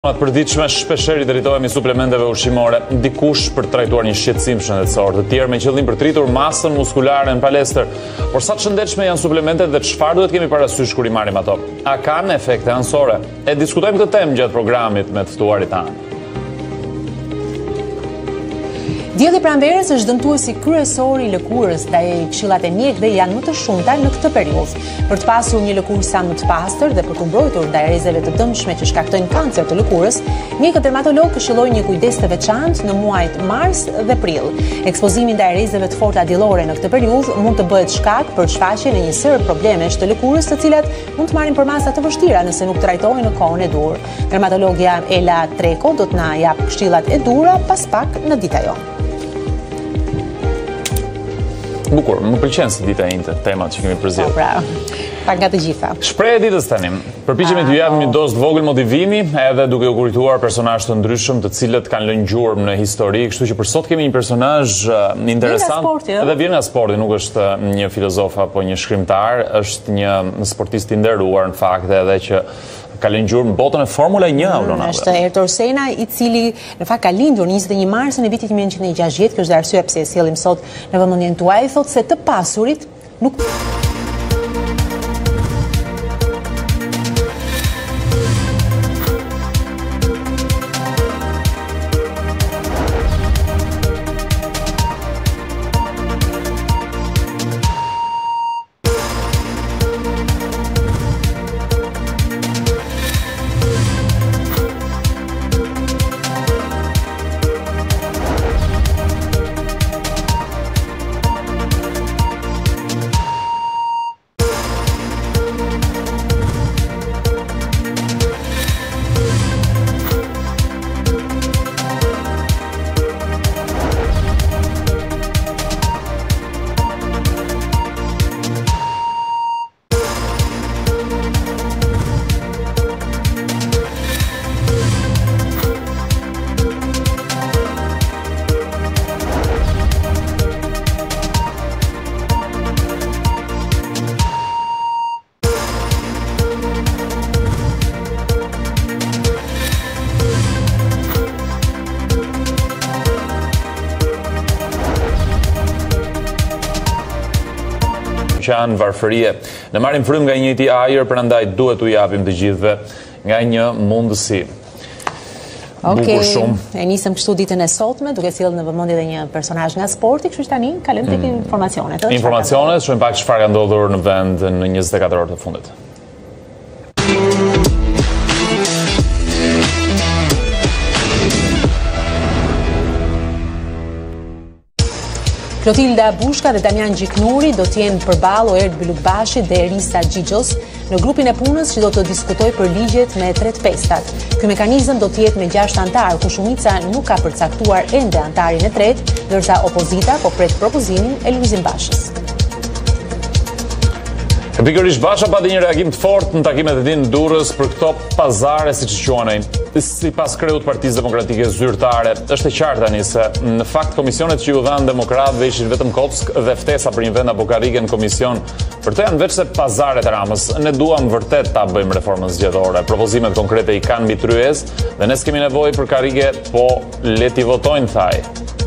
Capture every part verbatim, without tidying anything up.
Të përditshme shpeshherë i drejtohemi suplementeve ushqimore, dikush për të trajtuar një shqetësim shëndetësor, të tjerë me qëllim për të rritur masën muskulare në palestër. Por sa të shëndetshme janë suplementet dhe çfarë duhet kemi parasysh kur i marrim ato? A kanë efekte anësore? E diskutojmë këtë temë gjatë programit me të ftuarit tanë. Dielli pranverës është dëmtuesi kryesor i lëkurës, ndaj këshillat e mjekëve janë më të shumta në këtë periudhë. Për të pasur një lëkurë sa më të pastër dhe për të mbrojtur ndaj rrezeve të dëmshme që shkaktojnë kancer të lëkurës, mjekët dermatolog këshillojnë një kujdes të veçantë në muajt mars dhe prill. Ekspozimi ndaj rrezeve të forta diellore në këtë periudhë mund të bëhet shkak për shfaqjen e një sër problemesh të lëkurës, të cilat mund të marrin përmasa të vështira nëse nuk trajtohen në kohën e dur. Dermatologja Ela Treko do të na jap këshillat e dura pas pak në dita jonë. Bukur, më pëlqen si dita inte, temat që kemi përzgjedhur. Po, pra, pak nga të gjitha. Shprehja e ditës tani. Përpiqemi t'ju japim një dozë të vogël motivimi, edhe duke u kurituar personazhe të ndryshëm, të cilët kanë lënë gjurmë në histori, kështu që për sot kemi një personazh interesant. Sporti, edhe vjen nga sporti, nuk është një filozof apo një shkrimtar, është një sportist i nderuar në fakt, edhe që ka lënë gjurmë botën e Formula një, Aulona. Është Ayrton Senna, i cili në fakt ka lindur njëzet e një marsën e vitit një mijë nëntëqind e gjashtëdhjetë, kjo është arsyeja pse e sjellim sot në vëmendjen tuaj, thotë se të pasurit nuk që janë varfërie. Ne marrim frymë nga njëjti ajër, prandaj duhet t'u japim të gjithëve nga një mundësi. Okej, e nisëm kështu ditën e sotme, duke sjellë në vëmendje edhe një personazh nga sporti, kështu që tani kalojmë tek informacionet. Informacionet, shohim pak çfarë ka ndodhur në vend në njëzet e katër orët të fundit. Klotilda Bushka dhe Damian Gjiknuri do t'jenë përballë Oert Bylukbashi dhe Erisa Xhixhos në grupin e punës që do të diskutojë për ligjet me tret pestat. Ky mekanizëm do të jetë me gjashtë antar, ku shumica nuk ka përcaktuar ende antarin e tretë, ndërsa opozita po pret propozimin e Lulzim Bashës. Pikërisht Basha pati një reagim të fortë në takimet e tij në Durrës për këto pazare, siç quhen. Sipas kreut Partisë Demokratike Zyrtare, është e qartë tani se në fakt komisionet që ju dhanë demokratëve ishin vetëm kock dhe ftesa për një vend apo karrige në komision. Për të janë veç se pazaret e Ramës. Ne duam vërtet ta bëjmë reformën zgjedhore. Propozimet konkrete i kanë mbi tryezë dhe ne s'kemi nevojë për karrige, po le t'i votojnë, thaj.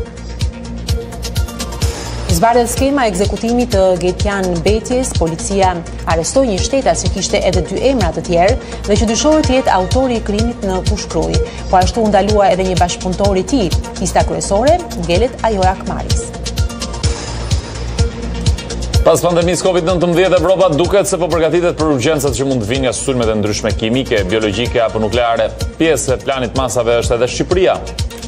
Zbardhet skema e ekzekutimit të Getian Betjes, policia arrestoi një shtetas që kishte edhe dy emra të tjerë dhe që dyshohet të jetë autori i krimit në Pushkruj. Po ashtu u ndalua edhe një bashkëpunëtor i tij. Pista kryesore ngelet Ajora Akmaris. Pas pandemisë Covid nëntëmbëdhjetë, Evropa duket se po përgatitet për urgjencat që mund të vinë nga sulmet e ndryshme kimike, biologjike apo nukleare. Pjesë e planit masave është edhe Shqipëria.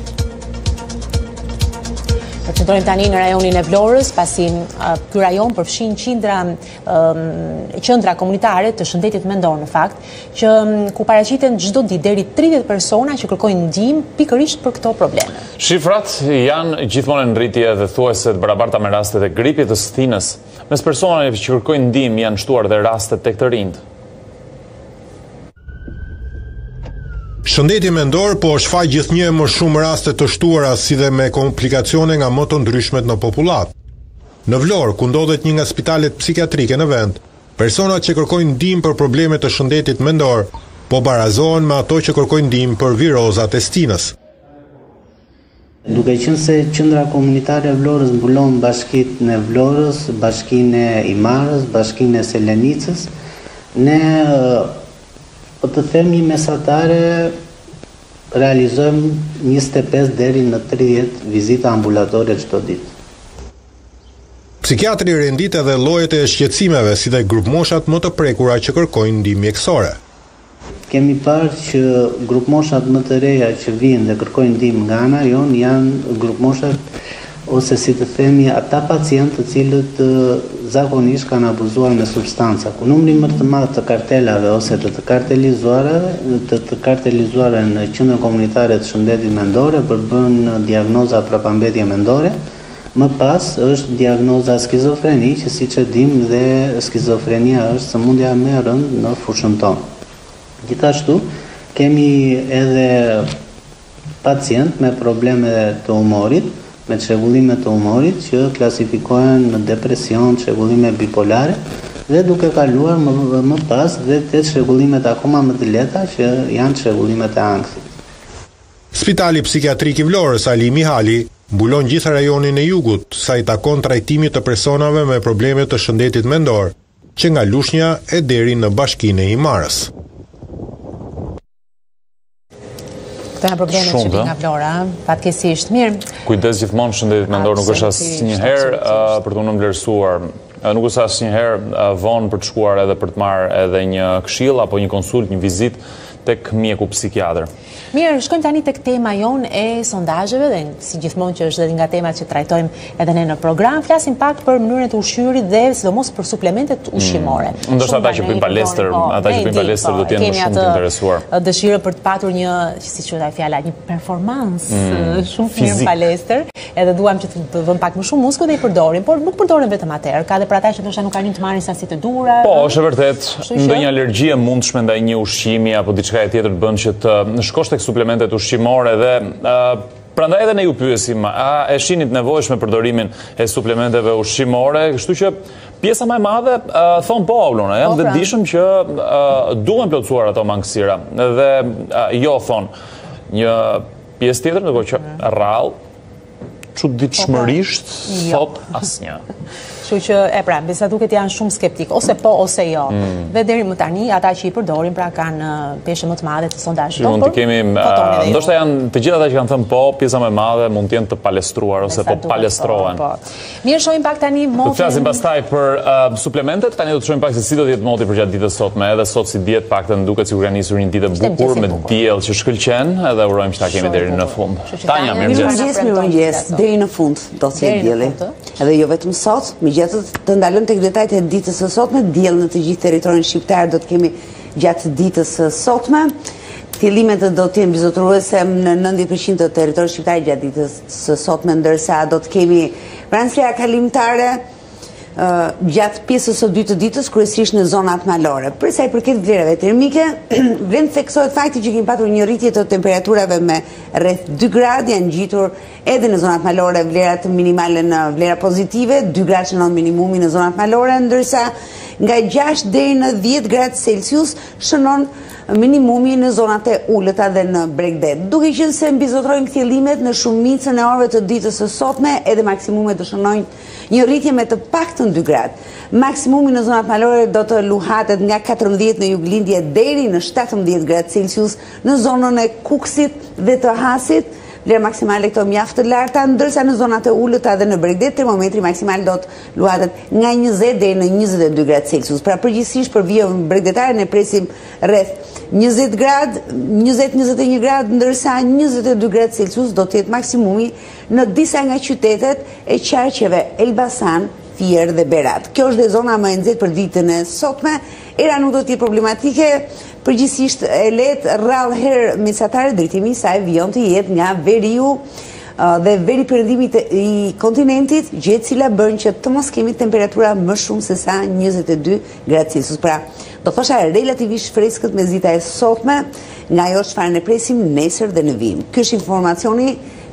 Përcentrojmë tani në rajonin e Vlorës, pasi uh, ky rajon përfshin qindra um, qendra komunitare të shëndetit mendor në fakt, që um, ku paraqiten çdo ditë deri tridhjetë persona që kërkojnë ndihmë pikërisht për këto probleme. Shifrat janë gjithmonë në rritje dhe thuajse të barabarta me rastet e gripit të stinës. Mes personave që kërkojnë ndihmë janë shtuar dhe rastet tek të rinjt. Shëndeti mendor po shfaq gjithnjë më shumë raste të shtuara si dhe me komplikacione nga më të ndryshmet në popullat. Në Vlorë, ku ndodhet një nga spitalet psikiatrike në vend, personat që kërkojnë ndihmë për probleme të shëndetit mendor po barazohen me ato që kërkojnë ndihmë për virozat e stinës. Duke qenë se qendra komunitare e Vlorës mbulon bashkinë e Vlorës, bashkinë e Imarës, bashkinë e Selenicës, ne po të them një mesatare realizojmë njëzet e pesë deri në tridhjetë vizita ambulatore çdo ditë. Psikiatri rendit edhe llojet e shqetësimeve si dhe grupmoshat më të prekura që kërkojnë ndihmë mjekësore. Kemi parë që grupmoshat më të reja që vinë dhe kërkojnë ndihmë nga ana jonë janë grupmoshat ose si të themi ata pacientë të cilët zakonisht kanë abuzuar me substanca. Ku numri më të madh të kartelave ose të të kartelizuarave, të të kartelizuara në qendrën komunitare të shëndetit mendore për bën diagnoza prapambetje mendore, më pas është diagnoza skizofreni, që siç e dim dhe skizofrenia është sëmundja më e rëndë në fushën tonë. Gjithashtu, kemi edhe pacient me probleme të humorit, me çrregullime të humorit që klasifikohen në depresion, çrregullime bipolare dhe duke kaluar më, më pas dhe te çrregullimet akoma më të lehta që janë çrregullimet e ankthit. Spitali Psikiatrik i Vlorës Ali Mihali mbulon gjithë rajonin e Jugut, sa i takon trajtimit të personave me probleme të shëndetit mendor, që nga Lushnja e deri në Bashkinë e Imarës. Këto janë problemet që vi nga Vlora, fatkeqësisht. Mirë. Kujdes gjithmonë shëndetit mendor, nuk është asnjëherë uh, për të unë vlerësuar. Uh, nuk është asnjëherë uh, vonë për të shkuar edhe për të marrë edhe një këshill apo një konsult, një vizitë tek mjeku psikiatër. Mirë, shkojmë tani tek tema jonë e sondazheve dhe si gjithmonë që është edhe nga temat që trajtojmë edhe ne në program, flasim pak për mënyrën e ushqyerit dhe sidomos për suplementet ushqimore. Mm. Ndoshta ata që bëjnë palestër, ata që bëjnë palestër do të jenë më shumë të interesuar. Dëshirë për të patur një, si quhet ai fjala, një performancë mm. shumë mirë palestër, edhe duam që të vëmë pak më shumë muskull dhe i përdorim, por nuk përdorim vetëm atëherë, ka edhe për ata që ndoshta nuk kanë të marrin sasi të dhura. Po, është e vërtet, ndonjë alergji e mundshme ndaj një ushqimi apo diçka e tjetër bën që të shkosh tek suplementet ushqimore dhe uh, prandaj edhe ne ju pyesim, a e shinit nevojshme përdorimin e suplementeve ushqimore, kështu që pjesa më e madhe uh, thon po Aulona, janë dhe dishëm që uh, duhen plotësuar ato mangësira dhe uh, jo thon një pjesë tjetër, ndërkohë që rrallë çuditshmërisht thot asnjë. Kështu që e pra, besa duket janë shumë skeptik, ose po ose jo. Mm. Dhe deri më tani ata që i përdorin pra kanë peshë më të madhe të sondazhit. Mund të kemi, uh, ndoshta janë të gjithë ata që kanë thënë po, pjesa më e madhe mund të jenë të palestruar ose po palestrohen. Po, po. Mirë, shohim pak tani motin. Do të flasim pastaj për uh, suplementet, tani do të shohim pak se si do të jetë moti përgjatë ditës sotme, edhe sot si diet paktën duket sikur ka nisur një ditë e bukur me diell që shkëlqen, edhe urojmë që ta kemi deri në fund. Tanja, mirëmëngjes, mirëmëngjes, deri në fund do të jetë dielli. Edhe jo vetëm sot, megjithatë të ndalëm tek detajt e ditës së sotme, diell në të gjithë territorin shqiptar do të kemi gjatë ditës së sotme. Fillimet do të jenë bizotëruese në nëntëdhjetë përqind të territorit shqiptar gjatë ditës së sotme, ndërsa do të kemi pranësia kalimtare Uh, gjatë pjesës së dytë të ditës, kryesisht në zonat malore. Për sa i përket vlerave termike, vlen theksohet fakti që kemi patur një rritje të temperaturave me rreth dy gradë, janë ngjitur edhe në zonat malore vlerat minimale në vlera pozitive, dy gradë shënon minimumi në zonat malore, ndërsa nga gjashtë deri në dhjetë gradë Celsius shënon minimumi në zonat e ulëta dhe në Bregdet. Duke qenë se mbizotrojnë kthjellimet në shumicën e orëve të ditës së sotme, edhe maksimumet do shënojnë një rritje me të paktën dy gradë. Maksimumi në zonat malore do të luhatet nga katërmbëdhjetë në juglindje deri në shtatëmbëdhjetë gradë Celsius në zonën e Kuksit dhe të Hasit. Vlera maksimale këto mjaft të larta, ndërsa në zonat e ulëta dhe në Bregdet termometri maksimal do të luhatet nga njëzet deri në njëzet e dy gradë Celsius. Pra përgjithsisht për vijën bregdetare ne presim rreth njëzet gradë, njëzet njëzet e një gradë, ndërsa njëzet e dy gradë Celsius do të jetë maksimumi në disa nga qytetet e qarqeve Elbasan, Fier dhe Berat. Kjo është dhe zona më e nxehtë për ditën e sotme. Era nuk do të jetë problematike, përgjithsisht e lehtë rrallë herë mesatare drejtimi i saj vijon të jetë nga veriu uh, dhe veri perëndimit i kontinentit, gjë e cila bën që të mos kemi temperatura më shumë se sa njëzet e dy gradë Celsius. Pra, do thosha relativisht freskët me zita e sotme, nga ajo çfarë ne presim nesër dhe në vim. Ky është informacioni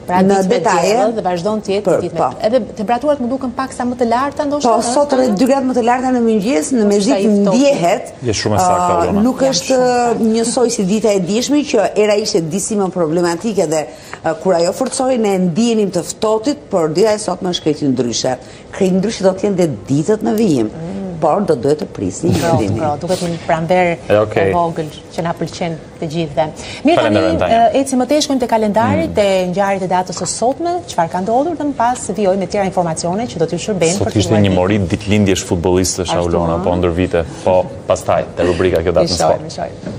në detaje. Dhe vazhdon të jetë ditë me. Edhe temperaturat më duken pak sa më të larta ndoshta. Po, sot rreth dy gradë më të larta në mëngjes, në mesditë ndjehet. Është shumë saktë. Nuk është njësoj si dita e dishme që era ishte disi më problematike dhe kur ajo forcoi ne ndjenim të ftohtit, por dita e sotme është krejt ndryshe. Krejt ndryshe do të jenë dhe ditët në vijim. Por do duhet të prisni një shëndimi. Pro, duket një pranver e vogël që na pëlqen të gjithëve. Mirë tani, ecim më tej, shkojmë te kalendari, te ngjarjet e datës së sotme, çfarë ka ndodhur dhe më pas vijojmë me tjera informacione që do t'ju shërbejnë për të. Sot ishte një mori ditëlindjesh futbollistësh Aulona, po ndër vite, po pastaj te rubrika kjo datë në sport.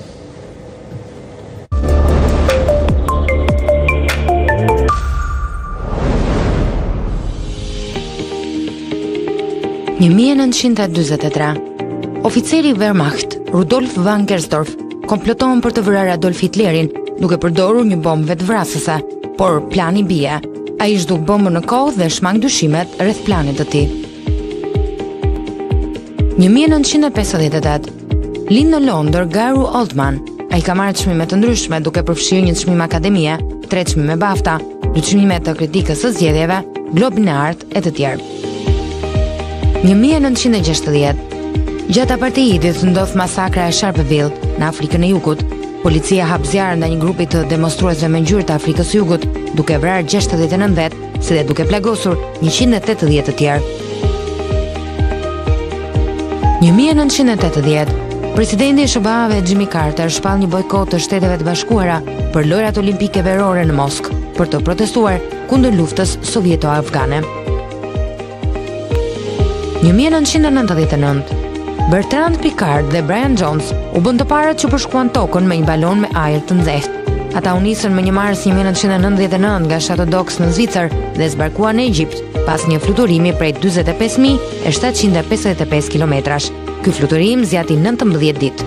një mijë e nëntëqind e dyzet e tre, oficeri Wehrmacht, Rudolf van Gersdorf, komploton për të vrarë Adolf Hitlerin duke përdorur një bombë vetvrasëse, por plani bie. Ai zhduk bombën në kohë dhe shmang dyshimet rreth planit të tij. një mijë e nëntëqind e pesëdhjetë e tetë, lind në Londër Garo Oldman. Ai ka marrë çmime të ndryshme duke përfshirë një çmim akademie, tre çmime BAFTA, dy çmime të kritikës së zgjedhjeve, Globin e Artë e të tjerë. një mijë e nëntëqind e gjashtëdhjetë, gjatë apartheidit ndodh masakra e Sharpeville në Afrikën e Jugut. Policia hap zjarr ndaj një grupi të demonstruesve me ngjyrë të Afrikës së Jugut, duke vrarë gjashtëdhjetë e nëntë vetë, si dhe duke plagosur njëqind e tetëdhjetë të tjerë. një mijë e nëntëqind e tetëdhjetë, presidenti i S B A-ve Jimmy Carter shpall një bojkot të Shteteve të Bashkuara për lojrat olimpike verore në Moskë për të protestuar kundër luftës sovjeto-afgane. një mijë e nëntëqind e nëntëdhjetë e nëntë, Bertrand Piccard dhe Brian Jones u bën të parët që përshkuan tokën me një balon me ajër të nxehtë. Ata u nisën më një mars një mijë e nëntëqind e nëntëdhjetë e nëntë nga Chateau d'Ox në Zvicër dhe zbarkuan në Egjipt pas një fluturimi prej dyzet e pesë mijë e shtatëqind e pesëdhjetë e pesë kilometrash. Ky fluturim zgjati nëntëmbëdhjetë ditë.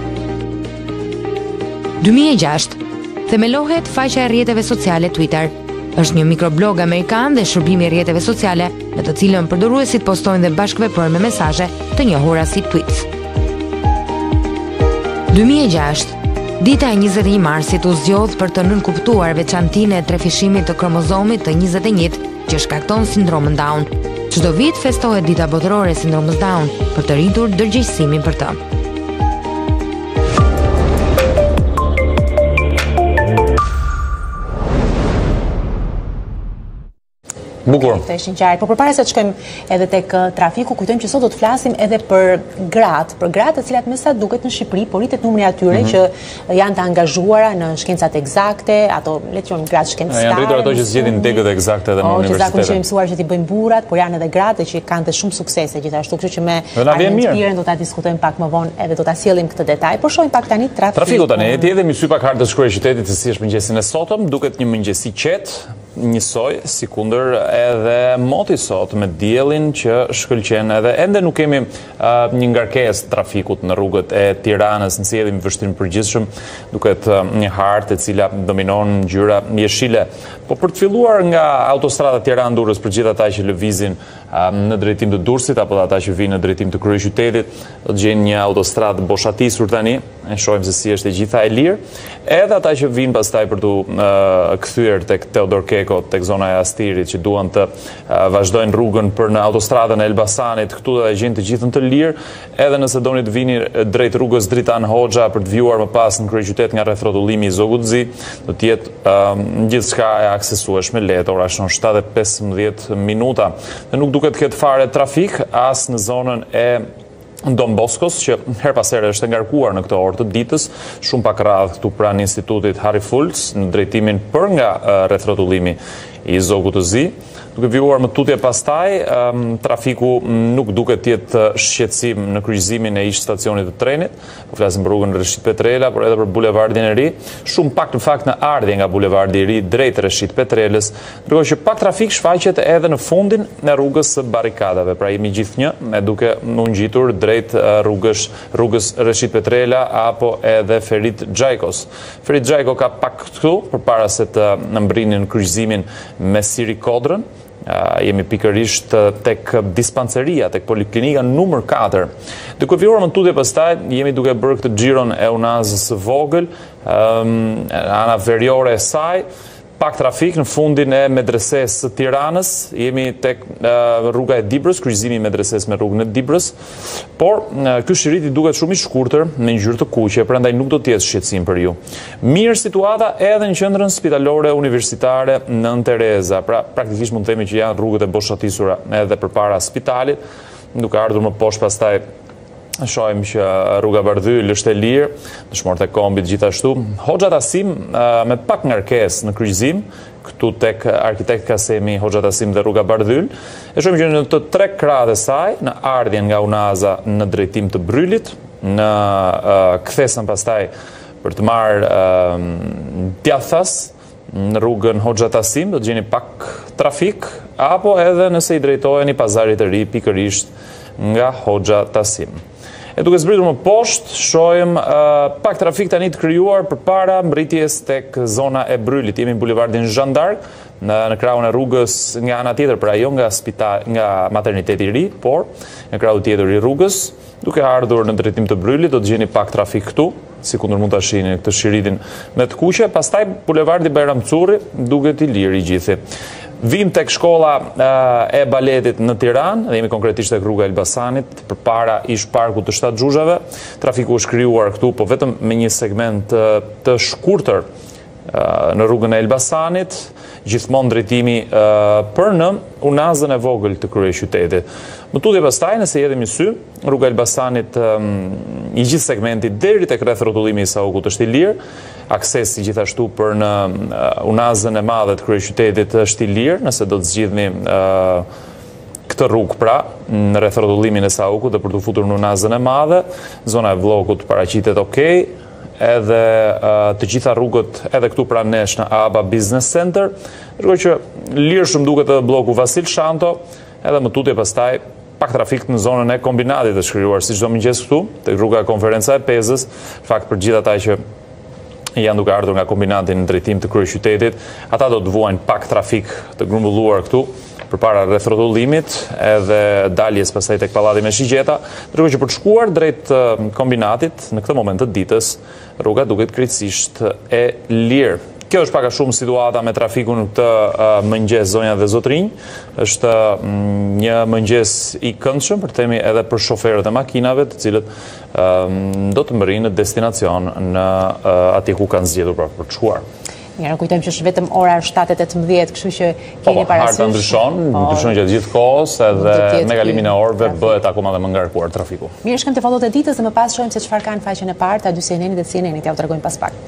dy mijë e gjashtë, themelohet faqja e rrjeteve sociale Twitter. Është një mikroblog amerikan dhe shërbimi i rrjeteve sociale në të cilën përdoruesit postojnë dhe bashkëveprojnë me mesazhe të njohura si tweets. dy mijë e gjashtë, dita e njëzet e një marsit u zgjodh për të nënkuptuar veçantinë e trefishimit të kromozomit të njëzet e njët që shkakton sindromën Down. Çdo vit festohet dita botërore e sindromës Down për të rritur dërgjegjësimin për të. Bukur. Por përpara se të shkojmë edhe tek trafiku, kujtojmë që sot do të flasim edhe për gratë, për gratë të cilat me sa duket në Shqipëri, po rritet numri atyre mm -hmm. që janë të angazhuara në shkencat eksakte, ato le të thonë gratë shkencëtare. Janë rritur ato që zgjedhin degët eksakte edhe në universitete. Që zakonisht jemi mësuar që t'i bëjnë burrat, por janë edhe gratë që kanë të shumë suksese gjithashtu, kështu që me Armentiren do ta diskutojmë pak më vonë edhe do ta sjellim këtë detaj, por shohim pak tani trafiku. Trafiku tani, e di edhe mi sy pak hartës shkruaj qytetit se si është mëngjesin e sotëm, duket një mëngjesi qetë, njësoj si kundër edhe moti sot me diellin që shkëlqen edhe ende nuk kemi uh, një ngarkesë trafikut në rrugët e Tiranës, në sjellim vështrim përgjithshëm, duket uh, një hartë e cila dominon ngjyra jeshile. Po për të filluar nga autostrada Tiranë-Durrës për gjithë ata që lëvizin uh, në drejtim të Durrësit apo ata që vinë në drejtim të kryeqytetit, do të gjejnë një autostradë boshatisur tani, e shohim se si është e gjitha e lirë, edhe ata që vinë pastaj për të uh, kthyer tek Teodor Keko, tek zona e Astirit, që duan të uh, vazhdojnë rrugën për në autostradën e Elbasanit, këtu do të gjejnë të gjithën të lirë, edhe nëse doni të vini drejt rrugës Dritan Hoxha për të vjuar më pas në kryeqytet nga rreth rrotullimi i Zogudzi, do të jetë um, gjithçka e aksesueshme lehtë, ora shon shtatë e pesëmbëdhjetë minuta. Dhe nuk duket të ketë fare trafik as në zonën e Don Boskos, që her pas here është ngarkuar në këtë orë të ditës, shumë pak radhë këtu pranë institutit Harry Fulc në drejtimin për nga uh, rreth rrotullimi i Zogut të Zi. Duke vjuar më tutje pastaj, um, trafiku nuk duket të jetë shqetësim në kryqëzimin e ish stacionit të trenit, po flasim për rrugën Reshit Petrela, por edhe për bulevardin e ri, shumë pak në fakt në ardhje nga bulevardi i ri drejt Reshit Petrelës, ndërkohë që pak trafik shfaqet edhe në fundin e rrugës së barrikadave, pra jemi gjithnjë me duke u ngjitur drejt rrugës rrugës Reshit Petrela apo edhe Ferit Xhaikos. Ferit Xhaiko ka pak këtu përpara se të mbrinin kryqëzimin me Siri Kodrën. Uh, jemi pikërisht uh, tek dispanseria, tek poliklinika numër katër. Duke vjuar më tutje pastaj, jemi duke bërë këtë xhiron e Unazës së vogël, um, ana veriore e saj, pak trafik në fundin e medreses së Tiranës, jemi tek rruga e Dibrës, kryqëzimi i medreses me rrugën e Dibrës, por ky shirit i duket shumë i shkurtër me ngjyrë të kuqe, prandaj nuk do të jetë shqetësim për ju. Mirë situata edhe në qendrën spitalore universitare Nën Tereza, pra praktikisht mund të themi që janë rrugët e boshatisura edhe përpara spitalit, duke ardhur më poshtë pastaj shohim që rruga Bardhyl është e lirë, dëshmorët e kombit gjithashtu. Hoxha Tasim me pak ngarkesë në kryqëzim, këtu tek arkitekt Kasemi, Hoxha Tasim dhe rruga Bardhyl. E shohim që në të tre krahët e saj, në ardhjen nga Unaza në drejtim të Brylit, në uh, kthesën pastaj për të marrë uh, Djathas, në rrugën Hoxha Tasim, do të gjeni pak trafik, apo edhe nëse i drejtoheni pazarit të ri pikërisht nga Hoxha Tasim. E duke zbritur më poshtë, shohim uh, pak trafik tani të krijuar përpara mbritjes tek zona e Brylit. Jemi në bulevardin Jeanne d'Arc, në, në krahun e rrugës nga ana tjetër, pra jo nga spital, nga materniteti i ri, por në krahun tjetër i rrugës, duke ardhur në drejtim të Brylit, do të gjeni pak trafik këtu, sikundër mund ta shihni këtë shiritin me të kuqe, pastaj bulevardi Bajram Curri duket i lirë i gjithi. Vim tek shkolla uh, e baletit në Tiranë, dhe jemi konkretisht tek rruga Elbasanit, përpara ish parkut të shtatë xhuxhave. Trafiku është krijuar këtu, po vetëm me një segment uh, të shkurtër uh, në rrugën e Elbasanit, gjithmonë drejtimi uh, për në Unazën e vogël të kryeqytetit. Më tutje pastaj, nëse jedhemi sy, rruga Elbasanit um, i gjithë segmenti deri tek rreth rrotullimi i Saukut është i lirë, aksesi gjithashtu për në uh, Unazën e madhe të kryeqytetit është i lirë, nëse do të zgjidhni uh, këtë rrugë pra, në rreth rrotullimin e Saukut dhe për të futur në Unazën e madhe, zona e Vllokut paraqitet okej, edhe uh, të gjitha rrugët edhe këtu pranë nesh në Aba Business Center, ndërkohë që lirë shumë duket edhe bloku Vasil Shanto, edhe më tutje pastaj pak trafik në zonën e kombinatit të shkryuar, si çdo mëngjes këtu, tek rruga Konferenca e Pezës, fakt për gjithë ata që janë duke ardhur nga kombinati në drejtim të kryeqytetit, ata do të vuajnë pak trafik të grumbulluar këtu përpara rreth rrotullimit, edhe daljes pastaj tek pallati me shigjeta, ndërkohë që për të shkuar drejt kombinatit në këtë moment të ditës, rruga duket krejtësisht e lirë. Kjo është pak a shumë situata me trafikun në këtë uh, mëngjes zonja dhe zotrinj. Është mm, një mëngjes i këndshëm për themi edhe për shoferët e makinave, të cilët um, do të mbërrinë në destinacion në uh, atje ku kanë zgjedhur pra për të shkuar. Mirë, kujtojmë që është vetëm ora shtatë e tetëmbëdhjetë, kështu që keni parasysh. Harta ndryshon, ndryshon gjatë gjithë kohës, edhe me kalimin e orëve bëhet akoma dhe më ngarkuar trafiku. Mirë, shkëm të fallot e ditës dhe më pas shohim se çfarë kanë faqen e parë, ta dy C N N-it dhe C N N-it, ja u tregojmë pas pak.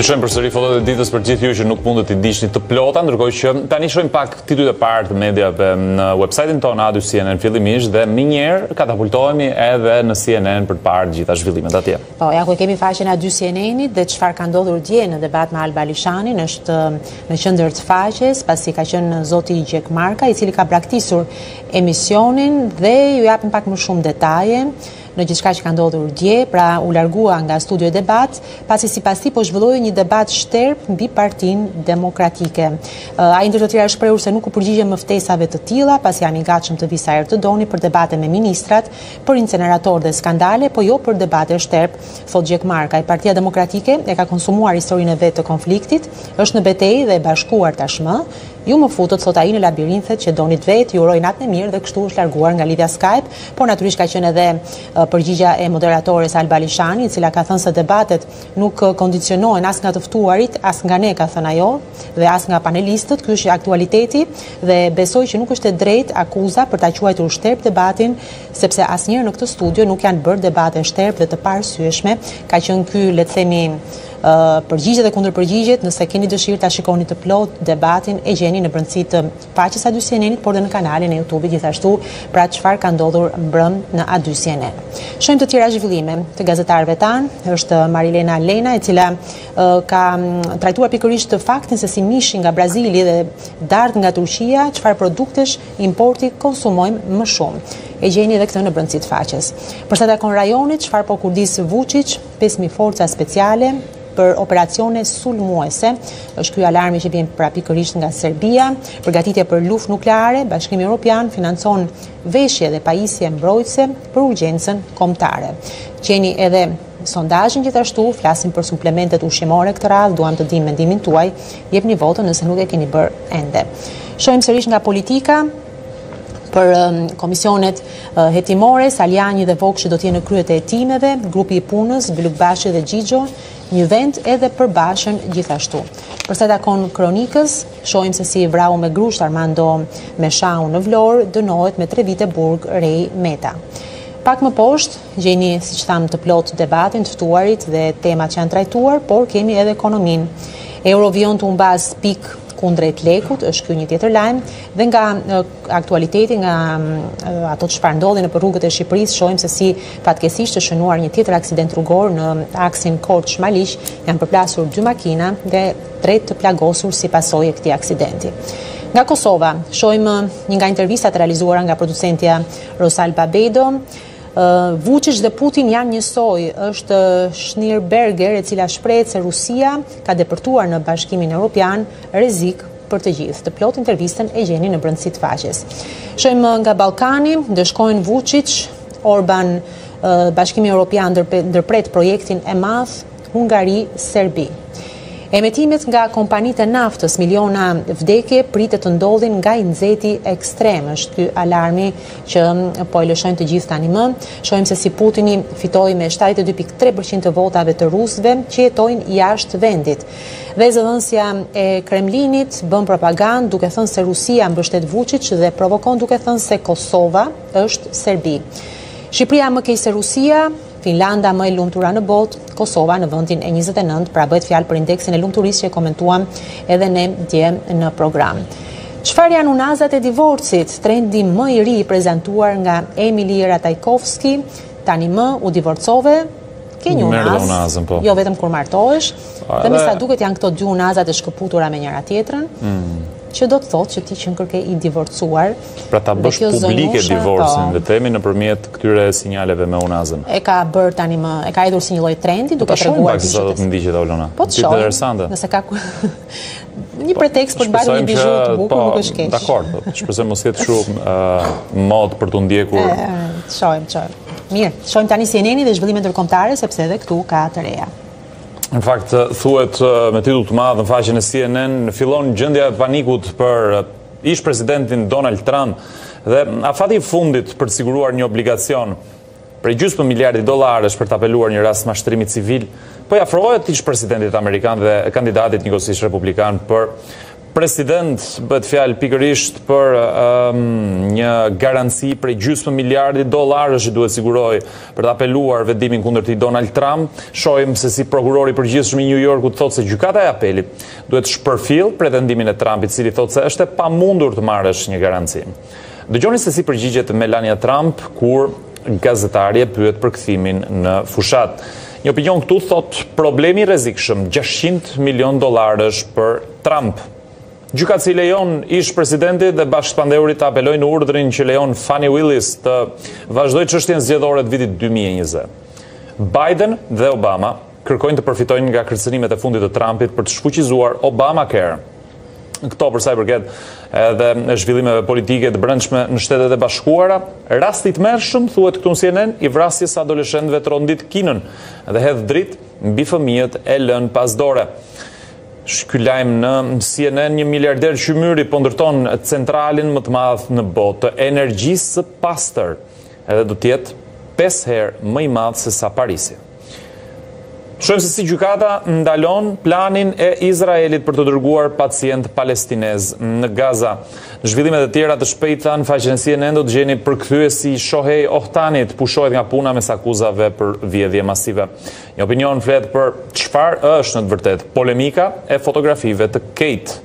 Shojmë përsëri follet e ditës për gjithë ju që nuk mundet t'i diqni të plota, ndërkohë që tani shohim pak titujt e parë të mediave në website-in tonë A dy C N N fillimisht dhe më njëherë katapultohemi edhe në C N N për të parë gjitha zhvillimet atje. Po, ja ku kemi faqen A dy C N N-it dhe çfarë ka ndodhur dje në debat me Alba Lishanin është në qendër të faqes, pasi ka qenë zoti Gjek Marka, i cili ka braktisur emisionin dhe ju japim pak më shumë detaje në gjithçka që ka ndodhur dje, pra u largua nga studio e debat, pasi sipas tij po zhvilloi një debat shterp mbi Partinë Demokratike. Ai ndër të tjera shprehur se nuk u përgjigje më ftesave të tilla, pasi jam i gatshëm të vi sa herë të doni për debate me ministrat, për incenerator dhe skandale, po jo për debate shterp, thot Gjek Marka. Partia Demokratike e ka konsumuar historinë e vet të konfliktit, është në betejë dhe e bashkuar tashmë. Ju më futët, thot ai, në labirinthet që donit vet, ju uroj natën e mirë dhe kështu është larguar nga lidhja Skype, por natyrisht ka qenë edhe përgjigja e moderatores Alba Lishani, e cila ka thënë se debatet nuk kondicionohen as nga të ftuarit, as nga ne, ka thënë ajo, dhe as nga panelistët. Ky është aktualiteti dhe besoj që nuk është e drejtë akuza për ta quajtur shterp debatin, sepse asnjëherë në këtë studio nuk janë bërë debate shterp dhe të parësyeshme. Ka qenë ky, le të themi, Uh, përgjigjet dhe kundërpërgjigjet. Nëse keni dëshirë ta shikoni të plot debatin, e gjeni në brendësi të faqes A dy C N N-it, por dhe në kanalin e YouTube-it gjithashtu, pra çfarë ka ndodhur mbrëm në A dy C N N. Shohim të tjera zhvillime të gazetarëve tan, është Marilena Lena, e cila uh, ka trajtuar pikërisht të faktin se si mishi nga Brazili dhe dart nga Turqia, çfarë produktesh importi konsumojmë më shumë. E gjeni edhe këtë në brendësi të faqes. Për sa takon rajonit, çfarë po kurdis Vučić, pesë mijë forca speciale për operacione sulmuese. Është ky alarmi që vjen pra pikërisht nga Serbia, përgatitje për luftë nukleare. Bashkimi Evropian financon veshje dhe pajisje mbrojtëse për urgjencën kombëtare. Gjeni edhe sondazhin gjithashtu, flasim për suplementet ushqimore këtë radhë, duam të dimë mendimin tuaj, jepni votën nëse nuk e keni bërë ende. Shohim sërish nga politika për um, komisionet uh, hetimore, Saljani dhe Vokshi do t'jenë në kryet e hetimeve, grupi i punës, Blukbashi dhe Gjigjo, një vend edhe për Bashën gjithashtu. Për sa takon kronikës, shohim se si vrau me grusht Armando Meshau në Vlorë dënohet me tre vite burg Rej Meta. Pak më poshtë, gjeni, siç tham, të plot debatin, të ftuarit dhe temat që janë trajtuar, por kemi edhe ekonominë. Eurovion të humbas pik kundrejt lekut, është ky një tjetër lajm, dhe nga uh, aktualiteti, nga uh, ato çfarë ndodhi në rrugët e Shqipërisë, shohim se si fatkeqësisht është shënuar një tjetër aksident rrugor në aksin Korç-Maliq, janë përplasur dy makina dhe tre të plagosur si pasojë e këtij aksidenti. Nga Kosova, shohim një nga intervistat realizuara nga producentja Rosalba Bedo. Uh, Vučić dhe Putin janë njësoj, është Schnirberger, e cila shprehet se Rusia ka depërtuar në Bashkimin Evropian rrezik për të gjithë. Të plot intervistën e gjeni në brendësi të faqes. Shohim nga Ballkani, ndeshkojnë Vučić, Orban, uh, Bashkimi Evropian ndërpret projektin e madh Hungari-Serbi. Emetimet nga kompanitë e naftës, miliona vdekje pritet të ndodhin nga i nxehti ekstrem. Është ky alarmi që po e lëshojmë të gjithë tani më. Shohim se si Putini fitoi me shtatëdhjetë e dy pikë tre përqind të votave të rusëve që jetojnë jashtë vendit. Dhe zëdhënësja e Kremlinit bën propagandë duke thënë se Rusia mbështet Vučić dhe provokon duke thënë se Kosova është Serbi. Shqipëria më keq se Rusia, Finlanda më e lumtura në botë, Kosova në vendin e njëzet e nëntë, pra bëhet fjalë për indeksin e lumturisë që e komentuam edhe ne dje në program. Çfarë janë unazat e divorcit? Trendi më i ri i prezantuar nga Emily Ratajkowski, tani më u divorcove, ke një unaz, po. Jo vetëm kur martohesh, dhe me sa duket janë këto dy unazat e shkëputura me njëra tjetrën. Mm. Që do të thotë që ti që kërke i divorcuar. Pra ta bësh publike divorcin, dhe temi nëpërmjet këtyre sinjaleve me unazën. E ka bërë tani më, e ka hedhur si një lloj trendi, duke treguar se do të ndiqet Olona. Po të shohim, nëse ka një pretekst për të bërë një bizhu të bukur, nuk është keq. Dakor, shpresoj mos jetë kështu mod për të ndjekur. Shohim, shohim. Mirë, shohim tani C N N-in dhe zhvillimet ndërkombëtare, sepse edhe këtu ka të reja. Në fakt, thuhet me titull të madh në faqen e C N N, fillon gjendja e panikut për ish presidentin Donald Trump dhe afati i fundit për të siguruar një obligacion për gjysmë miliardi dollarësh për të apeluar një rast mashtrimi civil, po i afrohet ish presidentit amerikan dhe kandidatit njëkohësisht republikan për President bëhet fjalë pikërisht për um, një garanci prej gjysmë miliardi dollarësh që duhet siguroj për të apeluar vendimin kundër tij Donald Trump. Shohim se si prokurori i përgjithshëm i New Yorkut thotë se gjykata e apelit duhet shpërfill pretendimin e Trumpit, i cili thotë se është e pamundur të marrësh një garanci. Dëgjoni se si përgjigjet Melania Trump kur gazetari e pyet për kthimin në fushat. Një opinion këtu thot problemi i rrezikshëm, gjashtëqind milion dollarësh për Trump. Gjykata i lejon ish presidentit dhe bashkëpandeurit të apelojnë urdhrin që lejon Fani Willis të vazhdojë çështjen zgjedhore të vitit dy mijë e njëzet. Biden dhe Obama kërkojnë të përfitojnë nga kërcënimet e fundit të Trumpit për të shfuqizuar Obamacare. Këto për sa i përket edhe zhvillimeve politike të brendshme në Shtetet e Bashkuara, rasti i tmerrshëm thuhet këtu në C N N i vrasjes së adoleshentëve të Rondit Kinën dhe hedh dritë mbi fëmijët e lënë pas dore. Ky lajm në C N N, një miliarder qymyri po ndërton centralin më të madh në botë të energjisë së pastër, edhe do të jetë pesë herë më i madh se sa Parisi. Shohim se si gjykata ndalon planin e Izraelit për të dërguar pacient palestinez në Gaza. Në zhvillimet e tjera të shpejta në faqen e C N N do të gjeni përkthyesi Shohei Ohtanit pushohet nga puna mes akuzave për vjedhje masive. Një opinion flet për çfarë është në të vërtetë polemika e fotografive të Kate.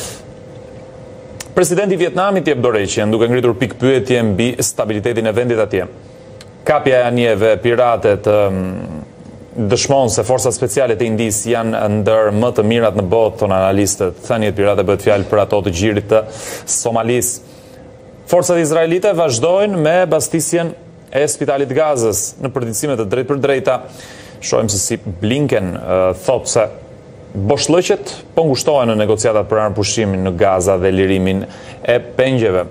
Presidenti i Vietnamit jep dorëheqjen duke ngritur pikpyetje mbi stabilitetin e vendit atje. Kapja e anijeve piratet dëshmon se forcat speciale të Indis janë ndër më të mirat në botë, thonë analistët. Thëniet pirate bëhet fjalë për ato të gjirit të Somalis. Forcat izraelite vazhdojnë me bastisjen e spitalit Gazës në përditësime të drejt për drejta. Shohim se si Blinken uh, thotë se boshllëqet po ngushtohen në negociatat për armëpushtimin në Gaza dhe lirimin e pengjeve.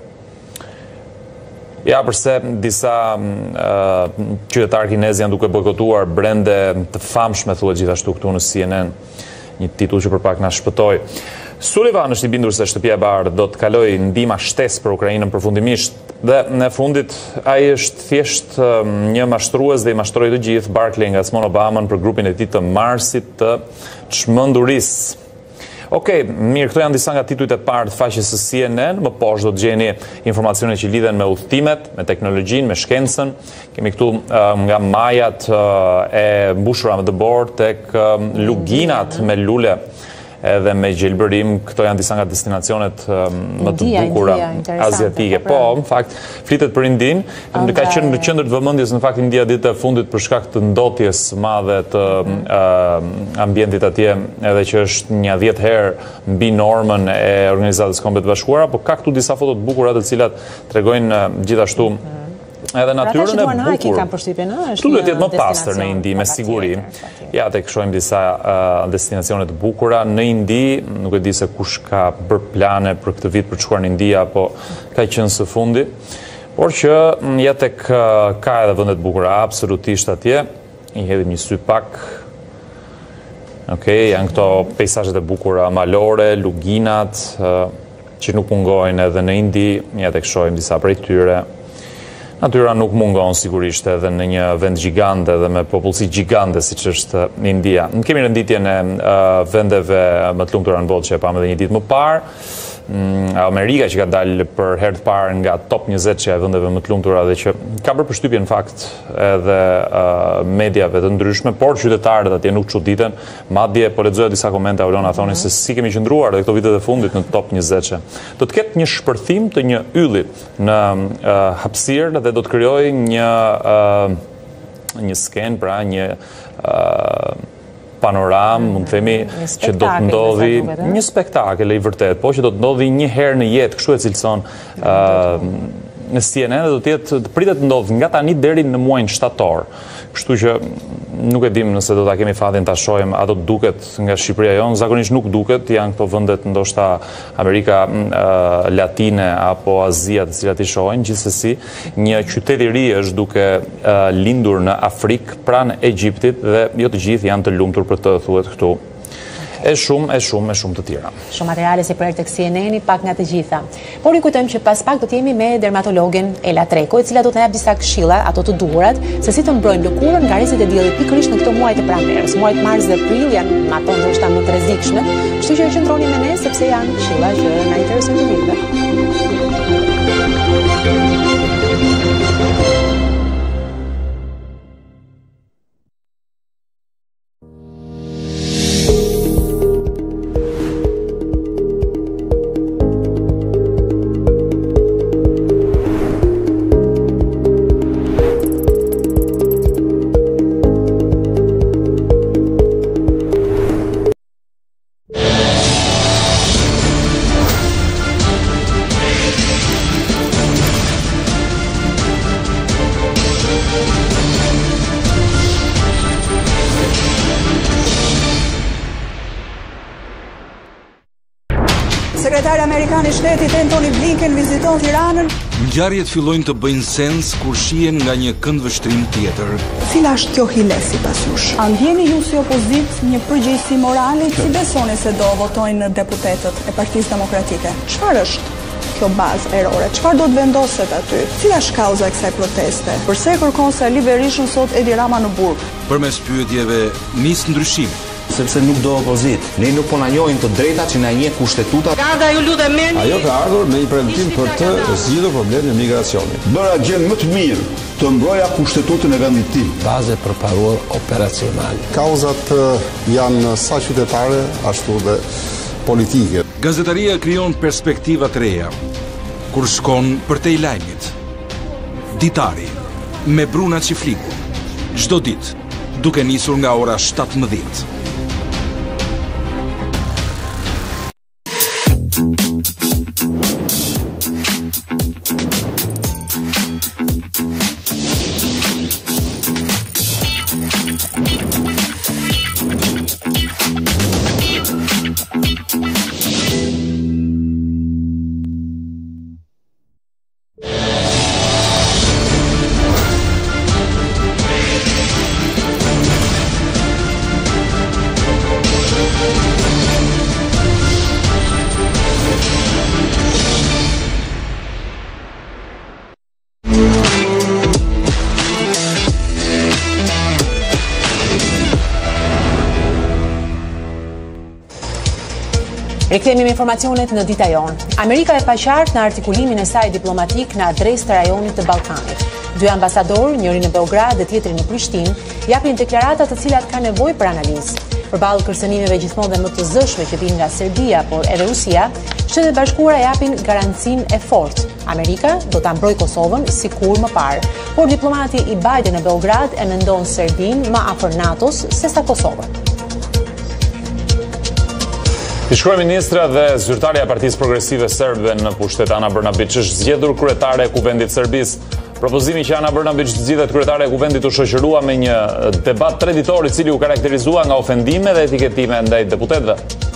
Ja, përse disa uh, qytetarë kinezë janë duke bojkotuar brende të famshme, thuhet gjithashtu këtu në C N N, një titull që për pak na shpëtoi. Sullivan është i bindur se Shtëpia e Bardhë do të kalojë ndihmë shtesë për Ukrainën përfundimisht, dhe në fundit ai është thjesht uh, një mashtrues dhe i mashtroi të gjithë. Barkley ngacmon Obamën për grupin e tij të Marsit të çmendurisë. Okej, okay, mirë, këto janë disa nga titujt e parë të faqes së C N N. Më poshtë do të gjeni informacione që lidhen me udhëtimet, me teknologjinë, me shkencën. Kemi këtu uh, nga majat uh, e mbushura me dëbor tek uh, luginat me lule edhe me gjelbërim. Këto janë disa nga destinacionet um, më të bukura aziatike. Po, në fakt, flitet për Indin. Në ka qenë në qendër të vëmendjes në fakt India ditë e fundit për shkak të ndotjes së madhe të uh, ambientit atje, edhe që është një dhjetë herë mbi normën e Organizatës Kombeve të Bashkuara, por ka këtu disa foto të bukura të cilat tregojnë uh, gjithashtu edhe natyrën e bukur. Këtu duhet jetë më pastër në Indi, me siguri. Ja, tek shohim disa uh, destinacione të bukura në Indi. Nuk e di se kush ka bërë plane për këtë vit për të shkuar në Indi, apo ka qenë së fundi. Por që ja tek uh, ka edhe vende të bukura absolutisht atje. I hedhim një sy pak. Okej, janë këto peizazhet e bukura malore, luginat, uh, që nuk mungojnë edhe në Indi. Ja tek shohim disa prej tyre. Natyra nuk mungon sigurisht edhe në një vend gjigante dhe me popullsi gjigante siç është India. Ne kemi renditjen e uh, vendeve më të lumtura në botë që e pamë edhe një ditë më parë. Mm, Amerika që ka dalë për herë të parë nga top njëzet që e vendeve më të lumtura dhe që ka bërë përshtypje në fakt edhe uh, mediave të ndryshme, por qytetarët atje nuk çuditen. Madje po lexoja disa komente Aulona thonin se si kemi qëndruar edhe këto vitet e fundit në top njëzet. Do të ketë një shpërthim të një ylli në uh, hapësirë dhe do të krijojë një uh, një sken, pra një uh, panoram, mund të themi që do të ndodhi një spektakël i vërtet, po që do të ndodhi një herë në jetë, kështu e cilëson uh, në C N N dhe do të jetë të pritet të ndodhë nga tani deri në muajin shtator. Kështu që nuk e dim nëse do ta kemi fatin ta shohim a do të duket nga Shqipëria jonë, zakonisht nuk duket, janë këto vendet ndoshta Amerika uh, Latine apo Azia të cilat i shohin, gjithsesi një qytet i ri është duke uh, lindur në Afrikë pranë Egjiptit dhe jo të gjithë janë të lumtur për të, thuhet këtu. e shumë, e shumë, e shumë të tjera. Shumë materiale si për tek C N N, pak nga të gjitha. Por i kujtojmë që pas pak do të jemi me dermatologen Ela Treko, e cila do të na jap disa këshilla, ato të duhurat, se si të mbrojmë lëkurën nga rrezet e diellit pikërisht në këto muaj të pranverës. Muajt mars dhe prill janë ato ndoshta më të rrezikshme, kështu që qëndroni me ne sepse janë këshilla që na interesojnë të gjithëve. Sekretari Amerikan i Shtetit Antony Blinken viziton Tiranën. Ngjarjet fillojnë të bëjnë sens kur shihen nga një këndvështrim tjetër. Cila është kjo hile sipas jush? A ndjeni ju si opozitë një përgjegjësi morale? Si besoni se do votojnë deputetët e Partisë Demokratike? Çfarë është kjo bazë erore? Çfarë do të vendoset aty? Cila është kauza e kësaj proteste? Përse kërkon Sali Berishën sot Edi Rama në burg? Përmes pyetjeve nis ndryshim. Sepse nuk do opozit. Ne nuk po na njohim të drejtat që na njeh kushtetuta. Kada ju lutem merrni. Ajo ka ardhur me një premtim për të zgjidhur problemin e migracionit. Bëra gjë më të mirë të mbroja kushtetutën e vendit tim. Baze për paror operacionale. Kauzat janë sa qytetare ashtu dhe politike. Gazetaria krijon perspektiva të reja kur shkon për te i lajmit. Ditari me Bruna Çifliku. Çdo ditë duke nisur nga ora shtatëmbëdhjetë. Rikthehemi me informacionet në dita jonë. Amerika e pa qartë në artikulimin e saj diplomatik në adresë të rajonit të Ballkanit. Dy ambasadorë, njëri në Beograd dhe tjetri në Prishtinë, japin deklarata të cilat kanë nevojë për analizë. Përballë kërcënimeve gjithmonë dhe më të zëshme që vijnë nga Serbia, por edhe Rusia, Shtetet Bashkuara japin garancinë e fortë. Amerika do ta mbrojë Kosovën sikur më parë, por diplomati i Biden në Beograd e mendon Serbinë më afër NATO-s sesa Kosovën. Ish-kryeministra dhe zyrtarja e Partisë Progresive Serbe në pushtet Ana Brnabić është zgjedhur kryetare e Kuvendit të Serbisë. Propozimi që Ana Brnabić zgjidhet kryetare e Kuvendit u shoqërua me një debat treditor i cili u karakterizua nga ofendime dhe etiketime ndaj deputetëve.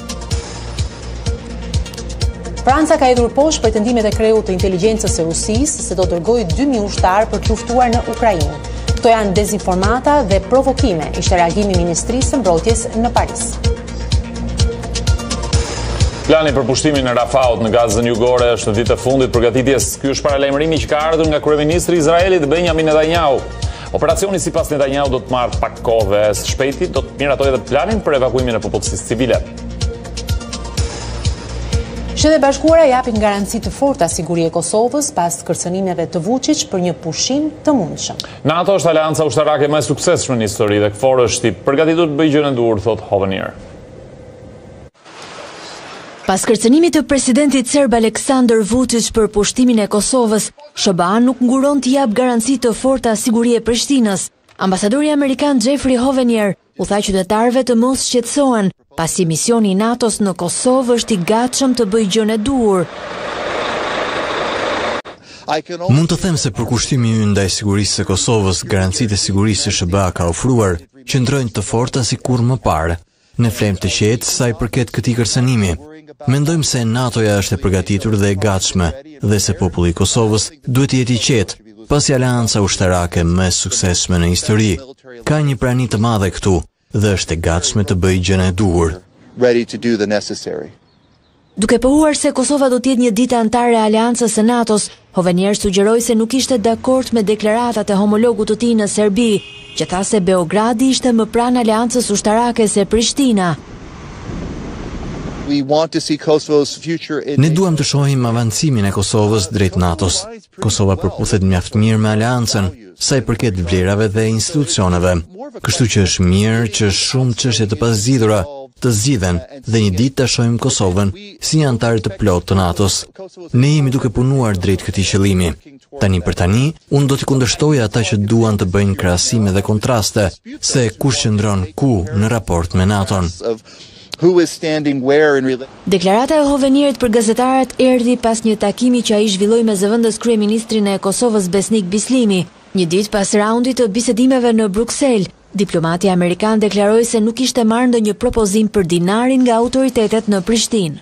Franca ka hedhur poshtë pretendimet e kreut të inteligjencës së Rusisë se do dërgojë dy mijë ushtar për të luftuar në Ukrainë. Këto janë dezinformata dhe provokime, ishte reagimi i Ministrisë së Mbrojtjes në Paris. Plani për pushtimin e Rafaut në Gazën Jugore është në ditë të fundit përgatitjes. Ky është paralajmërimi që ka ardhur nga kryeministri i Izraelit Benjamin Netanyahu. Operacioni sipas Netanyahu do të marrë pak kohë dhe së shpejti do të miratojë edhe planin për evakuimin e popullsisë civile. Shtetet Bashkuara japin garanci të forta sigurie e Kosovës pas kërcënimeve të Vučić për një pushim të mundshëm. NATO është aleanca ushtarake më e suksesshme në histori dhe KFOR është i përgatitur të bëjë gjën e duhur, thot Hovenier. Pas kërcënimit të presidentit serb Aleksandar Vučić për pushtimin e Kosovës, S B A nuk nguron të jap garanci të forta sigurie Prishtinës. Ambasadori amerikan Jeffrey Hovenier u tha qytetarëve të mos shqetësohen, pasi misioni i NATO-s në Kosovë është i gatshëm të bëjë gjën e duhur. Mund të them se përkushtimi ynë ndaj sigurisë së Kosovës, garancitë e sigurisë që S B A ka ofruar, qëndrojnë të forta si kur më parë. Ne flem të qetë sa i përket këtij kërcënimi. Mendojmë se NATO-ja është e përgatitur dhe e gatshme dhe se populli i Kosovës duhet të jetë i qetë, pasi aleanca ushtarake më e suksesshme në histori. Ka një prani të madhe këtu dhe është e gatshme të bëjë gjën e duhur. ready to do the necessary. Duke pohuar se Kosova do të jetë një ditë anëtare e Aleancës së NATO-s, Hovenier sugjeroi se nuk ishte dakord me deklaratat e homologut të tij në Serbi, që tha se Beogradi ishte më pranë Aleancës ushtarake se Prishtina. We want to see Kosovo's future in Ne duam të shohim avancimin e Kosovës drejt NATO-s. Kosova përputhet mjaft mirë me Aleancën, sa i përket vlerave dhe institucioneve. Kështu që është mirë që shumë çështje të pazgjidhura të zgjidhen dhe një ditë ta shohim Kosovën si një antar të plotë të NATO-s. Ne jemi duke punuar drejt këtij qëllimi. Tani për tani, unë do t'i kundërshtoj ata që duan të bëjnë krahasime dhe kontraste, se kush qëndron ku në raport me NATO-n. who is standing where in relation. Deklarata e Hovenierit për gazetarët erdhi pas një takimi që ai zhvilloi me zëvendës kryeministrin e Kosovës Besnik Bislimi, një ditë pas raundit të bisedimeve në Bruksel. Diplomati amerikan deklaroi se nuk ishte marrë ndonjë propozim për dinarin nga autoritetet në Prishtinë.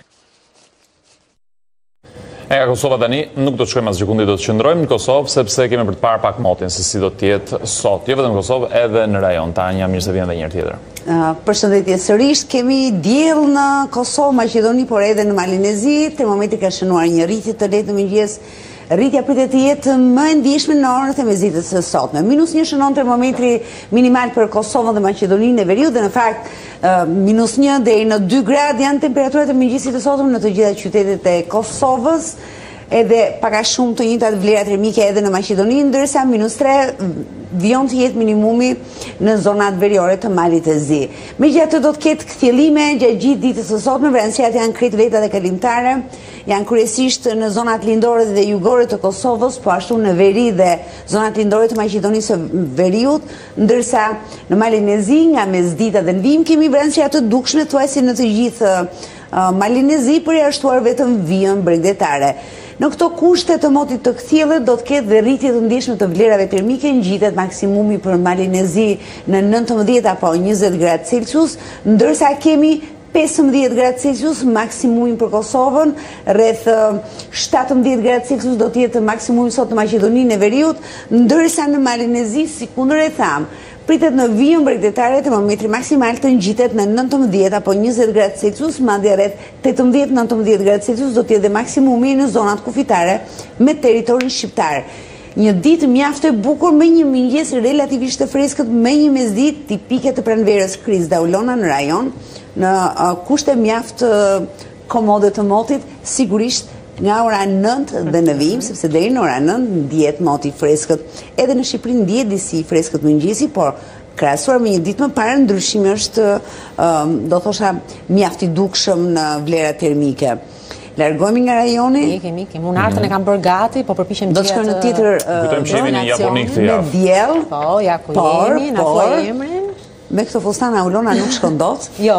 E ka Kosova tani, nuk do të shkojmë as gjikundi, do të qëndrojmë në Kosovë, sepse kemi për të parë pak motin se si do të jetë sot, jo vetëm në Kosovë, edhe në rajon. Tanja, mirë se vjen edhe një herë tjetër. Uh, Përshëndetje sërish, kemi diell në Kosovë, Maqedoni, por edhe në Malinezi. Termometi ka shënuar një rritje të lehtë në mëngjes. Rritja pritet të jetë më e ndjeshme në orët e mesditës së sotme. Minus një shënon termometri minimal për Kosovën dhe Maqedoninë e Veriut dhe në fakt uh, minus një deri në dy gradë janë temperaturat e mëngjesit të sotme në të gjitha qytetet e Kosovës, edhe paka shumë të njëjtat vlera termike edhe në Maqedoni, ndërsa minus tre vijon të jetë minimumi në zonat veriore të Malit të Zi. Megjithatë do të ketë kthjellime gjatë gjithë ditës së sotme, vranësiat janë krejt veta dhe kalimtare, janë kryesisht në zonat lindore dhe jugore të Kosovës, po ashtu në veri dhe zonat lindore të Maqedonisë së Veriut, ndërsa në Malin e Zi nga mesdita dhe në vijim kemi vranësia të dukshme thuajse në të gjithë uh, Malin e Zi, përjashtuar vetëm vijën bregdetare. Në këto kushte të motit të kthjellit do të ketë dhe rritje të ndjeshme të vlerave termike, ngjitet maksimumi për Malin e Zi në nëntëmbëdhjetë apo njëzet gradë Celsius, ndërsa kemi pesëmbëdhjetë gradë Celsius maksimumin për Kosovën, rreth shtatëmbëdhjetë gradë Celsius do të jetë maksimumi sot në Maqedoninë e Veriut, ndërsa në Malin e Zi, sikundër e tham, pritet në vijën bregdetare termometri maksimal të ngjitet në nëntëmbëdhjetë apo njëzet gradë Celsius, madje rreth tetëmbëdhjetë nëntëmbëdhjetë gradë Celsius do të jetë dhe maksimumi në zonat kufitare me territorin shqiptar. Një ditë mjaft e bukur me një mëngjes relativisht të freskët, me një mesditë tipike të pranverës Kriz Daulona në rajon, në uh, kushte mjaft uh, komode të motit, sigurisht nga ora nëntë dhe në vijim, sepse deri në ora nëntë ndihet moti i freskët. Edhe në Shqipëri ndihet disi i freskët mëngjesi, por krahasuar me një ditë më parë ndryshimi është um, do thosha mjaft i dukshëm në vlera termike. Largohemi nga rajoni. Ne kemi, kemi unë artën e kam bërë gati, po përpiqem do të shkojmë në tjetër Kujtojmë që jemi në Japoni këtë javë. Me diell. Po, ja ku jemi, na thuaj emrin. Me këtë fustan Aulona nuk shkon dot. Jo.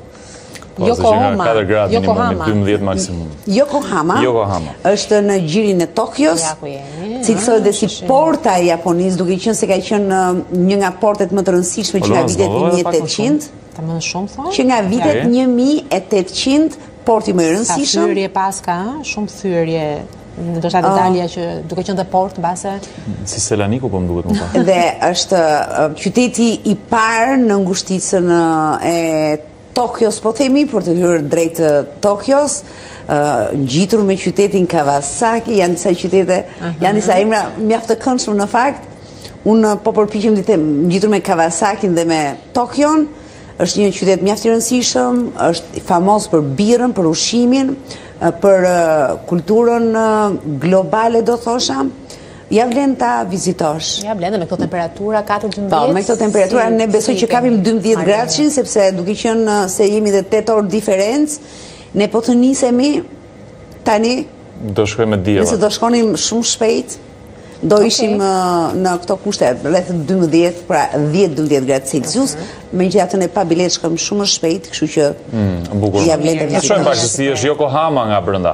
Yokohama. Yokohama. dymbëdhjetë maksimum. Yokohama. Yokohama. Është në gjirin e Tokios. Ja ku jemi. Cilësohet dhe si porta e Japonisë, duke qenë se ka qenë një nga portet më të rëndësishme që nga vitet një mijë e tetëqind. Ta më shumë thonë? Që nga vitet një mijë e tetëqind, porti më i rëndësishëm. Sa thyerje paska, shumë thyerje. Ndoshta detalja që duke qenë dhe port mbase si Selaniku po më duket më pak. Dhe është qyteti i parë në ngushticën e Tokios, po themi, për të hyrë drejt Tokios, ngjitur me qytetin Kawasaki, janë disa qytete, janë disa emra mjaft të këndshëm në fakt. Unë po përpiqem të them ngjitur me Kawasakin dhe me Tokion. Është një qytet mjaft i rëndësishëm, është famoz për birrën, për ushqimin, për kulturën globale, do thosha. Ja vlen ta vizitosh. Ja vlen dhe me këto temperatura katërmbëdhjetë. Po, me këto temperatura ne besoj që kapim dymbëdhjetë gradëshin, sepse duke qenë se jemi dhe tetë orë diferencë, ne po të nisemi tani. Do shkojmë me diella. Nëse do shkonim shumë shpejt, do ishim në këto kushte rreth dymbëdhjetë, pra dhjetë dymbëdhjetë gradë Celsius, megjithatë ne pa bilet shkojmë shumë shpejt, kështu që ja vlen të vizitosh. Shohim pak se si është Yokohama nga brenda.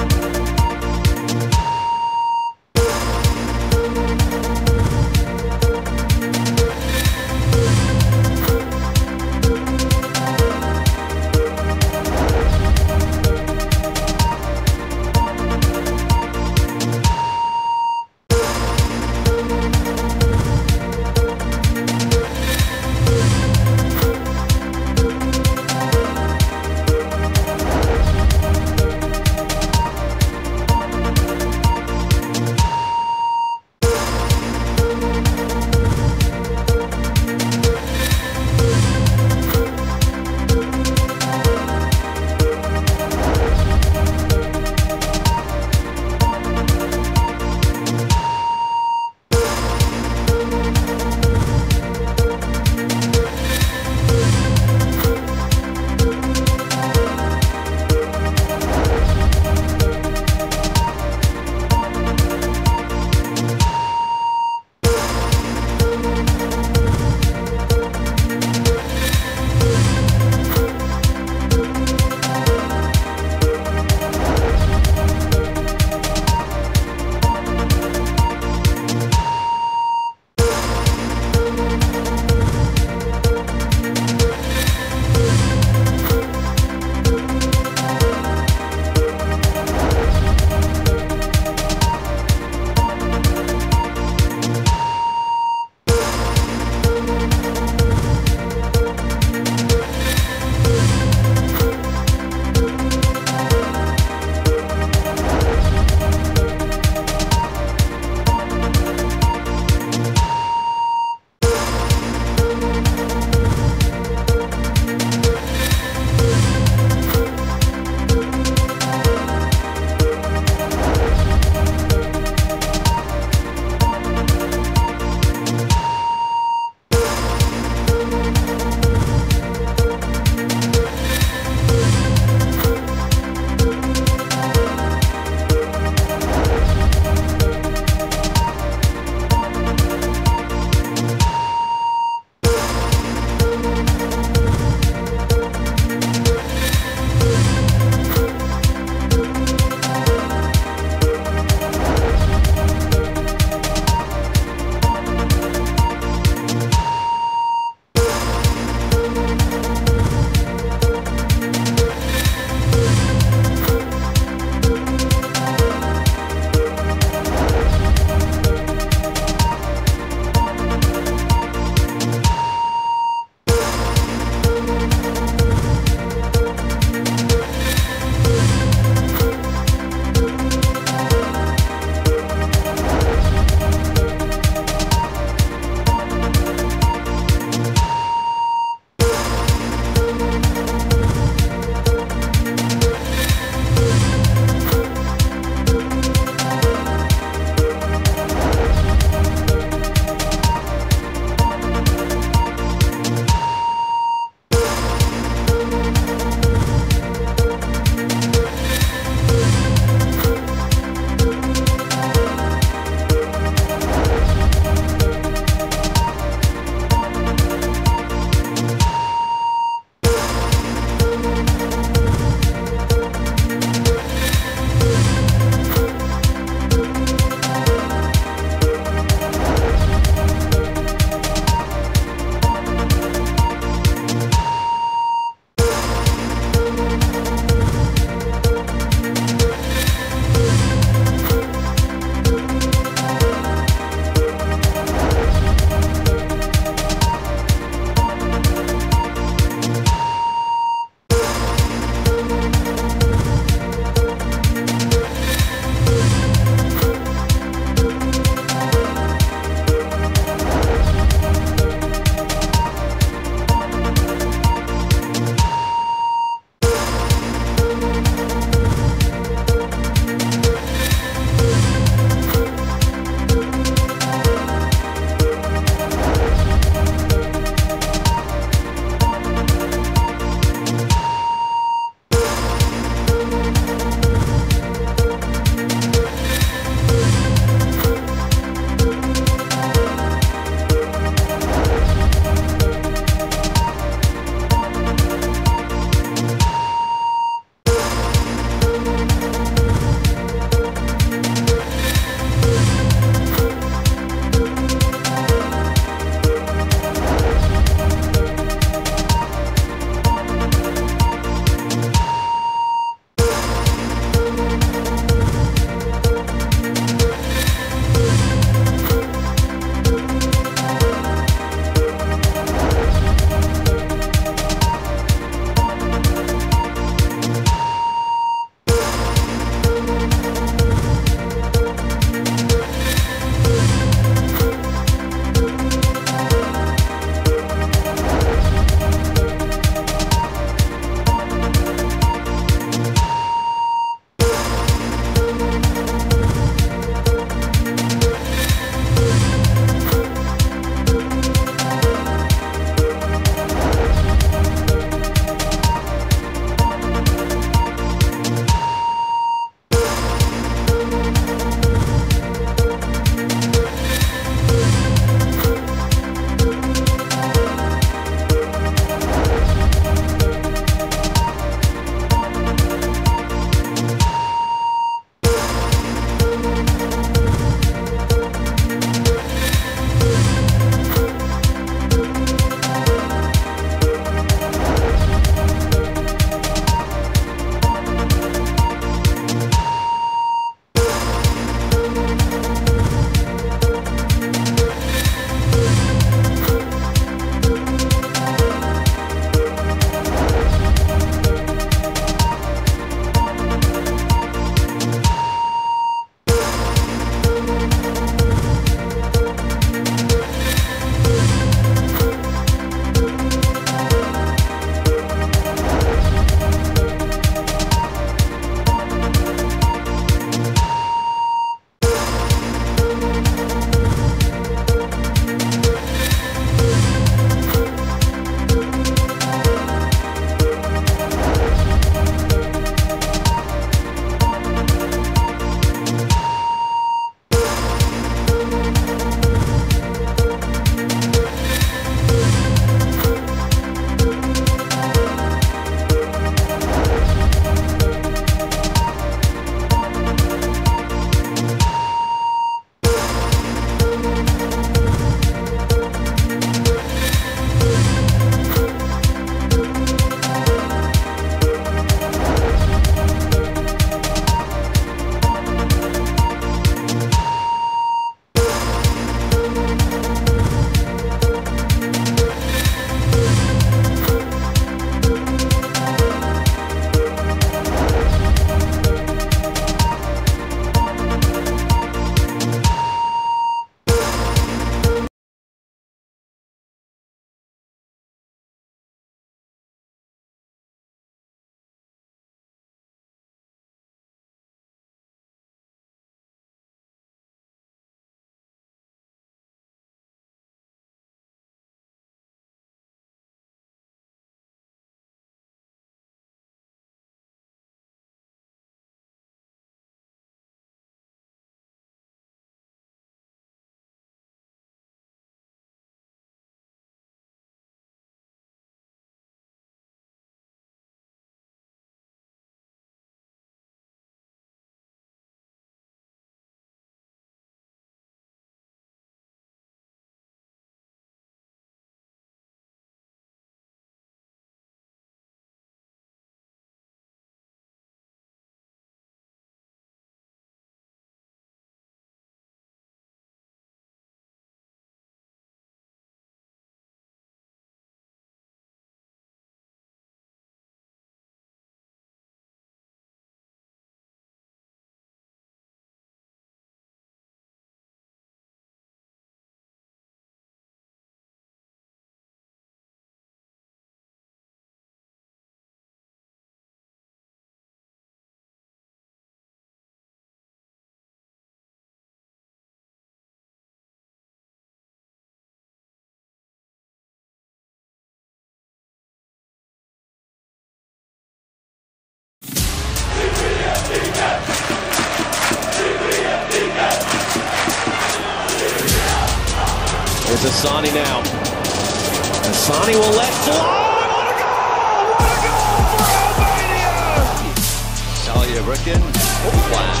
Hassani now. Hassani will let fly. What a goal! What a goal for Albania! Salya Bricken. Oh, wow.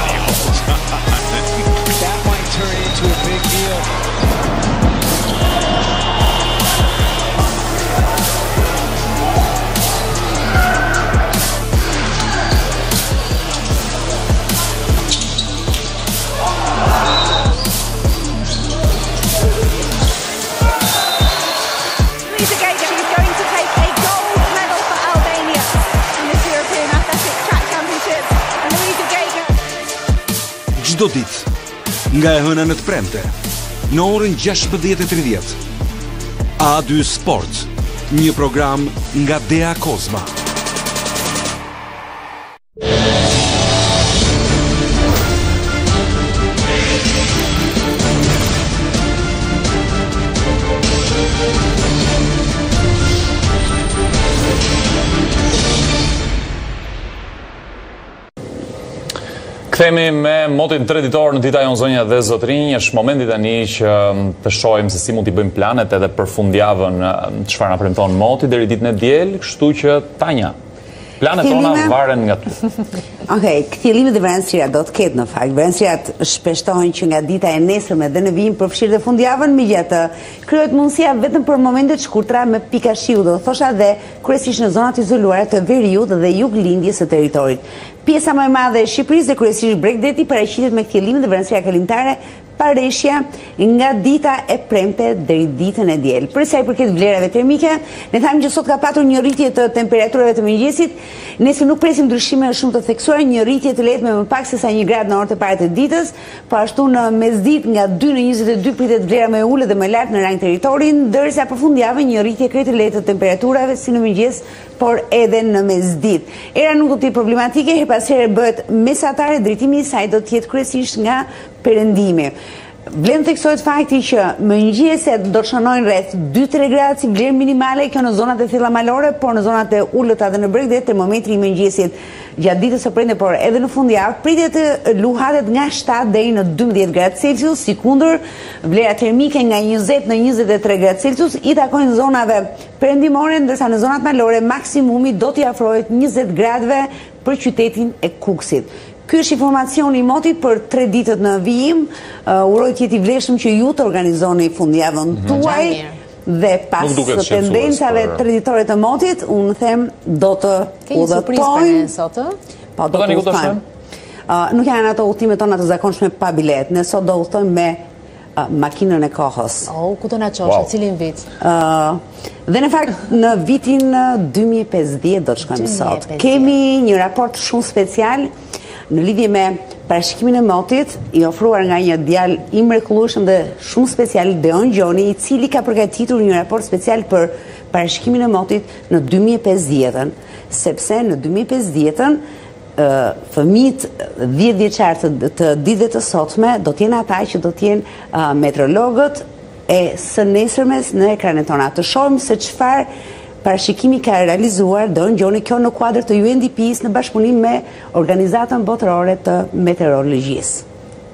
That might turn into a big deal. Çdo ditë, nga e hëna në të premte, në orën gjashtëdhjetë e tridhjetë. A dy Sport, një program nga Dea Kozma. Kthehemi me motin traditor në dita jonë zonja dhe zotrinj. Është momenti tani që të shohim se si mund t'i bëjmë planet edhe për fundjavën, çfarë na premton moti deri ditën e diel, kështu që Tanja, planet tona varen nga ty. Okej, kthjellimet e vranësira do të ketë në fakt. Vranësirat shpeshtohen që nga dita e nesërme dhe në vijim përfshirë dhe fundjavën, megjithatë krijohet mundësia vetëm për momente të shkurtra me pika shiu, do thosha, dhe kryesisht në zonat izoluara të veriut dhe juglindjes së territorit. Pjesa më e madhe e Shqipërisë dhe kryesisht Bregdeti paraqitet me kthjellimet dhe vranësira kalimtare pareshja nga dita e premte deri ditën e diel. Për sa i përket vlerave termike, ne thamë që sot ka patur një rritje të temperaturave të mëngjesit, nëse nuk presim ndryshime shumë të theksuara, një rritje të lehtë me më pak se sa një gradë në orët e para të ditës, po ashtu në mesditë nga dy në njëzet e dy pritet vlera më e ulët dhe më lart në rang territorin, ndërsa për fundjavë një rritje krejt të lehtë të temperaturave si në mëngjes, por edhe në mesditë. Era nuk do të jetë problematike, her pas here bëhet mesatare, drejtimi i saj do të jetë kryesisht nga perëndimi. Vlen theksohet fakti që mëngjeset do të shënojnë rreth dy tre gradë si vlerë minimale, kjo në zonat e thella malore, por në zonat e ulëta dhe në Bregdet termometri i mëngjesit gjatë ditës së premte, por edhe në fundjavë pritet të luhatet nga shtatë deri në dymbëdhjetë gradë Celsius, sikundër vlera termike nga njëzet në njëzet e tre gradë Celsius i takojnë zonave perëndimore, ndërsa në zonat malore maksimumi do t'i afrohet njëzet gradëve për qytetin e Kukësit. Ky është informacioni i motit për tre ditët në vijim. Uh, uroj të jetë i vlefshëm që ju të organizoni fundjavën tuaj dhe pas tendencave traditore të motit, unë them do të udhëtojmë. Po do të udhëtojmë. Uh, nuk janë ato udhëtimet tona të zakonshme pa bilet. Ne sot do udhëtojmë me uh, makinën e kohës. Oh, ku do na çosh, wow. Cilin vit? Uh, dhe në fakt në vitin dy mijë e pesëdhjetë do të shkojmë sot. Kemi një raport shumë special në lidhje me parashikimin e motit, i ofruar nga një djalë i mrekullueshëm dhe shumë special, Deon Gjoni, i cili ka përgatitur një raport special për parashikimin e motit në dy mijë e pesëdhjetën, sepse në dy mijë e pesëdhjetën uh, fëmijët dhjetë vjeçar të, të ditëve të sotme do të jenë ata që do të jenë uh, meteorologët e së nesërmes në ekranet tona. Të shohim se çfarë parashikimi ka realizuar Deon Gjoni, kjo në kuadër të U N D P-s në bashkëpunim me Organizatën Botërore të Meteorologjisë.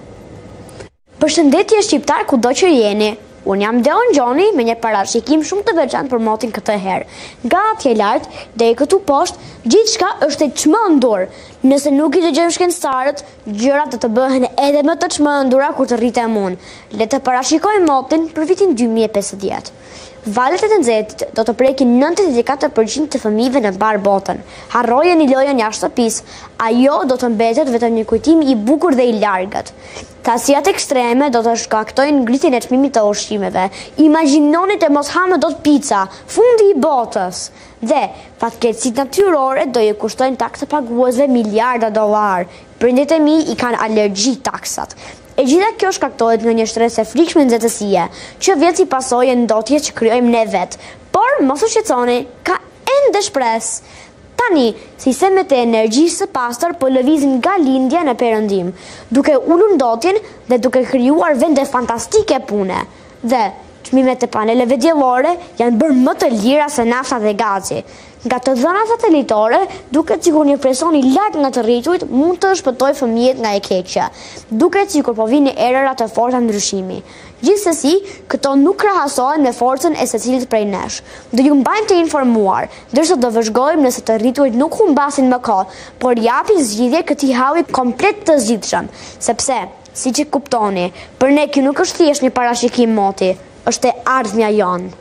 Përshëndetje shqiptar kudo që jeni. Unë jam Deon Gjoni me një parashikim shumë të veçantë për motin këtë herë. Nga atje lart deri këtu poshtë, gjithçka është e çmendur. Nëse nuk i dëgjojmë shkencëtarët, gjërat do të bëhen edhe më të çmendura kur të rritem unë. Le të parashikojmë motin për vitin dy mijë e pesëdhjetë. Valet e të nxehtit do të prekin nëntëdhjetë e katër përqind të fëmijëve në mbar botën. Harrojeni lojën jashtë shtëpisë, ajo do të mbetet vetëm një kujtim i bukur dhe i largët. Thasjat ekstreme do të shkaktojnë ngritjen e çmimit të ushqimeve. Imagjinoni të mos hamë dot pica, fundi i botës. Dhe fatkeqësitë natyrore do i kushtojnë taksë paguesve miliarda dollar. Prindit e mi i kanë alergji taksat. E gjitha kjo shkaktohet nga një shtresë e frikshme nxehtësie, që vjen si pasojë e ndotjes që krijojmë ne vetë. Por mos u shqetësoni, ka ende shpresë. Tani, sistemet e energjisë së pastër po lëvizin nga lindja në perëndim, duke ulur ndotjen dhe duke krijuar vende fantastike pune. Dhe çmimet e paneleve diellore janë bërë më të lira se nafta dhe gazi. Nga të dhënat satelitore, duket sikur një person i lartë nga të rriturit mund të shpëtojë fëmijët nga e keqja. Duket sikur po vini erëra të forta ndryshimi. Gjithsesi, këto nuk krahasohen me forcën e secilit prej nesh. Do ju mbajmë të informuar, ndërsa do vëzhgojmë nëse të rriturit nuk humbasin më kohë, por japin zgjidhje këtij halli komplet të zgjidhshëm, sepse siç e kuptoni, për ne kjo nuk është thjesht një parashikim moti, është e ardhmja jonë.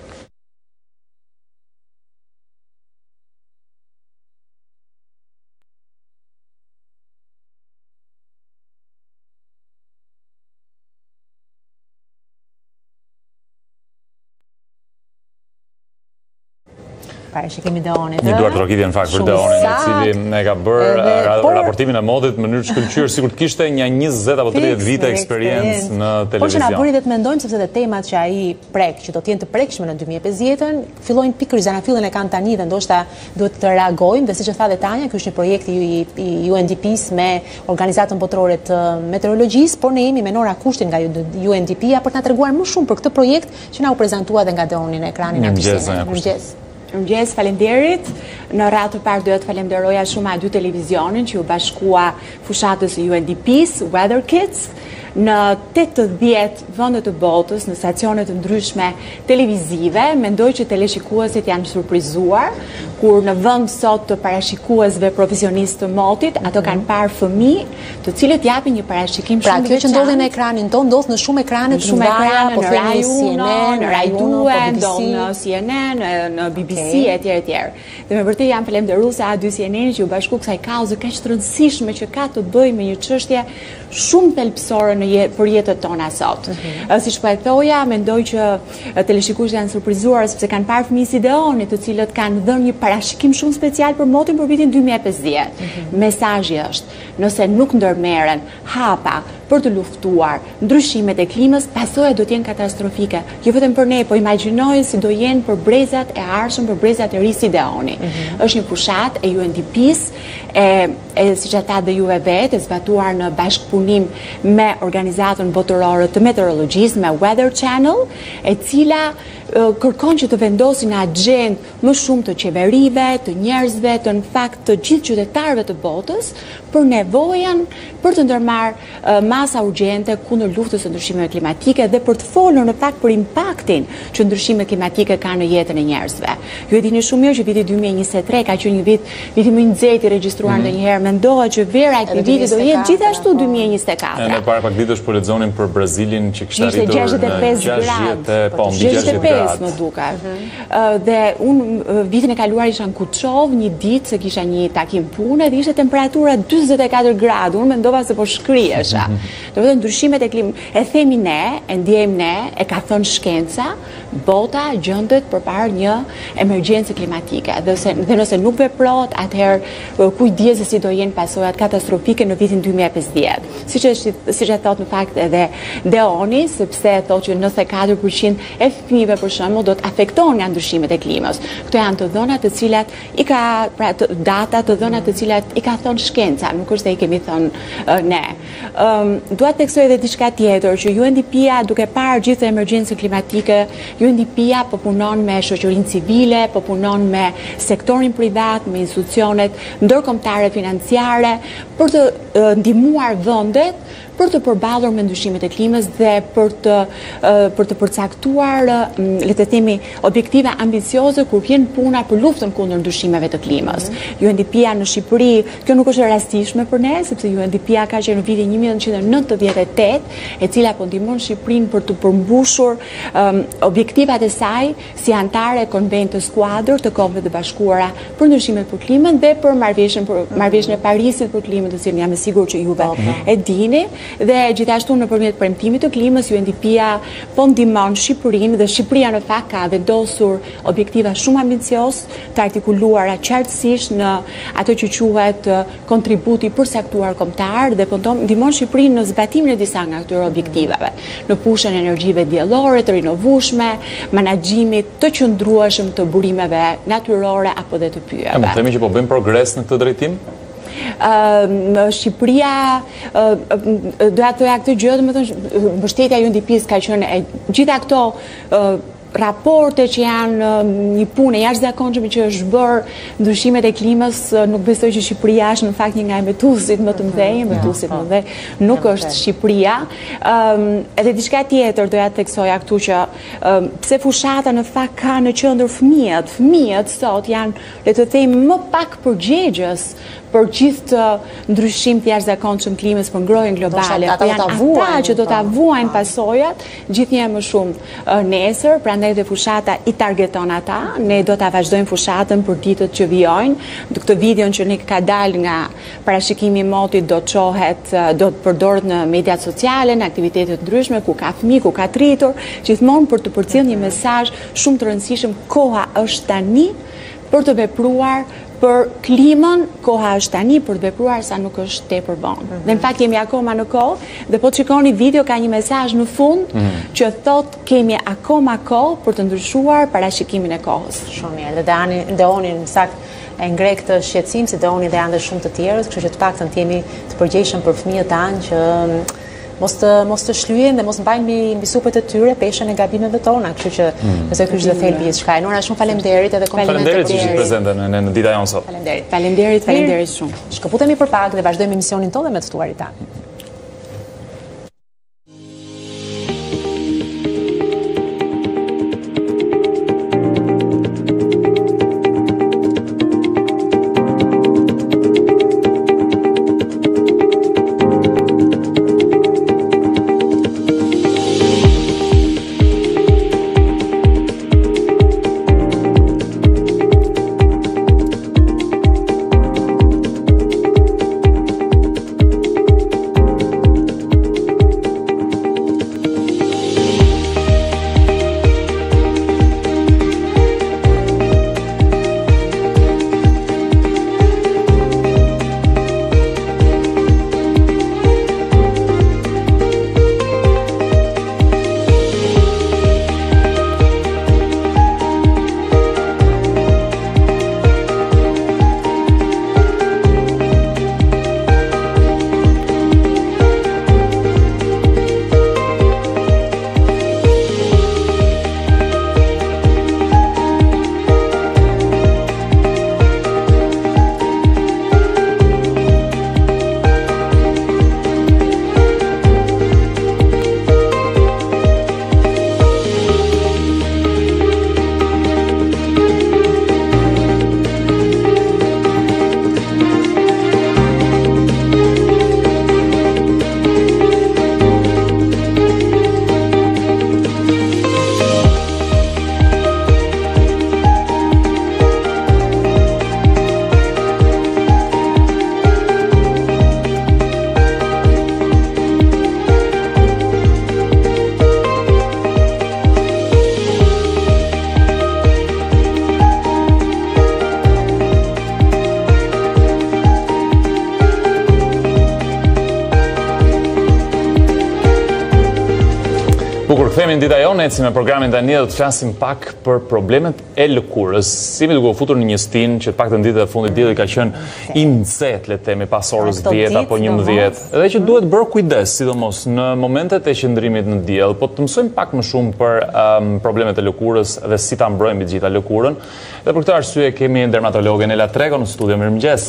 Parashikimi Deonit. Një duart rokitje në fakt për Deonin, i cili e ka bërë raportimin e modit në mënyrë të shkëlqyer, sikur të kishte një njëzet apo tridhjetë vite eksperiencë në televizion. Por që na bëri dhe të mendojmë sepse dhe temat që ai prek, që do të jenë të prekshme në dy mijë e pesëdhjetën, fillojnë pikërisht anafillin e kanë tani dhe ndoshta duhet të reagojmë, dhe siç e tha dhe Tanja, ky është një projekt i U N D P-s me Organizatën Botërore të Meteorologjisë, por ne jemi me Nora Kushtin nga U N D P-ja për të na treguar më shumë për këtë projekt që na u prezantua dhe nga Deoni në ekranin e Mirëmëngjes. Mirëmëngjes, faleminderit. Në radhë të parë duhet falenderoj shumë A dy televizionin që u bashkua fushatës U N D P-s, Weather Kids, në tetëdhjetë vende të botës, në stacione të ndryshme televizive. Mendoj që teleshikuesit janë surprizuar kur në vend sot të parashikuesve profesionistë të motit, ato kanë parë fëmijë, të cilët japin një parashikim pra, shumë të veçantë. Pra, kjo që ndodhi në ekranin tonë, ndodh në shumë ekrane të ndryshme, po themi C N N, në Rai uno, ndodh në C N N, në B B C etj etj. Dhe me vërtet jam falenderuese A dy C N N që u bashku kësaj kauze kaq të rëndësishme që ka të bëjë me një çështje shumë thelbësore në jet, për jetët tona sot. Mm-hmm. Siç po e thoja, mendoj që teleshikuesit janë surprizuar sepse kanë parë fëmijë si Deoni, të cilët kanë dhënë një parashikim shumë special për motin për vitin dy mijë e pesëdhjetë. Mm-hmm. Mesazhi është, nëse nuk ndërmerren hapa për të luftuar ndryshimet e klimës, pasojat do të jenë katastrofike. Jo vetëm për ne, po imagjinojë si do jenë për brezat e ardhshëm, për brezat e ri si Deoni. Mm-hmm. Është një fushat e U N D P-s, e, e siç e tha dhe juve vetë, e zbatuar në bashkëpunim me Organizatën Botërore të Meteorologjisë, me Weather Channel, e cila kërkon që të vendosin në agjendë më shumë të qeverive, të njerëzve, të në fakt të gjithë qytetarëve të botës për nevojën për të ndërmarrë masa urgjente kundër luftës së ndryshimeve klimatike dhe për të folur në fakt për impaktin që ndryshimet klimatike kanë në jetën e njerëzve. Ju e dini shumë mirë që viti dy mijë e njëzet e tre ka qenë një vit viti më i nxehtë i regjistruar ndonjëherë. Mendohet që vera e këtij viti do jetë gjithashtu dy mijë e njëzet e katër. Në para pak ditësh po lexonin për Brazilin që kishte arritur në gjashtëdhjetë e pesë gradë, po gjashtëdhjetë e pesë më duket. Dhe unë vitin e kaluar isha në Kuçov një ditë se kisha një takim pune dhe ishte temperatura dyzet e katër gradë. Unë mendova se po shkrihesha. Do të ndryshimet e klimës, e themi ne, e ndjejmë ne, e ka thënë shkenca, bota gjendet përpara një emergjencë klimatike. Dhe, se, dhe nëse nuk veprohet, atëherë kujt di se si do jenë pasojat katastrofike në vitin dy mijë e pesëdhjetë. Siç e siç e thot në fakt edhe Deoni, sepse thotë që njëzet e katër përqind e fëmijëve për shembull do të afektohen nga ndryshimet e klimës. Këto janë të dhëna të cilat i ka pra të, data të dhëna të cilat i ka thënë shkenca, nuk është se i kemi thënë uh, ne. Um, Dua të theksoj edhe diçka tjetër, që U N D P-ja duke parë gjithë emergjencën klimatike, U N D P-ja po punon me shoqërinë civile, po punon me sektorin privat, me institucionet ndërkombëtare financiare për të uh, ndihmuar vendet për të përballur me ndryshimet e klimës dhe për të uh, për të përcaktuar uh, le të themi objektive ambicioze kur vjen puna për luftën kundër ndryshimeve të klimës. Mm-hmm. U N D P-ja në Shqipëri, kjo nuk është e rastishme për ne, sepse U N D P-ja ka qenë në vitin një mijë nëntëqind e nëntëdhjetë e tetë, e cila po ndihmon Shqipërinë për të përmbushur um, objektivat e saj si anëtare e Konventit të Skuadër të Kombeve të Bashkuara për ndryshimet për klimën dhe për marrëveshjen për marrëveshjen e Parisit për klimën, të cilën jam e sigurt që juve mm-hmm. e dini. Dhe gjithashtu nëpërmjet premtimit të klimës, U N D P-ja po ndihmon Shqipërinë dhe Shqipëria në fakt ka vendosur objektiva shumë ambicioz të artikuluara qartësisht në ato që quhet kontributi përcaktuar kombëtar dhe po ndihmon Shqipërinë në zbatimin e disa nga këtyre objektivave, në pushën e energjive diellore të rinovueshme, menaxhimit të qëndrueshëm të burimeve natyrore apo dhe të pyjeve. Mund të themi që po bëjmë progres në këtë drejtim? Shqipëria, doja të thoja këtë gjë, domethënë mbështetja ju ndipis ka qenë e gjitha këto raporte që janë një punë e jashtëzakonshme që është bërë ndryshimet e klimës, nuk besoj që Shqipëria është në fakt një nga emetuesit më të mëdhenj, emetuesit më dhe nuk është Shqipëria. Edhe diçka tjetër doja të theksoja këtu që pse fushata në fakt ka në qendër fëmijët, fëmijët sot janë, le të themi, më pak përgjegjës për gjithë të ndryshim të jashtëzakonshëm klimës, për ngrohjen globale, po janë ata që do ta vuajnë pasojat gjithnjë më shumë nesër, prandaj dhe fushata i targeton ata. Ne do ta vazhdojmë fushatën për ditët që vijojnë. Këtë videon që ne ka dalë nga parashikimi i motit do të çohet, do të përdoret në mediat sociale, në aktivitete të ndryshme ku ka fëmijë, ku ka tritur, gjithmonë për të përcjellë një mesazh shumë të rëndësishëm: koha është tani për të vepruar për klimën, koha është tani për të vepruar sa nuk është tepër vonë. Dhe në fakt jemi akoma në kohë, dhe po të shikoni video ka një mesazh në fund që thot kemi akoma kohë për të ndryshuar parashikimin e kohës. Shumë mirë. Dhe Deoni në sakt e ngre këtë shqetësim, si Deoni dhe janë dhe shumë të tjerës, kështu që të paktën të jemi të përgjegjshëm për fëmijët tanë që mos të mos të shlyhen dhe mos mbajnë mbi mbi supët e tyre peshën e gabimeve tona, kështu që besoj ky është thelbi i çka. Nora, shumë faleminderit edhe komplimente për faleminderit që ishit prezente në në dita jonë sot. Faleminderit. Faleminderit, faleminderit shumë. Shkëputemi për pak dhe vazhdojmë emisionin tonë me të ftuarit tanë. Kthehemi në dita jonë, ecim me programin tani do të flasim pak për problemet e lëkurës. Si me duke u futur në një stinë që të paktën ditët e fundit dielli ka qenë i nxehtë, le të themi, pas orës dhjetë apo njëmbëdhjetë. Edhe që duhet bërë kujdes, sidomos në momentet e qëndrimit në diell, po të mësojmë pak më shumë për um, problemet e lëkurës dhe si ta mbrojmë të gjitha lëkurën. Dhe për këtë arsye kemi dermatologen Ela Trego në studio. Mirëmëngjes.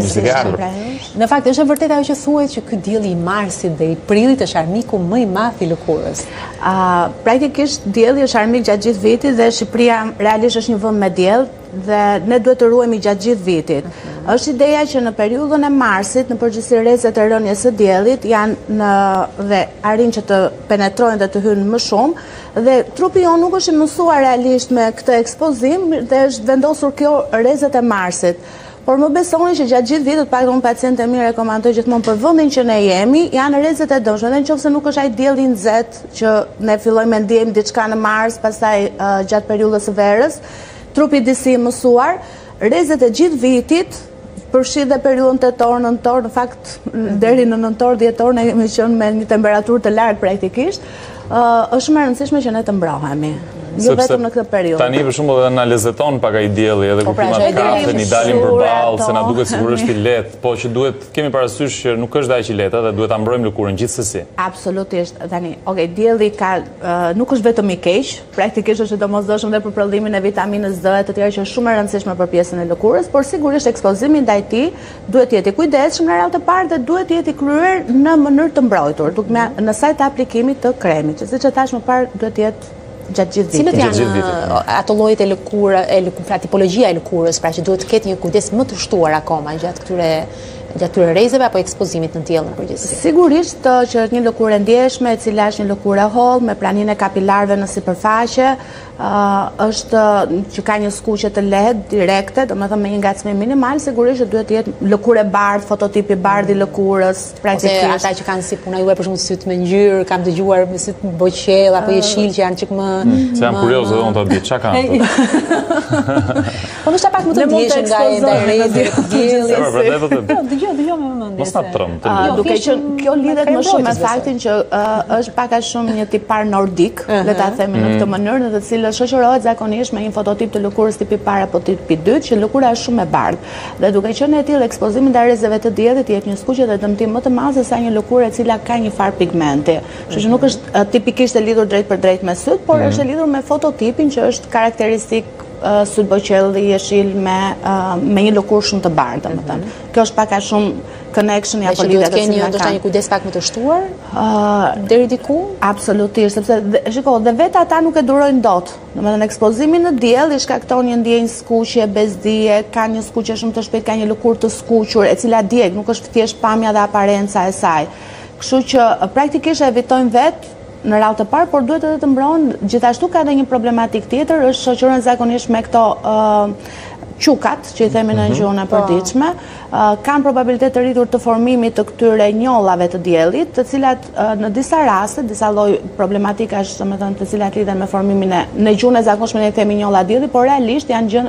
Në fakt është e vërtetë ajo që thuhet që ky dielli i marsit dhe i prillit është armiku më i madh i lëkurës. Uh, praktikisht dielli është armik gjatë gjithë vitit dhe Shqipëria realisht është një vend me diell dhe ne duhet të ruhemi gjatë gjithë vitit. Uh -huh. Është ideja që në periudhën e marsit, në përgjithësi rrezet e rënies së diellit janë në dhe arrin që të penetrojnë dhe të hyjnë më shumë dhe trupi jon nuk është i mësuar realisht me këtë ekspozim dhe është vendosur kjo rrezet e marsit. Por më besoni që gjatë gjithë vitit, pak unë pacientë e mi rekomandoj gjithmonë për vendin që ne jemi, janë rrezet e dëmshme. Dhe nëse nuk është ai dielli i nxehtë që ne fillojmë të ndjejmë diçka në mars, pastaj uh, gjatë periudhës së verës, trupi disi i mësuar, rrezet e gjithë vitit, përfshi dhe periudhën tetor, nëntor, në fakt deri në nëntor, dhjetor ne kemi qenë me një temperaturë të lartë praktikisht, uh, është më e rëndësishme që ne të mbrohemi. jo vetëm në këtë periudhë. Tani për shembull edhe na lezeton pak ai dielli, edhe kur filmat kafe, ni dalim përballë, se na duket sigurisht i lehtë, po që duhet kemi parasysh që nuk është aq i lehtë dhe duhet ta mbrojmë lëkurën gjithsesi. Absolutisht. Tani, okay, dielli ka nuk është vetëm i keq, praktikisht është domosdoshëm dhe për prodhimin e vitaminës D e të tjera që është shumë e rëndësishme për pjesën e lëkurës, por sigurisht ekspozimi ndaj tij duhet të jetë i kujdesshëm në radhë të parë dhe duhet të jetë i kryer në mënyrë të mbrojtur, duke në sajt të aplikimit të kremit, që siç e thash më parë duhet të jetë gjatë gjithë vitit. Cilët janë ato llojet e lëkurë, e lëkurë, tipologjia e lëkurës, pra që duhet të ketë një kujdes më të shtuar akoma gjatë këtyre gjatë këtyre rrezeve apo ekspozimit në diell në përgjithësi? Sigurisht që është një lëkurë e ndjeshme, e cila është një lëkurë e hollë me praninë e kapilarëve në sipërfaqe, është që ka një skuqje të lehtë, direkte, domethënë me një ngacmim minimal, sigurisht që duhet të jetë lëkurë e bardhë, fototipi bardhë i lëkurës, praktikisht. Ose ata që kanë si puna juaj për shembull syt me ngjyrë, kam dëgjuar me syt boqell apo jeshil që janë çik më Se janë kurioz edhe unë ta di çka kanë. Po ndoshta pak më të ndjeshëm nga ndaj rrezit, dielli. Dëgjoj, dëgjoj me vëmendje. Mos ta trëm. Duke qenë kjo lidhet më shumë me faktin që është pak a shumë një tipar nordik, le ta themi në këtë mënyrë, në të cilën shoqërohet zakonisht me një fototip të lëkurës tipi parë apo tipi dytë, që lëkura është shumë e bardhë. Dhe duke qenë e tillë, ekspozimi ndaj rrezeve të diellit jep një skuqje dhe dëmtim më të madh se sa një lëkurë e cila ka një far pigmenti. Kështu që nuk është tipikisht e lidhur drejt për drejt me syt, por është e lidhur me fototipin që është karakteristik syt boqelli jeshil me me një lëkurë shumë të bardhë, domethënë. Kjo është pak a shumë connection apo lidhja që keni ndoshta një kujdes pak më të shtuar deri diku? Absolutisht, sepse shikoj, dhe vetë ata nuk e durojnë dot. Domethënë ekspozimi në diell i shkakton një ndjenjë skuqje, bezdije, ka një skuqje shumë të shpejtë, ka një lëkurë të skuqur, e cila djeg, nuk është thjesht pamja dhe aparenca e saj. Kështu që praktikisht e evitojnë vetë në radhë të parë, por duhet edhe të mbrohen. Gjithashtu ka edhe një problematik tjetër, është shoqërohen zakonisht me këto qukat, që i themi në gjuhën e përditshme, kanë probabilitet të rritur të formimit të këtyre njollave të diellit, të cilat në disa raste, disa lloj problematikash, domethënë të cilat lidhen me formimin e në gjuhën e zakonshme ne i themi njolla dielli, por realisht janë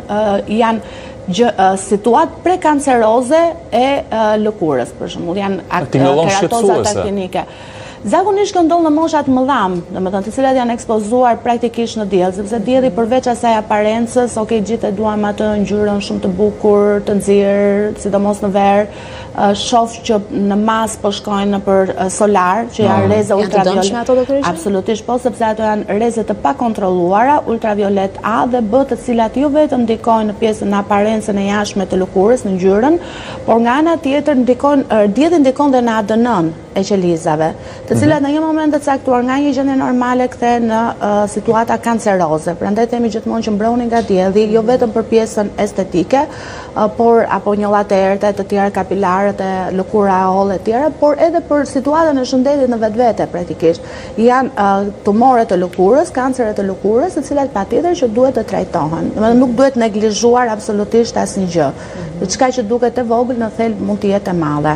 janë situatë prekanceroze e lëkurës, për shembull, janë keratozat aktinike. Zakonisht kjo ndodh në moshat më dham, domethënë të cilat janë ekspozuar praktikisht në diell, sepse dielli përveç asaj aparencës, okay, gjithë e duam atë ngjyrën shumë të bukur, të nxirr, sidomos në verë, shoh që në mas po shkojnë nëpër solar, që janë rreze ultraviolet. Absolutisht po, sepse ato janë rreze të pakontrolluara, ultraviolet A dhe B, të cilat jo vetëm ndikojnë në pjesën e aparencën e jashtme të lëkurës, në ngjyrën, por nga ana tjetër ndikojnë, dielli ndikon dhe në A D N-n e qelizave, të cilat në një moment të caktuar nga një gjendje normale kthehen në situata kanceroze. Prandaj themi gjithmonë që mbroni nga dielli, jo vetëm për pjesën estetike, por apo njollat e errta, të tjera kapilarët e lëkura e hollë e tjera, por edhe për situatën e shëndetit në vetvete praktikisht. Janë tumore të lëkurës, kancere të lëkurës, të cilat patjetër që duhet të trajtohen. Domethënë nuk duhet neglizhuar absolutisht asnjë gjë. Diçka që duket e vogël në thelb mund të jetë e madhe.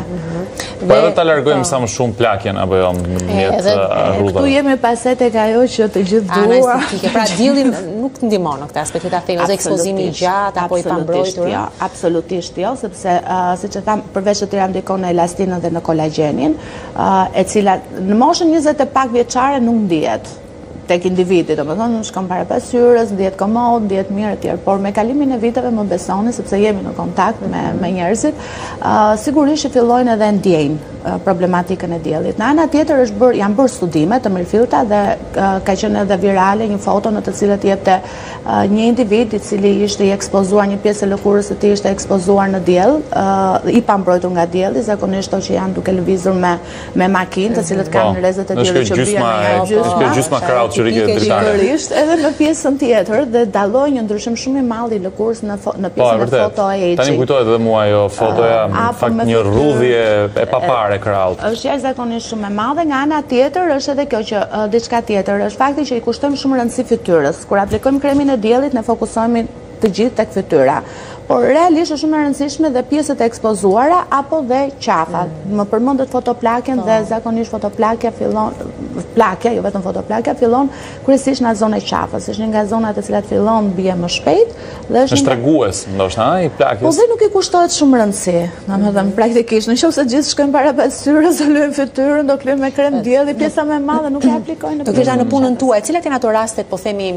Po edhe ta largojmë sa më shumë plakjen apo jo mjet rrugave. Këtu jemi paset tek ajo që të gjithë dua. Pra dielli nuk ndihmon në këtë aspekt, ta themi, ose ekspozimi i gjatë apo i pambrojtur. Jo, absolutisht jo, sepse siç e tham, përveç se tira ndikon në elastinën dhe në kolagjenin, e cila në moshën njëzet e pak vjeçare nuk ndihet tek individi, domethënë shkon para pasyrës, ndihet komod, ndihet mirë etj, por me kalimin e viteve më besoni, sepse jemi në kontakt me me njerëzit, sigurisht që fillojnë edhe ndjejnë problematikën e diellit. Në ana tjetër është bër, janë bërë studime të mirëfillta dhe ka qenë edhe virale një foto në të cilët jepte një individ i cili ishte i ekspozuar, një pjesë e lëkurës së tij ishte ekspozuar në diell, i pambrojtur nga dielli, zakonisht ato që janë duke lëvizur me me makinë, të cilët kanë rrezet e diellit që bien nga gjysma. Kjo gjysma krauçurike dritare. Edhe në pjesën tjetër dhe dalloi një ndryshim shumë i madh i lëkurës në në pjesën e foto aging. Tani kujtohet edhe mua ajo fotoja, në fakt një rrudhje e papare kraut. Është jashtëzakonisht shumë e madhe, nga ana tjetër është edhe kjo që diçka tjetër, është fakti që i kushtojmë shumë rëndësi fytyrës. Kur aplikojmë kremin e diellit, ne fokusohemi të gjithë tek fytyra. Por realisht është shumë e rëndësishme dhe pjesët e ekspozuara apo dhe qafat. Më përmendet fotoplakjen dhe zakonisht fotoplakja fillon plakja, jo vetëm fotoplakja, fillon kryesisht në zonën e qafës. Është një nga zonat e cilat fillon bie më shpejt dhe është është tregues, ndoshta, i plakjes. Po dhe nuk i kushtohet shumë rëndësi. Domethënë praktikisht, nëse gjithë shkojnë para pasyrës, do lëjmë fytyrën, do klejmë me krem dielli, pjesa më e madhe nuk e aplikojnë. Do kisha në punën tuaj, cilat janë ato rastet, po themi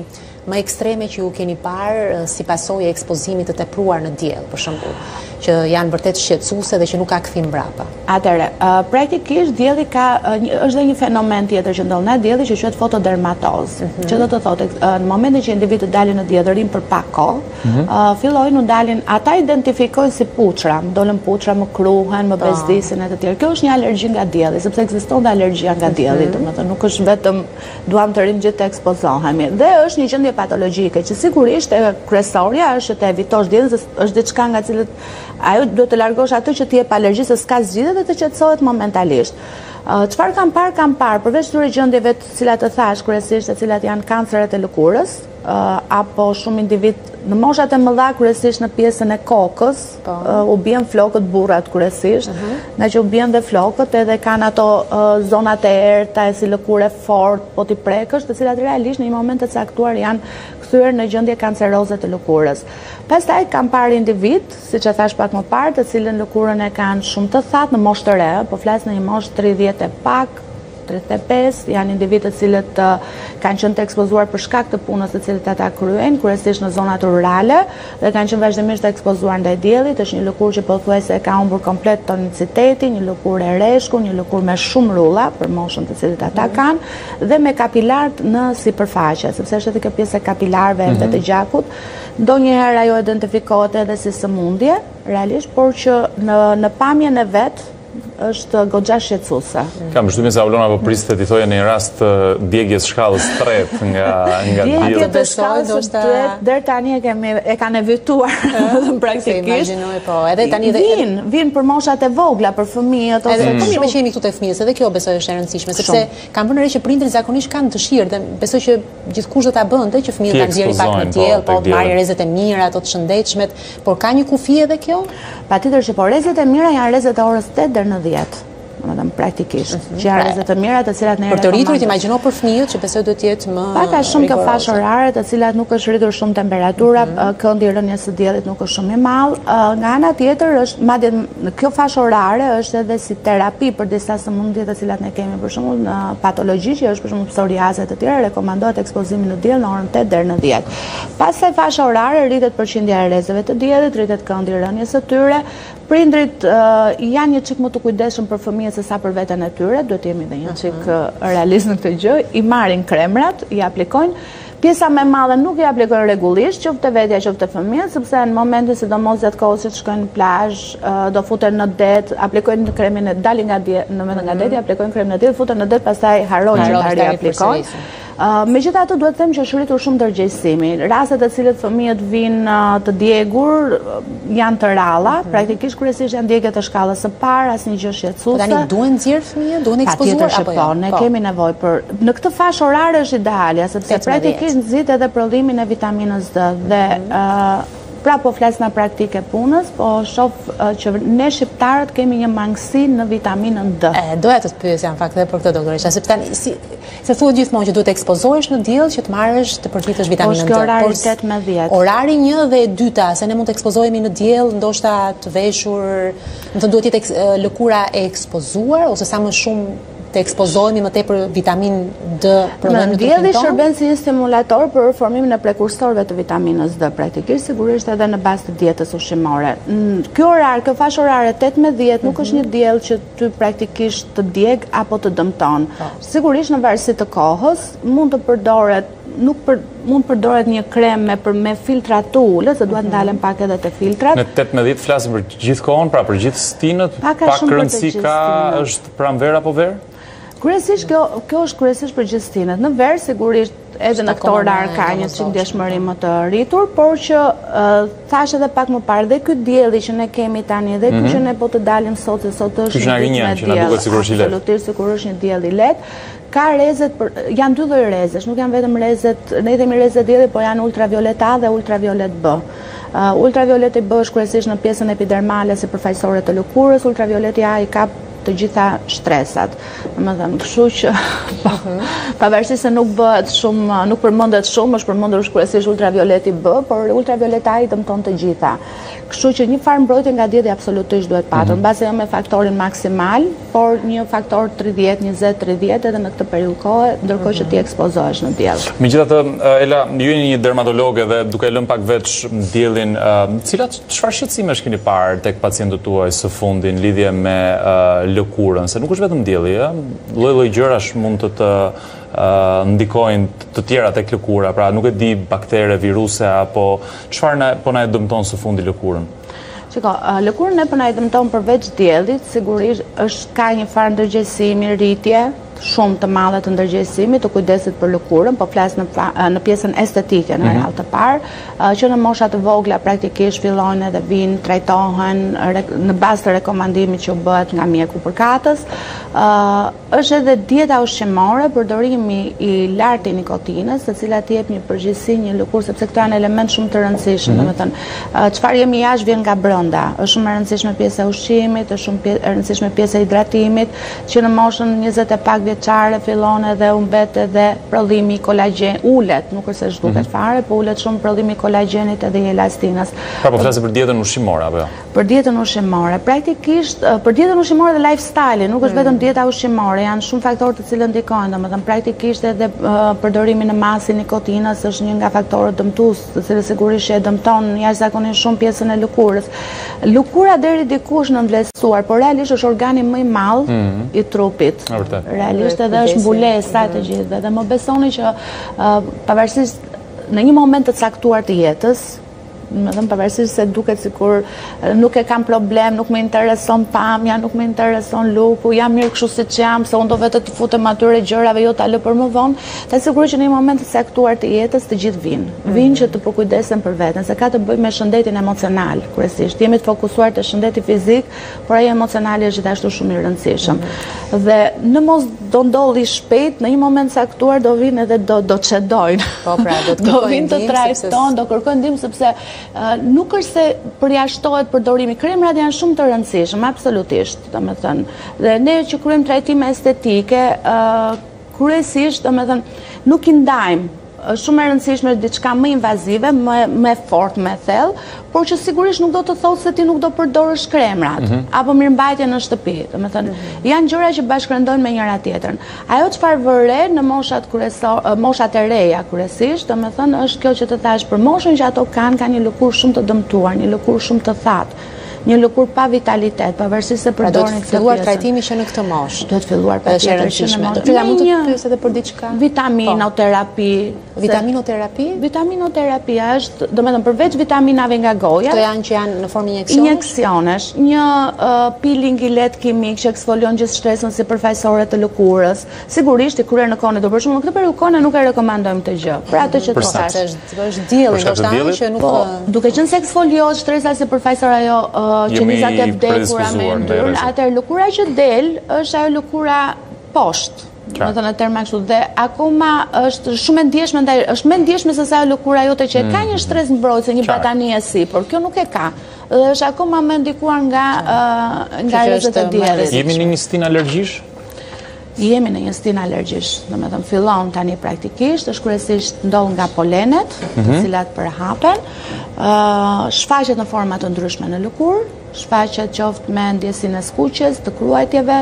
më ekstreme që ju keni parë si pasojë e ekspozimit të tepruar në diell, për shembull, që janë vërtet shqetësuese dhe që nuk ka kthim mbrapa? Atëre, uh, praktikisht dielli ka uh, një, është dhe një fenomen tjetër që ndodh në dielli që quhet fotodermatoz. Mm -hmm. Që do të thotë uh, në momentin që individët dalin në diell rrin për pak kohë, mm -hmm. uh, fillojnë u dalin, ata identifikojnë si puçra, dolën puçra, më kruhen, më bezdisin e të tjerë. Kjo është një alergji nga dielli, sepse ekziston dhe alergjia nga dielli, domethënë nuk është vetëm duam të rrim gjithë të ekspozohemi. Dhe është një gjendje patologjike që sigurisht e kryesorja është që të evitosh diellin, se është diçka nga cilët ajo duhet të largosh atë që ti jep alergji, se s'ka zgjidhje dhe të qetësohet momentalisht. Çfarë uh, kam parë, kam parë, përveç këtyre gjendjeve të cilat të thash kryesisht, të cilat janë kanceret e lëkurës, uh, apo shumë individ në moshat e mëdha kryesisht në pjesën e kokës, uh, u bjen flokët burrat kryesisht, uh -huh. nga që u bjen dhe flokët edhe kanë ato uh, zonat e errta e si lëkurë fort, po ti prekësh, të cilat realisht në një moment të caktuar janë kthyer në gjendje kanceroze të lëkurës. Pastaj kam parë individ, siç e thash pak më parë, të cilën lëkurën e kanë shumë të thatë në moshë të re, po flas në një moshë tridhjetë e pak, tridhjetë e pesë, janë individë të cilët uh, kanë qenë të ekspozuar për shkak të punës të cilët ata kryejnë, kryesisht në zonat rurale, dhe kanë qenë vazhdimisht të ekspozuar ndaj diellit. Është një lëkurë që pothuajse ka humbur komplet toniciteti, një lëkurë e rreshku, një lëkurë me shumë rrulla për moshën të cilët ata kanë, dhe me kapilarët në sipërfaqe, sepse është edhe kjo pjesë e kapilarëve mm -hmm. të gjakut. Ndonjëherë ajo identifikohet edhe si sëmundje, realisht, por që në, në pamjen e vet është goxha shqetësuese. Kam përshtypjen se Aulona po priste ti thoje në një rast djegjes shkallës tretë nga nga dielli. Djegje të shkallës tretë deri tani e kemi e kanë evituar praktikisht. Imagjinoj po, edhe tani dhe vin, vin për moshat e vogla, për fëmijët ose edhe po mirë që jemi këtu te fëmijët, edhe kjo besoj është e rëndësishme, sepse kanë vënë re që prindrit zakonisht kanë dëshirë dhe besoj që gjithkusht do ta bënte që fëmijët ta nxjerrin pak në diell, po të marrin rrezet e mira, ato të shëndetshmet, por ka një kufi edhe kjo? Patjetër që po rrezet e mira janë rrezet e orës tetë deri në dhjetë. Domethënë praktikisht, që janë rrezet e mira të cilat ne për të rriturit imagjino për fëmijët që besoj duhet të jetë më Paka shumë ka fash orare të cilat nuk është rritur shumë temperatura, këndi i rënies së diellit nuk është shumë i madh. Nga ana tjetër është madje kjo fash orare është edhe si terapi për disa sëmundje të cilat ne kemi, për shembull në patologji që është për shembull psoriaze të tjera, rekomandohet ekspozimi në diell në orën tetë deri në dhjetë. Pastaj fash orare rritet përqindja e rrezeve të diellit, rritet këndi i rënies së tyre. Prindrit uh, janë një çik më të kujdesshëm për fëmijët se sa për veten e tyre, duhet të jemi dhe një çik uh, realist në këtë gjë, i marrin kremrat, i aplikojnë. Pjesa më e madhe nuk i aplikojnë rregullisht, qoftë vetja qoftë fëmijët, sepse në momentin sidomos gjatë kohës që shkojnë në plazh, uh, do futen në det, aplikojnë kremin e dalin nga diell, në momentin nga deti aplikojnë kremin e diell, futen në det, pastaj harrojnë që ta riaplikojnë. Uh, Megjithatë duhet të them që është rritur shumë ndërgjegjësimi. Rastet të cilët fëmijët vinë uh, të djegur uh, janë të rralla, mm -hmm. praktikisht kryesisht janë djegje të shkallës së parë, asnjë gjë shqetësuese. Tani duhen nxjerr fëmijët, duhen ekspozuar apo jo? Po, ne po. kemi nevojë për në këtë fashë orare është ideale, sepse praktikisht nxit edhe prodhimin e vitaminës D dhe mm -hmm. uh, pra po flas në praktike punës, po shoh uh, që ne shqiptarët kemi një mangësi në vitaminën D. E, doja të të pyesja në fakt edhe për këtë doktoresha, sepse tani si se thuhet gjithmonë që duhet të ekspozohesh në diell që të marrësh të përfitosh vitaminën D. Po orari tetë me dhjetë. Orari një dhe e dyta, se ne mund të ekspozohemi në diell, ndoshta të veshur, do të duhet të jetë lëkura e ekspozuar ose sa më shumë të ekspozohemi më tepër vitaminë D për në dielli shërben si një stimulator për formimin e prekursorëve të vitaminës D, praktikisht sigurisht edhe në bazë të dietës ushqimore. Kjo orar, kjo fashë orare tetë me dhjetë nuk është një diell që ty praktikisht të djeg apo të dëmton. Sigurisht në varësi të kohës mund të përdoret nuk për, mund përdoret një krem me, për, me filtrat të ulët, se duhet ndalen pak edhe të filtrat. Në tetë me dhjetë flasim për gjithë kohën, pra për gjithë stinët, pak rëndësi ka është pranverë apo verë? Kryesisht kjo, kjo është kryesisht për gjithë stinët. Në verë sigurisht edhe në këtë orar ka një çik ndjeshmëri më të rritur, por që uh, thash edhe pak më parë dhe ky dielli që ne kemi tani dhe ky që ne po të dalim sot, se sot është një diell që na duket sigurisht i lehtë. Absolutisht sigurisht është një diell i lehtë. Ka rrezet për, janë dy lloj rrezesh, nuk janë vetëm rrezet, ne i themi rrezet dielli, po janë ultraviolet A dhe ultraviolet B. Uh, ultraviolet B është kryesisht në pjesën epidermale sipërfaqësore të lëkurës, ultraviolet A i ka të gjitha shtresat. Domethënë, kështu që pavarësisht se nuk bëhet shumë, nuk përmendet shumë, është përmendur kryesisht ultravioleti B, por ultravioleti A i dëmton të gjitha. Kështu që një farë mbrojtje nga dielli absolutisht duhet patur, mbase jo me faktorin maksimal, por një faktor tridhjetë njëzet tridhjetë edhe në këtë periudhë kohe, ndërkohë që ti ekspozohesh në diell. Megjithatë, Ela, ju jeni një dermatologe dhe duke lënë pak veç diellin, cilat çfarë shqetësimesh keni parë tek pacientët tuaj së fundi në lidhje me lëkurën, se nuk është vetëm dielli, ë? Lloj-lloj gjërash mund të të ndikojnë të tjera tek lëkura, pra nuk e di baktere, viruse apo çfarë po na e dëmton së fundi lëkurën. Shiko, lëkurën e po na e dëmton përveç diellit, sigurisht është ka një farë ndërgjegjësimi, rritje shumë të madhe të ndërgjegjësimit, të kujdesit për lëkurën, po flas në në pjesën estetike në radhë të parë, që në mosha të vogla praktikisht fillojnë edhe vinë, trajtohen në bazë të rekomandimit që u bëhet nga mjeku përkatës. Është edhe dieta ushqimore, përdorimi i lartë i nikotinës, e cila jep një përgjegjësi një lëkurë, sepse këto janë element shumë të rëndësishëm, domethënë çfarë jemi jashtë vjen nga brenda. Është shumë e rëndësishme pjesa e ushqimit, është shumë e rëndësishme pjesa e hidratimit, që në moshën njëzet e pak vjeçare fillon edhe u mbet edhe prodhimi i kolagjen, ulet, nuk është se zhduket fare, po ulet shumë prodhimi i kolagjenit edhe i elastinës. Pra po flasim për dietën ushqimore apo jo? Për dietën ushqimore, praktikisht për dietën ushqimore dhe lifestyle, nuk është vetëm dieta ushqimore, janë shumë faktorë të cilët ndikojnë, domethënë praktikisht edhe përdorimi në masë nikotinës është një nga faktorët dëmtues, të cilët sigurisht e dëmton jashtëzakonisht shumë pjesën e lëkurës. Lëkura deri diku është nënvlerësuar, por realisht është organi më i madh i trupit. Realisht edhe është mbulesa e të gjithë dhe më besoni që pavarësisht në një moment të caktuar të jetës, më thëmë pavarësisht se duket sikur nuk e kam problem, nuk më intereson pamja, nuk më intereson luku, jam mirë kështu siç jam, se unë do vetë të futem atyre gjërave, jo ta lë për më vonë, ta sigurisht që në një moment të caktuar të jetës të gjithë vinë. Vinë që të përkujdesen për veten, se ka të bëjë me shëndetin emocional, kryesisht. Jemi të fokusuar te shëndeti fizik, por ai emocionali është gjithashtu shumë i rëndësishëm. Dhe në mos do ndodhi shpejt, në një moment caktuar do vinë edhe do do çedojnë. Po pra, do të do vinë të trajtojnë, do kërkojnë ndihmë sepse nuk është se përjashtohet përdorimi. Kremrat janë shumë të rëndësishëm, absolutisht, domethënë. Dhe ne që kryejmë trajtime estetike, kryesisht, domethënë, nuk i ndajmë. Është shumë e rëndësishme diçka më invazive, më më fort, më thellë, por që sigurisht nuk do të thotë se ti nuk do përdorësh kremrat apo mirëmbajtje në shtëpi. Domethënë, janë gjëra që bashkëndojnë me njëra tjetrën. Ajo çfarë vëre në moshat kryesore, moshat e reja kryesisht, domethënë është kjo që të thash për moshën që ato kanë, kanë një lëkurë shumë të dëmtuar, një lëkurë shumë të thatë. Një lëkurë pa vitalitet, pavarësisht se përdorin këtë pjesë. Do të filluar trajtimi që në këtë moshë. Do të filluar patjetër që në moshë. Pyetja mund të pyes edhe për diçka? Vitaminoterapi. Vitaminoterapi? Vitaminoterapi është, domethënë përveç vitaminave nga goja. Këto janë që janë në formë injeksionesh? Injeksionesh, një peeling i lehtë kimik që eksfolion gjithë shtresën sipërfaqësore të lëkurës. Sigurisht i kryer në kohën e dur, por shumë në këtë periudhë kohë nuk e rekomandojmë këtë gjë. Për atë që thosh, është dielli, ndoshta që nuk duke qenë se eksfoliohet stresa sipërfaqësore ajo që nisat e vdekura me ndyrë, atëherë lëkura që del është ajo lëkura poshtë. Më thënë në terma kështu, dhe akoma është shumë e ndjeshme, ndaj është më ndjeshme se sa ajo lëkura jote që ka një stres mbrojtëse, një batani e si, por kjo nuk e ka. Dhe është akoma më ndikuar nga nga rrezet e diellit. Jemi në një stinë alergjish? Jemi në një stinë alergjish, domethënë fillon tani praktikisht, është kryesisht ndodh nga polenet, të cilat përhapen, shfaqet në forma të ndryshme në lëkurë, shfaqet qoftë me ndjesinë e skuqjes, të kruajtjeve,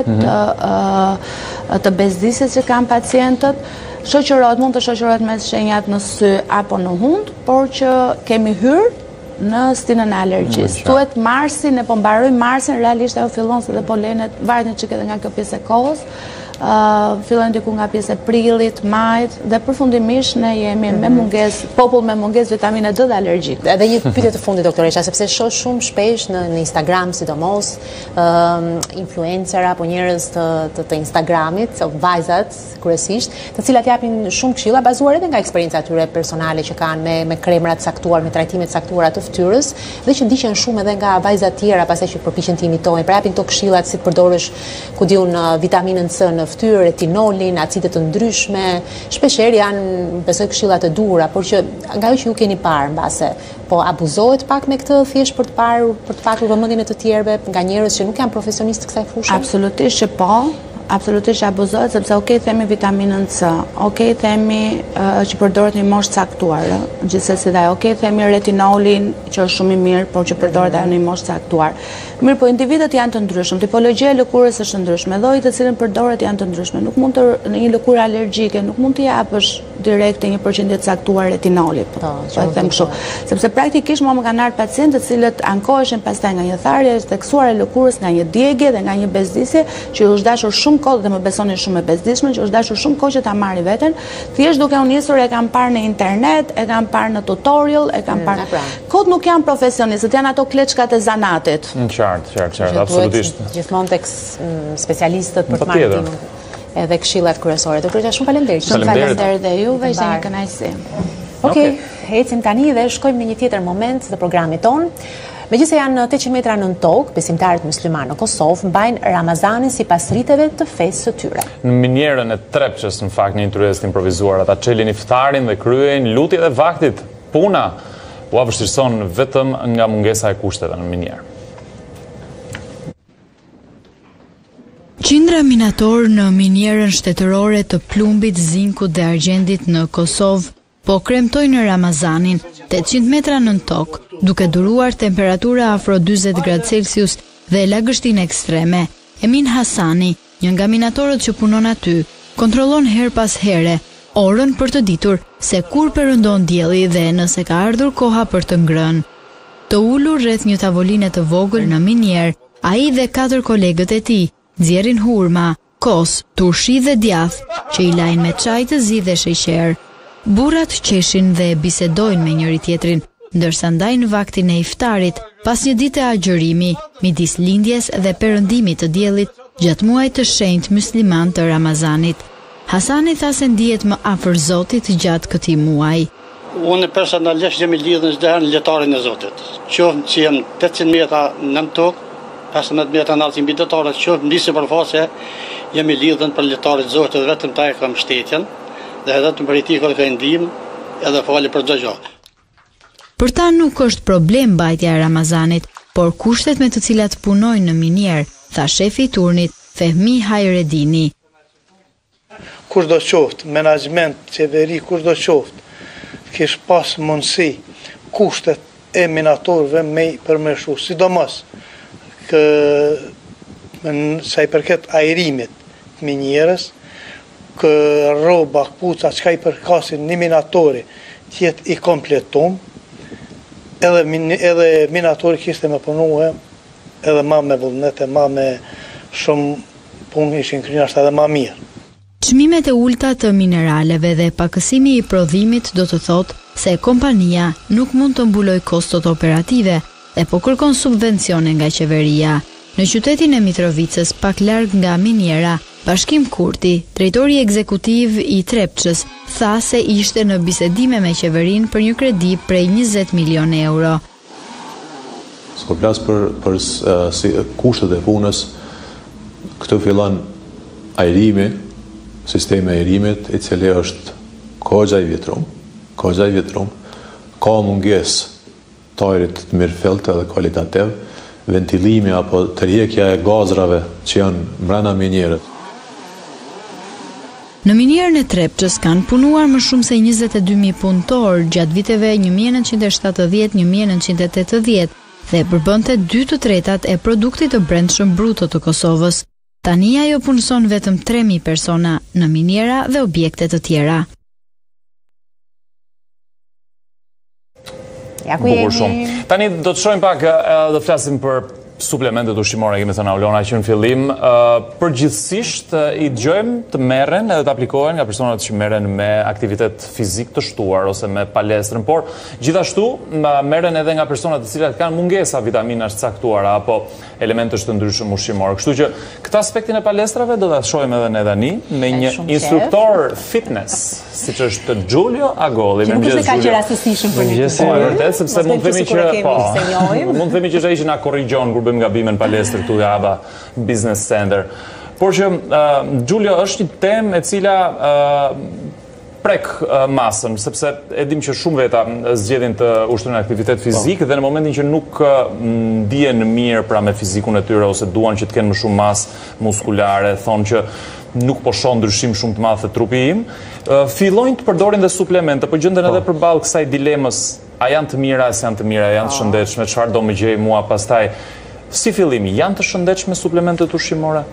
të të bezdisjes që kanë pacientët, shoqërohet, mund të shoqërohet me shenjat në sy apo në hund, por që kemi hyrë në stinën e alergjisë. Thuhet marsin, ne po mbarojmë marsin, realisht ajo fillon se dhe polenet varet një çik edhe nga kjo pjesë e kohës. Fillojnë diku nga pjesë e prillit, majit dhe përfundimisht ne jemi me mungesë, popull me mungesë vitamine D dhe alergjik. Edhe një pyetje të fundit doktoresha, sepse shoh shumë shpesh në, në Instagram sidomos influencera apo njerëz të, të, të Instagramit, vajzat kryesisht, të cilat japin shumë këshilla bazuar edhe nga eksperjenca e tyre personale që kanë me me kremra të caktuar, me trajtime të caktuara të fytyrës, dhe që ndiqen shumë edhe nga vajza të tjera pastaj që përpiqen të imitojnë. Pra japin këto këshilla si të përdorësh ku diun vitaminën C në ftyrë, retinolin, acide të ndryshme, shpeshherë janë, besoj, këshilla të duhura, por që nga ajo që ju keni parë mbase, po abuzohet pak me këtë thjesht për të parë, për të patur vëmendjen e të tjerëve nga njerëz që nuk janë profesionistë kësaj fushë? Absolutisht që po. Absolutisht abuzohet, sepse okej themi vitaminën C, okej themi që përdoret në moshë caktuar, gjithsesi dhe okej themi retinolin që është shumë i mirë, por që përdoret ajo në moshë caktuar. Mirë, po individët janë të ndryshëm, tipologjia e lëkurës është ndryshme, llojit të cilën përdoret janë të ndryshme. Nuk mund të në një lëkurë alergjike, nuk mund të japësh direkt një përqindje të caktuar retinoli, po e them kështu. Sepse praktikisht mua më kanë ardhur pacientë të cilët ankoheshin pastaj nga një tharje e theksuar e lëkurës, nga një djegje dhe nga një bezdisje që u është dashur shumë kohë dhe më besoni shumë e bezdishme, që është dashur shumë kohë që ta marri veten, thjesht duke u nisur e kam parë në internet, e kam parë në tutorial, e kam parë. Kot nuk janë profesionistët, janë ato kleçkat e zanatit. Qartë, qartë, qartë, absolutisht. Gjithmonë tek specialistët për të marrë edhe këshillat kryesore. Doktor, shumë faleminderit. Shumë faleminderit dhe juve, ishte një kënaqësi. Okej, ecim tani dhe shkojmë në një tjetër moment të programit ton. Megjithëse janë tetëqind metra nën tokë, besimtarët muslimanë në Kosovë mbajnë Ramazanin sipas riteve të fesë së tyre. Në minierën e Trepçës, në fakt, një intrues të improvisuar, ata çelin iftarin dhe kryejnë lutjet e vaktit. Puna u vështirëson vetëm nga mungesa e kushteve në minierë. Qindra minator në minierën shtetërore të plumbit, zinkut dhe argjendit në Kosovë po kremtojnë Ramazanin tetëqind metra nën tokë, duke duruar temperatura afro dyzet gradë Celsius dhe lagështinë ekstreme. Emin Hasani, një nga minatorët që punon aty, kontrollon her pas here orën për të ditur se kur perëndon dielli dhe nëse ka ardhur koha për të ngrënë. Të ulur rreth një tavoline të vogël në minier, ai dhe katër kolegët e tij nxjerrin hurma, kos, turshi dhe djath që i lajnë me çaj të zi dhe sheqer. Burrat qeshin dhe bisedojnë me njëri tjetrin, ndërsa ndajnë vaktin e iftarit pas një dite agjërimi midis lindjes dhe perëndimit të diellit gjatë muajit të shenjtë musliman të Ramazanit. Hasani tha se ndihet më afër Zotit gjatë këtij muaji. Unë personalisht jam i lidhur çdo herë në letarin e Zotit. Qoftë që jam tetëqind metra nën tokë, pesëmbëdhjetë metra në altësi mbi detarët, qoftë mbi sipërfaqe, jam i lidhur për letarin e Zotit, vetëm ta e kam shtetjen dhe vetëm për i tij kërkoj ndihmë edhe falë për çdo gjë. Për ta nuk është problem mbajtja e Ramazanit, por kushtet me të cilat punojnë në minier, tha shefi i turnit, Fehmi Hajredini. Kushdo qoftë, menaxhment, qeveri, kushdo qoftë, kish pas mundësi kushtet e minatorëve me i përmëshu, sidomos kë sa i përket ajrimit të minierës, kë rroba, kpuca, çka i përkasin një minatori tjetë i kompletum, edhe, edhe minatori kishte me punue, edhe ma me vullnete, ma me shumë punë ishin krynasht edhe ma mirë. Çmimet e ulta të mineraleve dhe pakësimi i prodhimit do të thotë se kompania nuk mund të mbuloj kostot operative dhe po kërkon subvencione nga qeveria. Në qytetin e Mitrovicës, pak larg nga miniera, Bashkim Kurti, drejtori ekzekutiv i Trepçës, tha se ishte në bisedime me qeverinë për një kredi prej njëzet milion euro. S'ko flas për, për uh, si, kushtet e punës, këtu fillon ajrimi, sistemi e ajrimit, i cili është kogja i vjetrum, kogja i vjetrum, ka munges tajrit të mirëfillt dhe kualitativ, ventilimi apo tërheqja e gazrave që janë brenda minierës. Në minierën e Trepçës kanë punuar më shumë se njëzet e dy mijë punëtor gjatë viteve një mijë e nëntëqind e shtatëdhjetë një mijë e nëntëqind e tetëdhjetë dhe përbënte dy të tretat e produktit të brendshëm bruto të Kosovës. Tani ajo punëson vetëm tre mijë persona në miniera dhe objekte të tjera. Ja ku jemi. Shumë. Tani do të shohim pak dhe flasim për suplementet ushqimore, kemi thënë Aulona që në fillim, uh, përgjithsisht uh, i dëgjojmë të merren edhe të aplikohen nga personat që merren me aktivitet fizik të shtuar ose me palestrën, por gjithashtu uh, merren edhe nga personat të cilat kanë mungesa vitaminash të caktuara apo elementesh të ndryshëm ushqimor. Kështu që këtë aspektin e palestrave do ta shohim edhe ne tani me një instruktor fitness, siç është Giulio Agolli. Nuk është ka gjë rastësishëm për ne. Po, vërtet, sepse mund të themi që po, mund të themi që ai që na korrigjon kur bëjmë gabime në palestër këtu java Business Center. Por që Giulia është një temë e cila prek masën, sepse e dim që shumë veta zgjedhin të ushtrojnë aktivitet fizik dhe në momentin që nuk ndihen mirë pra me fizikun e tyre ose duan që të kenë më shumë masë muskulare, thonë që nuk po shoh ndryshim shumë të madh të trupi im, fillojnë të përdorin dhe suplemente, po gjenden edhe përballë kësaj dilemës, a janë të mira, a janë të mira, a janë të shëndetshme, çfarë do më gjej mua pastaj. Si fillimi, janë të shëndetshme suplementet ushqimore?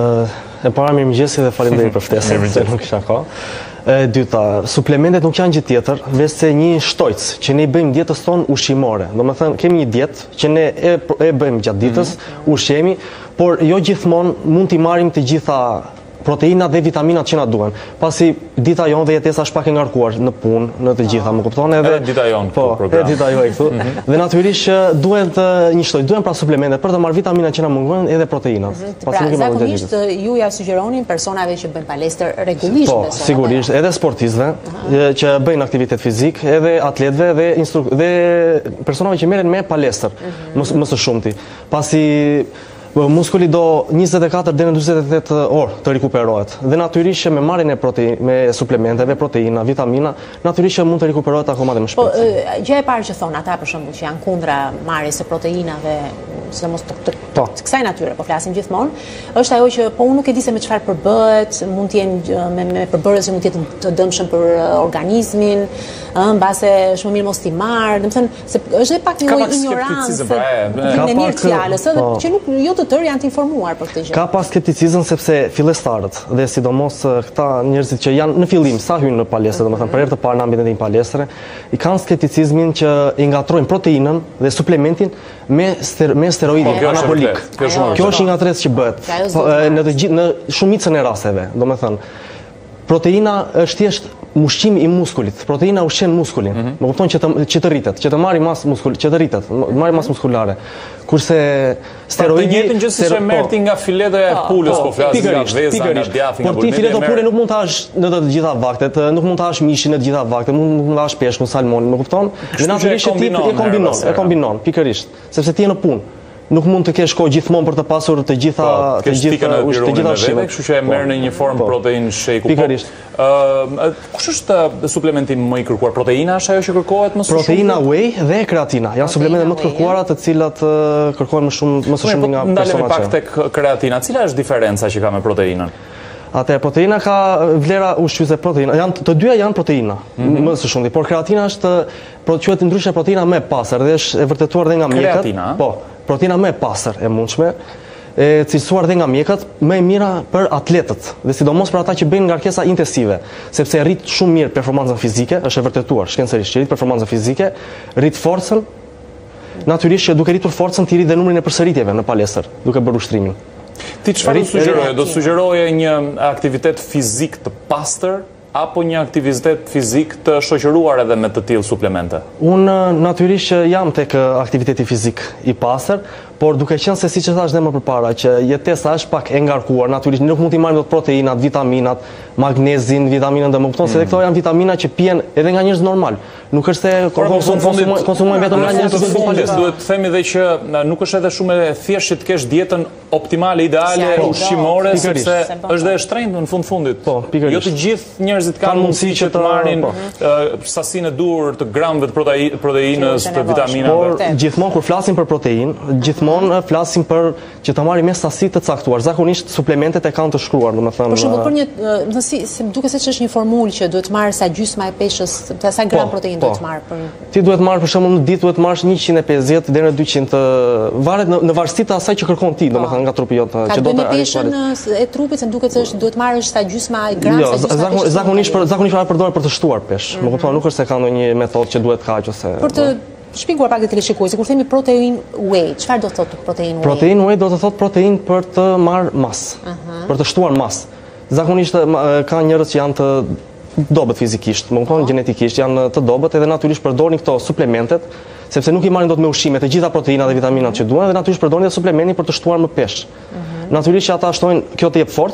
E para mirëmëngjesi dhe faleminderit për ftesën, se nuk kisha kohë. E dyta, suplementet nuk janë gjë tjetër, veçse një shtojc që ne i bëjmë dietës tonë ushqimore. Domethënë, kemi një dietë që ne e, e bëjmë gjatë ditës, ushqemi, por jo gjithmonë mund t'i marrim të gjitha proteinat dhe vitaminat që na duhen. Pasi dita jonë dhe jetesa është pak e ngarkuar në punë, në të gjitha, më kupton edhe. Edhe dita jonë po, këtu program. Edhe dita jonë këtu. Dhe natyrisht duhet një shtoj, duhen pra suplemente për të marrë vitaminat që na mungon edhe proteinat. Pra, zakonisht ju ja sugjeronin personave që bëjnë palestër rregullisht. Po, sigurisht, edhe sportistëve që bëjnë aktivitet fizik, edhe atletëve dhe instru... dhe personave që merren me palestër, më së shumti. Pasi muskuli do njëzet e katër deri në njëzet e tetë orë të rikuperohet. Dhe natyrisht që me marrjen e protein, me suplementeve, proteina, vitamina, natyrisht që mund të rikuperohet akoma dhe më shpejt. Po, gjë e parë që thon ata për shembull që janë kundra marrjes së proteinave, sidomos të, të, të, të kësaj natyre, po flasim gjithmonë, është ajo që po unë nuk e di se me çfarë përbëhet, mund të jenë me, me përbërës që mund të jetë të dëmshëm për organizmin, mbase është më mirë mos t'i marr, domethënë se është pak një lloj ignorancë në mirë fjalës, edhe që nuk jo të tërë janë të informuar për këtë gjë. Ka pas skepticizëm sepse fillestarët dhe sidomos këta njerëzit që janë në fillim sa hyn në palestër, domethënë për herë të parë në ambientin e një palestre, i kanë skepticizmin që i ngatrojnë proteinën dhe suplementin me ster me steroidi anabolik. Kjo është një ngatresë që bëhet në të gjithë në shumicën e rasteve, domethënë proteina është thjesht ushqimi i muskulit. Proteina ushqen muskulin. Më kupton që të që të rritet, që të marrë masë muskul, që të rritet, marrë masë muskulare. Kurse steroidi, të njëjtën gjë siç e merrti nga fileta e pulës, po flasim nga veza, nga djathi, nga por ti fileto pule nuk mund ta hash në të gjitha vaktet, nuk mund ta hash mishin në të gjitha vaktet, nuk mund ta hash peshkun, salmonin, më kupton? Dhe natyrisht ti e kombinon, e kombinon pikërisht, sepse ti je në punë. Nuk mund të kesh kohë gjithmonë për të pasur të gjitha të gjitha të gjitha ushqimet, kështu që e merr në një formë protein shake. Pikërisht. Ë, kush është suplementi më i kërkuar? Proteina është ajo që kërkohet më shumë? Proteina whey dhe kreatina. Janë suplemente më të kërkuara, të cilat kërkohen më shumë më së shumti nga personat. Ndalemi pak tek kreatina. Cila është diferenca që ka me proteinën? Atë proteina ka vlera ushqyese proteina. Janë të dyja janë proteina, më së shumti, por kreatina është quhet ndryshe proteina më e pastër dhe është e vërtetuar dhe nga mjekët. Kreatina? Po. Proteina më e pastër e mundshme, e cilësuar dhe nga mjekët, më e mira për atletët, dhe sidomos për ata që bëjnë ngarkesa intensive, sepse rrit shumë mirë performancën fizike, është e vërtetuar shkencërisht që rrit performancën fizike, rrit forcën, natyrisht që duke rritur forcën ti rrit dhe numrin e përsëritjeve në palestër, duke bërë ushtrimin. Ti çfarë do sugjeroje? Do sugjeroje një aktivitet fizik të pastër apo një aktivitet fizik të shoqëruar edhe me të tillë suplemente? Unë natyrisht që jam tek aktiviteti fizik i pastër, por duke qenë se siç e thash dhe më përpara që jetesa është pak e ngarkuar, natyrisht nuk mund t'i marrim dot proteinat, vitaminat, magnezin, vitaminën dhe më kupton se këto janë vitamina që pijen edhe nga njerëz normal. Nuk është se konsumojnë vetëm nga njerëz që bëjnë palestë. Duhet të themi edhe që nuk është edhe shumë e thjeshtë të kesh dietën optimale, ideale, ushqimore, sepse është dhe e shtrenjtë në fund fundit. Po, pikërisht. Jo të gjithë njerëzit kanë mundësi që të marrin sasinë e duhur të gramëve të proteinës, të vitaminave. Por gjithmonë kur flasim për proteinë, gjithmonë flasim për që të marrim me sasi të caktuar. Zakonisht suplementet e kanë të shkruar, domethënë. Për shembull, për një, do si duket se është një formulë që duhet marrë sa gjysma e peshës, sa gram proteinë duhet marrë për. Ti duhet marrë për shembull në ditë duhet marrësh njëqind e pesëdhjetë deri në dyqind, varet në varësi të asaj që kërkon ti, domethënë nga trupi jot, që do të arrish. Ka peshën e trupit, se duket se është duhet marrësh sa gjysma e gram, sa gjysma e peshës. Zakonisht zakonisht ata përdoren për të shtuar peshë. Më kupton, nuk është se ka ndonjë metodë që duhet kaq ose. Për të shpjeguar pak të teleshikues, kur themi protein whey, çfarë do të thotë protein whey? Protein whey do të thotë protein për të marrë masë, për të shtuar masë. Zakonisht ka njerëz që janë të dobët fizikisht, më kupton, gjenetikisht janë të dobët edhe natyrisht përdorin këto suplementet, sepse nuk i marrin dot me ushqime të gjitha proteinat dhe vitaminat që duan, dhe natyrisht përdorin edhe suplementin për të shtuar më peshë. Natyrisht që ata shtojnë kjo të jep forcë,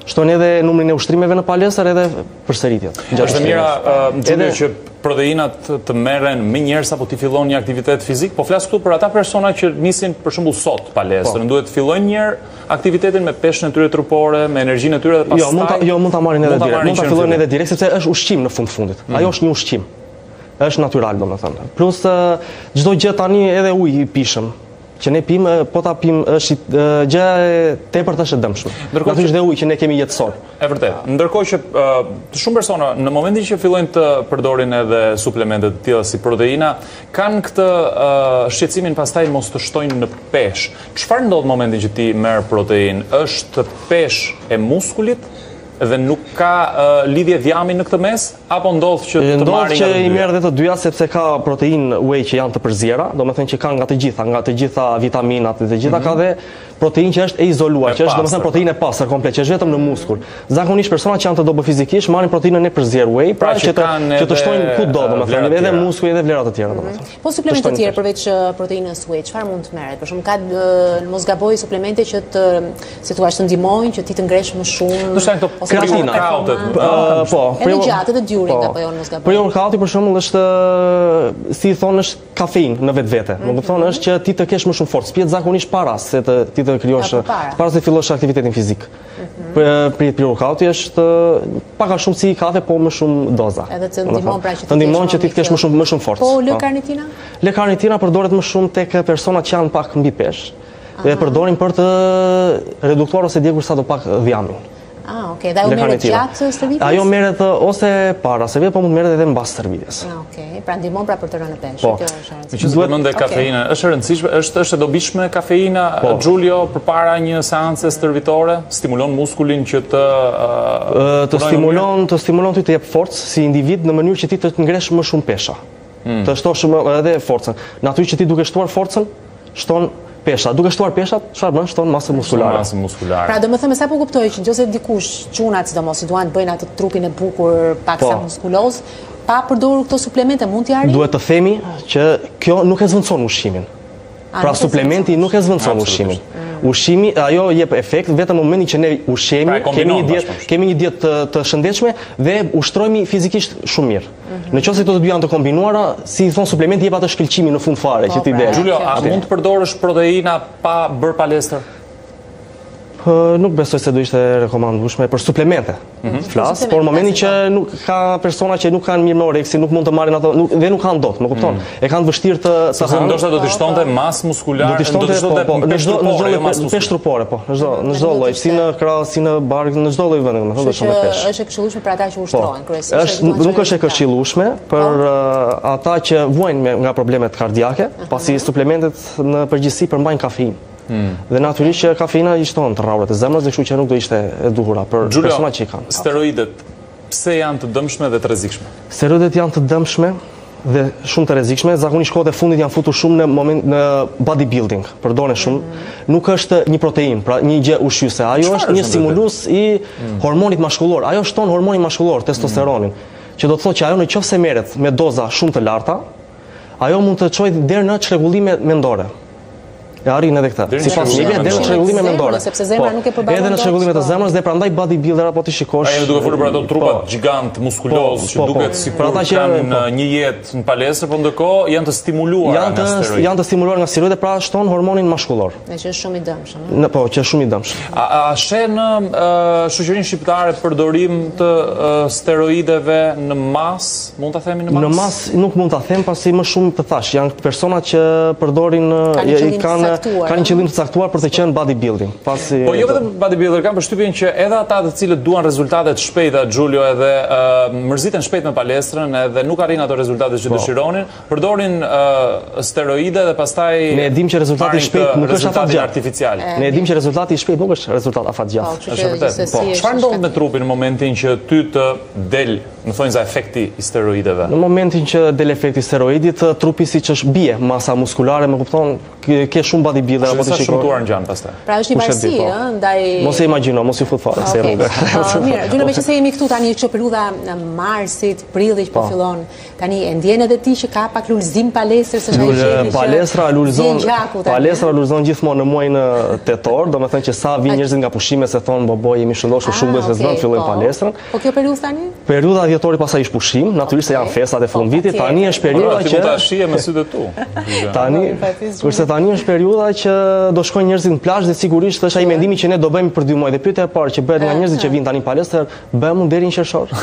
shton edhe numrin e ushtrimeve në palestër edhe përsëritjet. Është mira Gjulio që proteinat të merren më njerëz apo ti fillon një aktivitet fizik, po flas këtu për ata persona që nisin për shembull sot palestrën, duhet të fillojnë një herë aktivitetin me peshën e tyre trupore, me energjinë e tyre dhe pastaj. Jo, mund ta jo mund ta marrin edhe direkt. Mund ta fillojnë edhe direkt sepse është ushqim në fund fundit. Ajo është një ushqim. Është natyral domethënë. Plus çdo gjë tani edhe ujë i pishëm që ne pim, po ta pim është gjë e tepërt është e dëmshme. Natyrisht dhe ujë që ne kemi jetësor. E vërtet. Ndërkohë që të shumë persona në momentin që fillojnë të përdorin edhe suplemente të tilla si proteina, kanë këtë shqetësimin pastaj mos të shtojnë në peshë. Çfarë ndodh në momentin që ti merr protein? Është peshë e muskulit dhe nuk ka uh, lidhje dhjami në këtë mes, apo ndodh që të marrin nga të dyja? Ndodh që i merr dhe të dyja sepse ka protein whey që janë të përzjera, domethënë që kanë nga të gjitha, nga të gjitha vitaminat dhe të gjitha, mm-hmm. ka dhe protein që është e izoluar, që është domethënë protein e pastër komplet, që është vetëm në muskull. Zakonisht personat që janë të dobë fizikisht marrin proteinën e përzjer whey, pra, pra që të që të shtojnë kudo, domethënë edhe muskuj edhe vlera të tjera, domethënë. Po suplemente të tjera përveç proteinës whey, çfarë mund të merret? Për shembull ka mos gaboj suplemente që të si thua të ndihmojnë që ti të ngresh më shumë. Kreatina. Po, edhe gjatë edhe during apo jo mos gaboj. Pre-workouti për shembull është si i thonë është kafeinë në vetvete. Do të thonë është që ti të kesh më shumë forcë. Spihet zakonisht para se të ti të krijosh para se fillosh aktivitetin fizik. Për pre-workouti është pak a shumë si kafe, po më shumë doza. Edhe të ndihmon pra që të ndihmon që ti të kesh më shumë më shumë forcë. Po L-karnitina? L-karnitina përdoret më shumë tek personat që janë pak mbi peshë. Dhe përdorin për të reduktuar ose djegur sa do pak dhjamin. Ah, okay. Dhe ajo merret gjatë stërvitjes? Ajo merret ose para stërvitjes, po mund merret edhe mbas stërvitjes. Ah, okay. Pra ndihmon pra për të rënë në peshë. Po. Kjo është rëndësishme. Që duhet mendë kafeina, është e rëndësishme, është është e dobishme kafeina, po. Giulio, përpara një seance stërvitore, stimulon muskulin që të uh, të stimulon, të stimulon ty të jep forcë si individ në mënyrë që ti të ngresh më shumë pesha. Hmm. Të shtosh edhe forcën. Natyrisht që ti duke shtuar forcën, shton pesha. Duke shtuar peshat, çfarë bën? Shton masë muskulare. Masë muskulare. Pra domethënë sapo kuptoj që nëse dikush çunat sidomos i duan të bëjnë atë trupin e bukur pak sa muskuloz, pa përdorur këto suplemente mund t'i arrijë? Duhet të themi që kjo nuk e zvendçon ushqimin. Pra suplementi nuk e zvendçon ushqimin. Ushqimi ajo jep efekt vetëm në momentin që ne ushqemi, kemi një dietë, kemi një dietë të, të shëndetshme dhe ushtrohemi fizikisht shumë mirë. Në qoftë se këto të dy janë të kombinuara, si i thon suplementi jep atë shkëlqimin në fund fare që ti del. Giulio, a mund të përdorësh proteina pa bërë palestër? Nuk besoj se do ishte rekomandueshme për suplemente. Flas, por në momentin që nuk ka persona që nuk kanë mirënoreksi, nuk mund të marrin ato dhe nuk kanë dot, më kupton. E kanë vështirë të të hanë. Ndoshta do të shtonte masë muskulare, do të shtonte në çdo në çdo peshë trupore, po, në çdo në çdo lloj, si në krah, si në bark, në çdo lloj vendi, domethënë do të shtonte peshë. Është e këshillueshme për ata që ushtrohen kryesisht. Është nuk është e këshillueshme për ata që vujnë nga problemet kardiake, pasi suplementet në përgjithësi përmbajnë kafeinë. Hmm. Dhe natyrisht që kafeina i shton të rrauret e zemrës dhe kështu që nuk do ishte e duhura për personat që i kanë. Steroidet, pse janë të dëmshme dhe të rrezikshme? Steroidet janë të dëmshme dhe shumë të rrezikshme. Zakonisht kohët e fundit janë futur shumë në moment në bodybuilding, përdoren shumë. Mm. Nuk është një protein, pra një gjë ushqyese. Ajo është një stimulus i mm. hormonit maskullor. Ajo shton hormonin maskullor, testosteronin, mm. që do të thotë që ajo nëse merret me doza shumë të larta, ajo mund të çojë deri në çrregullime mendore. E arrin edhe këtë. Sipas mjekëve deri në çrregullime mendore. Sepse zemra nuk e përbalon. Edhe në çrregullimet e zemrës dhe prandaj bodybuilder apo ti shikosh. Ai jemi duke folur për ato trupat gjigant muskuloz që duket sikur kanë një jetë në palestër, por ndërkohë janë të stimuluar nga steroidet. Janë të stimuluar nga steroidet, pra shton hormonin maskullor. Që është shumë i dëmshëm. Ne po, që është shumë i dëmshëm. A sheh në shoqërinë shqiptare përdorim të steroideve në mas, mund ta themi në mas? Në mas nuk mund ta them, pasi më shumë të thash, janë persona që përdorin kanë kanë një qëllim të caktuar për të qenë bodybuilding. Pasi po jo vetëm bodybuilder, kanë përshtypjen që edhe ata të cilët duan rezultate të shpejta, Giulio, edhe uh, mërziten shpejt me palestrën edhe nuk arrin ato rezultate që po. dëshironin, përdorin uh, steroide dhe pastaj ne e dim që rezultati i shpejt nuk është afatgjatë artificial. Ne e dim që rezultati i shpejt nuk është rezultat afatgjatë. Është vërtet. Po, çfarë ndodh me trupin në momentin që ty të del, në thonjë za efekti i steroideve? Në momentin që del efekti i steroidit, trupi siç është bie masa muskulare, më kupton, ke shumë shumë bodybuilder apo të shikoj. Sa shëmtuar ngjan pastaj. Pra është një varësi, ëh, ndaj Mos e imagjino, mos i fut fare se rrugë. Mirë, Gjula, me që se jemi këtu tani kjo periudha në marsit, prillit që po fillon. Tani e ndjen edhe ti që ka pak lulëzim palestër se ai palestra lulëzon palestra lulëzon gjithmonë në muajin tetor, domethënë që sa vijnë njerëzit nga pushime se thon bobo jemi shëndoshur shumë vetë s'do fillojmë palestrën. Po kjo periudhë tani? Periudha dhjetori pastaj ish pushim, natyrisht se janë festat e fund vitit, tani është periudha që ta shije me sytë tu. Tani, kurse tani është periudha që do shkojnë njerëzit në plazh dhe sigurisht është ai mendimi që ne do bëjmë për dy muaj. Dhe pyetja e parë që bëhet nga njerëzit që vinë tani në palestër, bëjmë deri në qershor.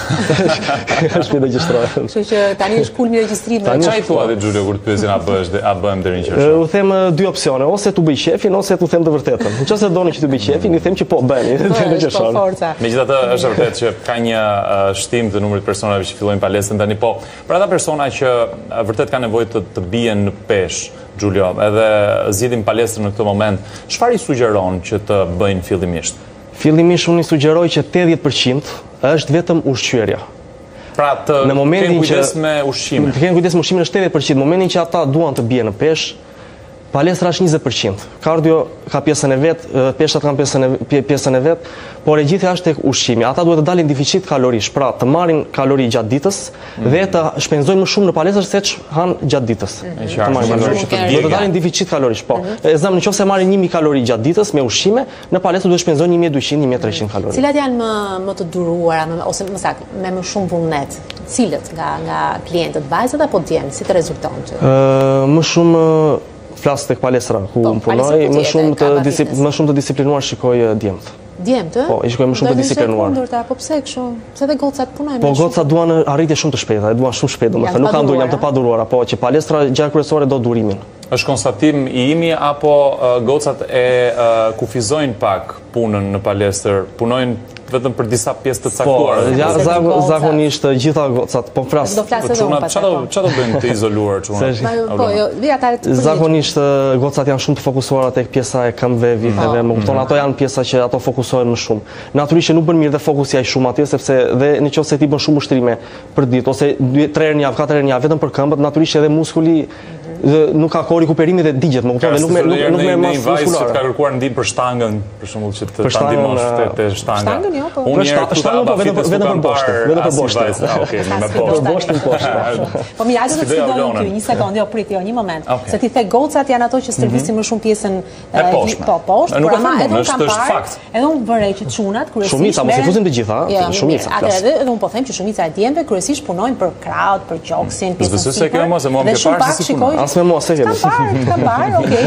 Është pyetë gjështrore. Kështu që tani është kulmi i regjistrimit. Çfarë thua ti Xhulio kur të pyesin a bësh a bëjmë deri në qershor? U them dy opsione, ose tu bëj qefin ose tu them të vërtetën. Nëse doni që tu bëj qefin, i them që po bëni deri në qershor. Megjithatë është vërtet që ka një shtim të numrit personave që fillojnë palestrën tani, po për ata persona që vërtet kanë nevojë të, të bien në peshë, Xhulio, edhe zgjidhin palestrën në këtë moment, çfarë i sugjeron që të bëjnë fillimisht? Fillimisht unë i sugjeroj që tetëdhjetë përqind është vetëm ushqyerja. Pra të kenë kujdes me ushqimin. Të kenë kujdes me ushqimin është tetëdhjetë përqind. Në momentin që ata duan të bien në peshë, palestra është njëzet përqind. Kardio ka pjesën e vet, peshtat kanë pjesën e pjesën e vet, por e gjithë është tek ushqimi. Ata duhet të dalin deficit kalorish, pra të marrin kalori gjatë ditës dhe të shpenzojnë më shumë në palestër se ç'han gjatë ditës. Të marrin duhet të dalin deficit kalorish, po. E zëm nëse marrin një mijë kalori gjatë ditës me ushqime, në palestër duhet të shpenzojnë një mijë e dyqind, një mijë e treshtëqind kalori. Cilat janë më më të duruara ose më saktë me më shumë vullnet? Cilët nga nga klientët vajzat apo djemt, si të rezulton? Ë, më shumë flas tek palestra ku unë punoj, më shumë të më shumë të disiplinuar shikoj djemt. Djemt, ë? Po, i shikoj më shumë të disiplinuar. Po pse kështu? Pse dhe gocat punojnë? Po gocat duan arritje shumë të shpejta, duan shumë shpejt, domethënë nuk kanë durë, janë të paduruara, po që palestra gjë kryesore do durimin. Është konstatim i imi apo gocat e kufizojnë pak punën në palestër, punojnë vetëm për disa pjesë të caktuara? Po, ja, zakonisht gjitha gocat, po flas. Do flasë edhe unë pastaj. Çfarë do bëjnë të izoluar çunat? Po, jo, vi ata të zakonisht gocat janë shumë të fokusuara tek pjesa e këmbëve, viteve, më kupton, ato janë pjesa që ato fokusohen më shumë. Natyrisht që nuk bën mirë dhe fokusi aq shumë atje, sepse dhe nëse ti bën shumë ushtrime për ditë ose tre herë në javë, katër herë në javë vetëm për këmbët, natyrisht edhe muskuli dhe nuk ka kohë rikuperimi dhe digjet, më kupton, dhe nuk me nuk nuk me masë muskulare. Ka kërkuar ndihmë për shtangën, për shembull që të ta ndihmosh te shtanga. Shtangën jo, po. Unë jam shtangën po vetëm vetëm për boshtë, vetëm për boshtë. Okej, me boshtë. Për boshtë në poshtë. Po mirë, hajde të fillojmë këtu, një sekondë, jo prit, jo, një moment. Se ti the gocat janë ato që stërvisin më shumë pjesën e poshtë. Po, poshtë, por ama edhe është është fakt. Edhe unë vërej që çunat kryesisht. Shumica, mos i fusim të gjitha, shumica. Atë edhe unë po them që shumica e djemve kryesisht punojnë për kraut, për gjoksin, pjesën. Besoj se kjo mos e mua më ke parë se si punon. As me mos e kemi. Ka parë, okej.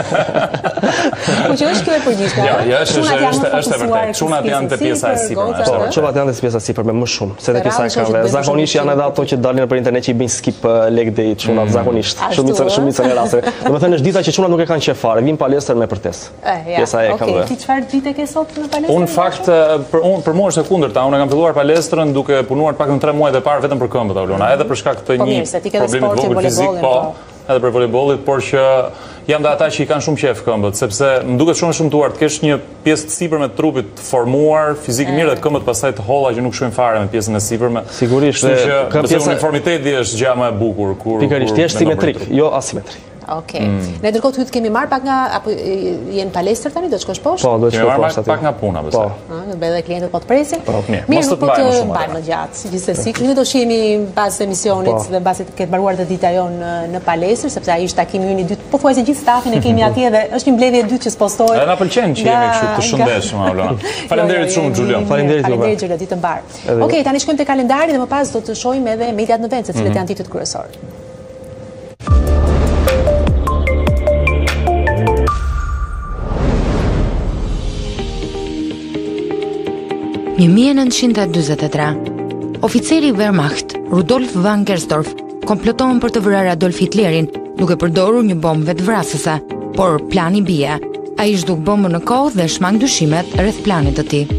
Po që është kjo e përgjithshme. Ja, ja, është është është e vërtetë. Çunat janë te pjesa e sipërme. Po, çunat janë te pjesa e sipërme më shumë, se te pjesa e këmbëve. Zakonisht janë edhe ato që dalin nëpër internet që i bëjnë skip leg day çunat zakonisht. Shumica shumica në raste. Domethënë është dita që çunat nuk e kanë qef fare, vin palestër me përtesë. Pjesa e këmbëve. Okej, ti çfarë dite ke sot në palestër? Unë fakt për unë për mua është e kundërta. Unë kam filluar palestrën duke punuar pak në tre muajt e parë vetëm për këmbët, Aulona, edhe për shkak të një problemi të vogël fizik, po. Edhe për voleybollit, por që jam dhe ata që i kanë shumë qef këmbët, sepse më duket shumë shëmtuar të kesh një pjesë të sipërme të trupit të formuar, fizik mirë dhe këmbët pastaj të holla që nuk shkojnë fare me pjesën e sipërme. Sigurisht, që pjesa uniformiteti është gjë më e bukur kur pikërisht është simetrik, jo asimetrik. Okej. Ne ndërkohë ty të kemi marr pak nga apo jenë palestër tani, do të shkosh poshtë? Po, do të shkoj poshtë aty. Pak nga puna besoj. Po. Ëh, do edhe klientët po të presin. Mirë, nuk po të mbajmë më gjatë. Gjithsesi, ne do shihemi pas emisionit dhe mbasi të ketë mbaruar të dita jonë në palestër, sepse ai është takimi ynë i dytë. Pothuajse gjithë stafin e kemi atje dhe është një mbledhje e dytë që spostohet. Edhe na pëlqen që jemi kështu të shëndetshëm, Aulona. Faleminderit shumë Xhulio. Faleminderit juve. Faleminderit Xhulio, ditë mbar. Okej, tani shkojmë te kalendari dhe më pas do të shohim edhe mediat në vend se cilët janë titujt kryesor. një mijë e nëntëqind e dyzet e tre, oficeri Wehrmacht, Rudolf van Gersdorf, komploton për të vrarë Adolf Hitlerin duke përdorur një bombë vetvrasëse, por plani bie. Ai zhduk bombën në kohë dhe shmang dyshimet rreth planit të tij.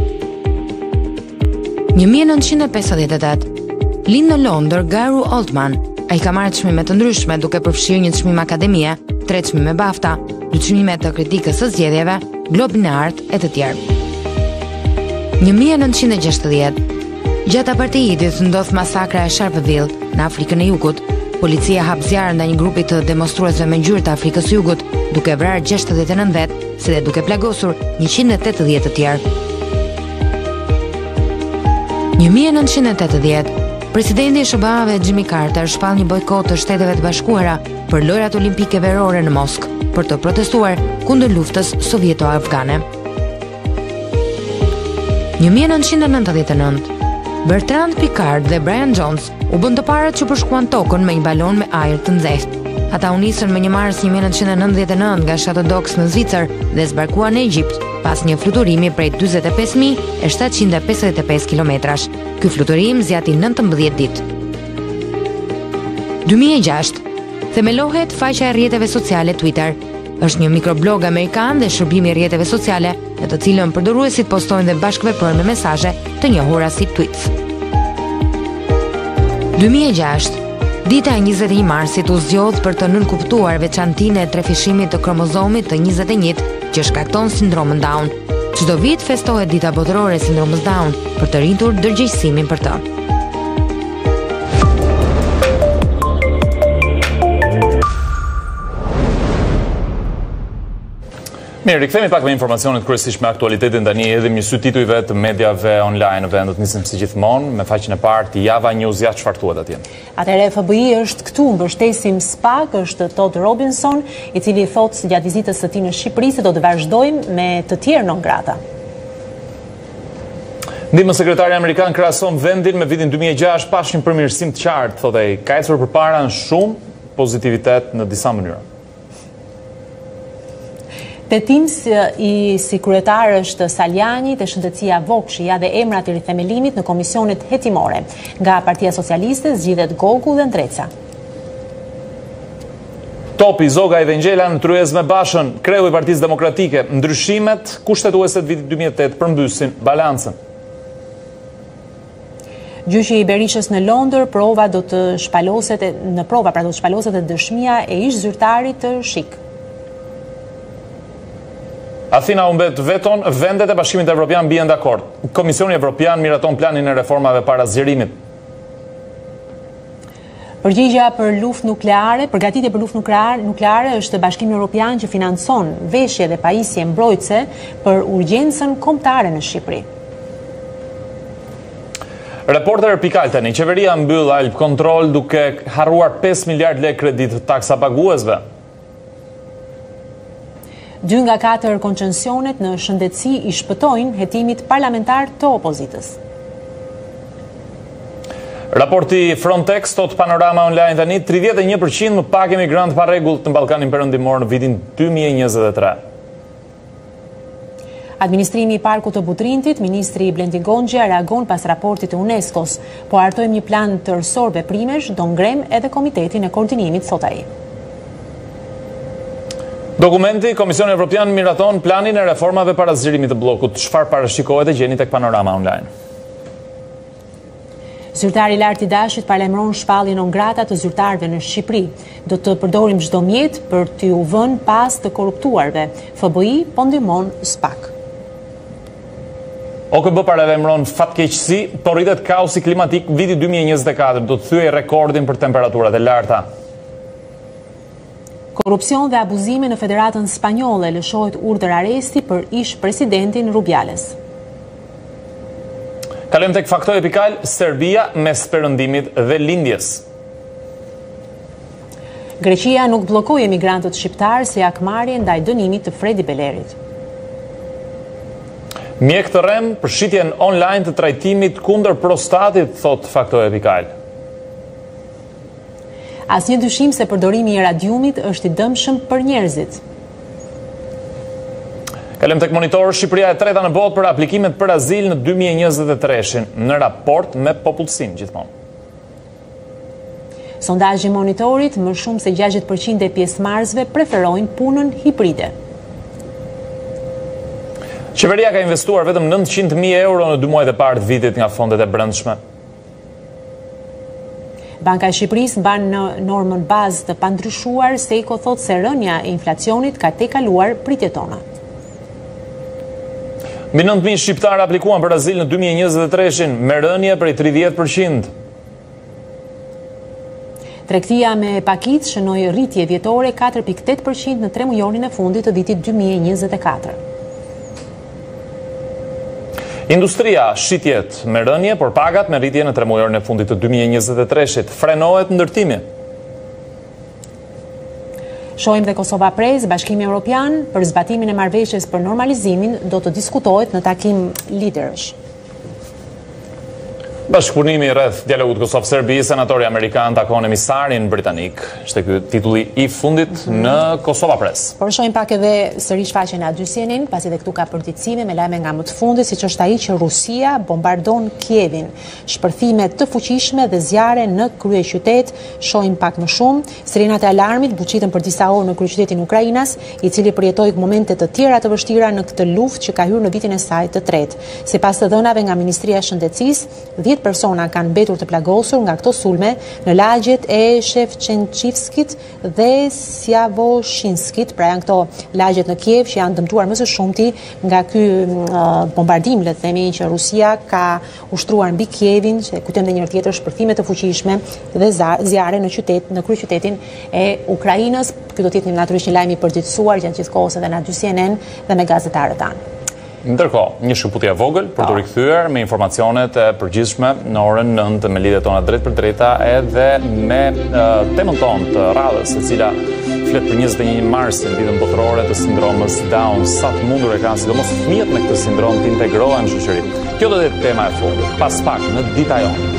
një mijë e nëntëqind e pesëdhjetë e tetë, lind në Londër Garo Oldman. Ai ka marrë çmime të ndryshme duke përfshirë një çmim akademie, tre çmime BAFTA, dy çmime të kritikës së zgjedhjeve, Globin e Art e të tjerë. një mijë e nëntëqind e gjashtëdhjetë, gjatë apartheidit ndodh masakra e Sharpeville në Afrikën e Jugut. Policia hap zjarr ndaj një grupi të demonstruesve me ngjyrë të Afrikës së Jugut, duke vrarë gjashtëdhjetë e nëntë vet, si dhe duke plagosur njëqind e tetëdhjetë të tjerë. një mijë e nëntëqind e tetëdhjetë, presidenti i S B A-ve Jimmy Carter shpall një bojkot të Shteteve të Bashkuara për lojrat olimpike verore në Moskë për të protestuar kundër luftës sovjeto-afgane. një mijë e nëntëqind e nëntëdhjetë e nëntë, Bertrand Piccard dhe Brian Jones u bën të parët që përshkuan tokën me një balon me ajër të nxehtë. Ata u nisën me një mars një mijë e nëntëqind e nëntëdhjetë e nëntë nga Chateau-d'Ox në Zvicër dhe zbarkuan në Egjipt pas një fluturimi prej dyzet e pesë mijë e shtatëqind e pesëdhjetë e pesë kilometrash. Ky fluturim zgjati nëntëmbëdhjetë ditë. dy mijë e gjashtë, themelohet faqja e rrjeteve sociale Twitter. Është një mikroblog amerikan dhe shërbimi i rrjeteve sociale në të cilën përdoruesit postojnë dhe bashkëveprojnë me mesazhe të njohura si tweets. dy mijë e gjashtë, dita e njëzet e një marsit u zgjodh për të nënkuptuar veçantinë e trefishimit të kromozomit të njëzet e njët që shkakton sindromën Down. Çdo vit festohet dita botërore e sindromës Down për të rritur ndërgjegjësimin për të. Mirë, rikthehemi pak me informacionet kryesisht me aktualitetin tani edhe me sy titujve të mediave online në vend. Do të nisim si gjithmonë me faqen e parë të Java News, ja çfarë thuhet atje. Atëherë F B I është këtu, mbështesim SPAK, është Todd Robinson, i cili thotë gjatë vizitës së tij në Shqipëri se do të vazhdojmë me të tjerë non grata. Ndihmë sekretari amerikan krahason vendin me vitin dy mijë e gjashtë, pash një përmirësim të qartë, thotë ai, ka ecur përpara në shumë pozitivitet në disa mënyra. Petims i si kryetar është Saljani, të Shëndetësia Vokshia dhe emrat i rithemelimit në komisionet hetimore. Nga Partia Socialiste zgjidhet Gogu dhe Ndreca. Topi Zoga Evangjela në tryez me Bashën, kreu i Partisë Demokratike, ndryshimet kushtetuese të vitit dy mijë e tetë përmbysin balancën. Gjyqi i Berishës në Londër prova do të shpaloset në prova pra do të shpaloset e dëshmia e ish zyrtarit të Shik. Athina u mbet veton, vendet e Bashkimit Evropian bien dakord. Komisioni Evropian miraton planin e reformave para zgjerimit. Përgjigja për luftë nukleare, përgatitje për luftë nukleare, nukleare është Bashkimi Evropian që financon veshje dhe pajisje mbrojtëse për urgjencën kombëtare në Shqipëri. Reporter Pikal tani, qeveria mbyll Alp Kontrol duke harruar pesë miliard lekë kredit të taksa paguesve. Dy nga katër koncesionet në shëndetësi i shpëtojnë hetimit parlamentar të opozitës. Raporti Frontex thot Panorama Online tani, tridhjetë e një përqind më pak emigrantë pa rregull në Ballkanin Perëndimor në vitin dy mijë e njëzet e tre. Administrimi i Parkut të Butrintit, ministri Blendi Gonxha reagon pas raportit të UNESCO-s, po hartojmë një plan tërësor veprimesh, do ngrem edhe Komitetin e Koordinimit, thot ai. Dokumenti, Komisioni Evropian miraton planin e reformave para zgjerimit të bllokut. Çfarë parashikohet e gjeni tek Panorama Online. Zyrtari i lartë i Dashit paralajmëron shpalljen non grata të zyrtarëve në Shqipëri. Do të përdorim çdo mjet për t'u vënë pas të korruptuarve. F B I po ndihmon SPAK. O K B paralajmëron fatkeqësi, po rritet kaosi klimatik viti dy mijë e njëzet e katër, do të thyej rekordin për temperaturat e larta. Korrupsion dhe abuzime në Federatën Spanjolle, lëshohet urdhër aresti për ish presidentin Rubiales. Kalojmë tek faktoj epikal, Serbia mes perëndimit dhe lindjes. Greqia nuk bllokoi emigrantët shqiptar si akmarrje ndaj dënimit të Fredi Belerit. Mjek të rrem për shitjen online të trajtimit kundër prostatit, thot faktoj epikal. Asnjë dyshim se përdorimi i radiumit është i dëmshëm për njerëzit. Kalem tek Monitor, Shqipëria e treta në botë për aplikimet për azil në dy mijë e njëzet e tre në raport me popullsinë gjithmonë. Sondazhi i Monitorit, më shumë se gjashtëdhjetë përqind e pjesëmarrësve preferojnë punën hibride. Qeveria ka investuar vetëm nëntëqind mijë euro në dy muajt e parë të vitit nga fondet e brendshme. Banka e Shqipërisë mban në normën bazë të pandryshuar, Seko thotë se rënja e inflacionit ka tejkaluar pritjet tona. Mbi nëntë mijë shqiptarë aplikuan për azil në dy mijë e njëzet e tre me rënje prej tridhjetë përqind. Tregtia me pakicë shënoi rritje vjetore katër pikë tetë përqind në tre mujonin e fundit të vitit dy mijë e njëzet e katër. Industria shitjet me rënje, por pagat me rritje në tre mujorin e fundit të dy mijë e njëzet e treshit. Frenohet ndërtimi. Shohim dhe Kosova Press, Bashkimi Evropian, për zbatimin e marrëveshjes për normalizimin do të diskutohet në takim liderësh. Bashkëpunimi rreth dialogut Kosovë-Serbi, senatori amerikan takon emisarin britanik. Ishte ky titulli i fundit në Kosova Press. Por shohim pak edhe sërish faqen e A dy C N N, pasi edhe këtu ka përditësime me lajme nga më të fundit, siç është ai që Rusia bombardon Kievin. Shpërthime të fuqishme dhe zjarre në kryeqytet. Shohim pak më shumë. Sirenat e alarmit buçitën për disa orë në kryeqytetin Ukrainas, i cili përjetoi momente të tjera të vështira në këtë luftë që ka hyrë në vitin e saj të tretë. Sipas të dhënave nga Ministria e Shëndetësisë, dhjetë persona kanë mbetur të plagosur nga këto sulme në lagjet e Shevchenqivskit dhe Sjavoshinskit, pra janë këto lagjet në Kiev që janë dëmtuar më së shumti nga ky uh, bombardim, le të themi, që Rusia ka ushtruar mbi Kievin, që kujtojmë edhe një herë tjetër shpërthime të fuqishme dhe zjarre në qytet, në kryeqytetin e Ukrainës. Ky do të jetë natyrisht një lajm i përditësuar gjatë gjithë kohës edhe në A dy C N N dhe me gazetarët tanë. Ndërkohë, një shkëputje vogël për të rikthyer me informacionet e përgjithshme në orën nëntë me lidhjet tona drejt për drejta edhe me uh, temën tonë të radhës, e cila flet për njëzet e një marsin, ditën botërore të sindromës Down. Sa të mundur e kanë sidomos fëmijët me këtë sindrom të integrohen në shoqëri. Kjo do të jetë tema e fundit. Pas pak në dita jonë.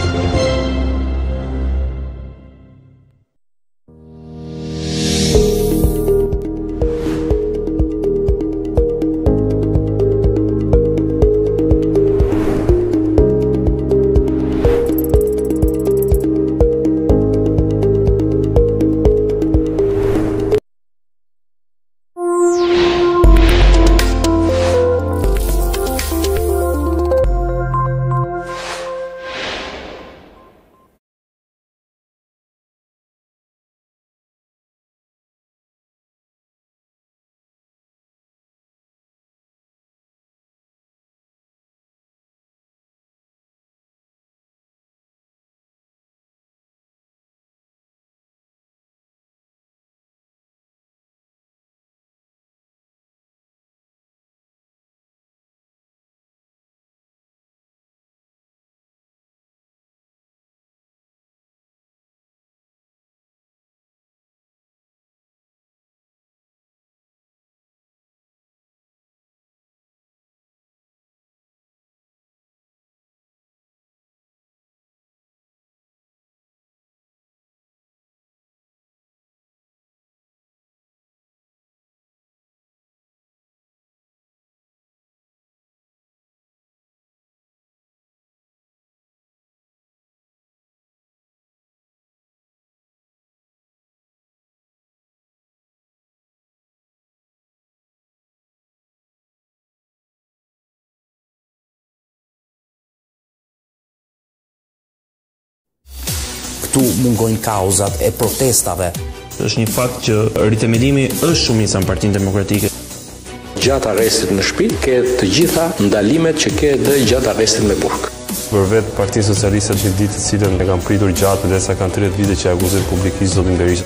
Këtu mungojnë kauzat e protestave. Është një fakt që ritemelimi është shumica në Partinë Demokratike. Gjatë arrestit në shtëpi ke të gjitha ndalimet që ke edhe gjatë arrestit me burg. Për vetë Partia Socialiste që ditë të cilën e kam pritur gjatë dhe sa kanë tridhjetë vite që akuzojnë publikisht zotin Berisha.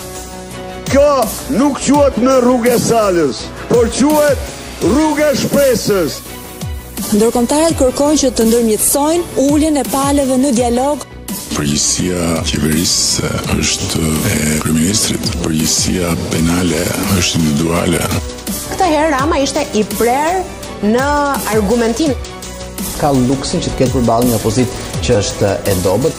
Kjo nuk quhet më rrugë e Salës, por quhet rrugë e shpresës. Ndërkombëtarët kërkojnë që të ndërmjetësojnë uljen e palëve në dialog. Përgjegjësia qeverisë është e kryeministrit, përgjegjësia penale është individuale. Këtë herë Rama ishte i prerë në argumentim. Ka luksin që të ketë përballë një opozitë që është e dobët.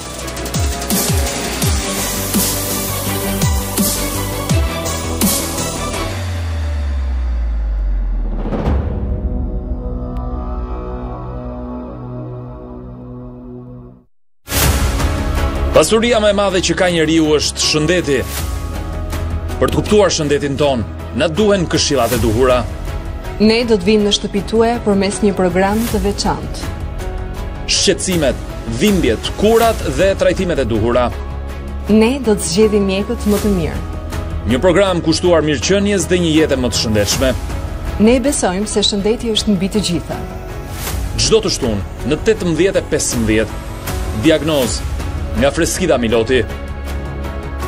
Pasuria më e madhe që ka njeriu është shëndeti. Për të kuptuar shëndetin ton, na duhen këshillat e duhura. Ne do të vim në shtëpi tuaja përmes një program të veçantë. Shqetësimet, dhimbjet, kurat dhe trajtimet e duhura. Ne do të zgjedhim mjekët më të mirë. Një program kushtuar mirëqenies dhe një jetë më të shëndetshme. Ne besojmë se shëndeti është mbi të gjitha. Çdo të shtunë në tetëmbëdhjetë e pesëmbëdhjetë. Diagnozë nga Freskida Miloti.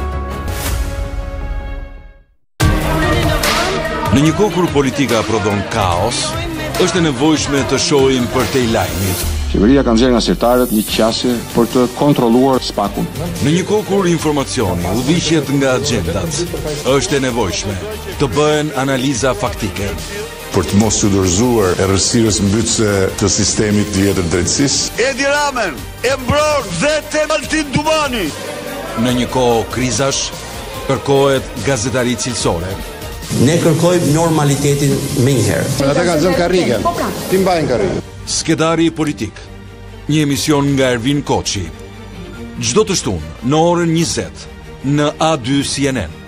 Në një kohë kur politika prodhon kaos, është e nevojshme të shohim përtej lajmit. Qeveria ka nxjerrë nga sirtarët një qasje për të kontrolluar spakun. Në një kohë kur informacioni udhëhiqet nga agjendat, është e nevojshme të bëhen analiza faktike. Për të mos u dorëzuar errësirës mbytëse të sistemit të jetër drejtësisë. Edi Ramen e mbron vetëm Altin Dumani. Në një kohë krizash, kërkohet gazetari cilësore. Ne kërkojmë normalitetin më njëherë. Ata kanë zënë karrigen. Ti mbajnë karrigen. Skedari politik. Një emision nga Ervin Koçi. Çdo të shtunë në orën njëzet në A dy C N N.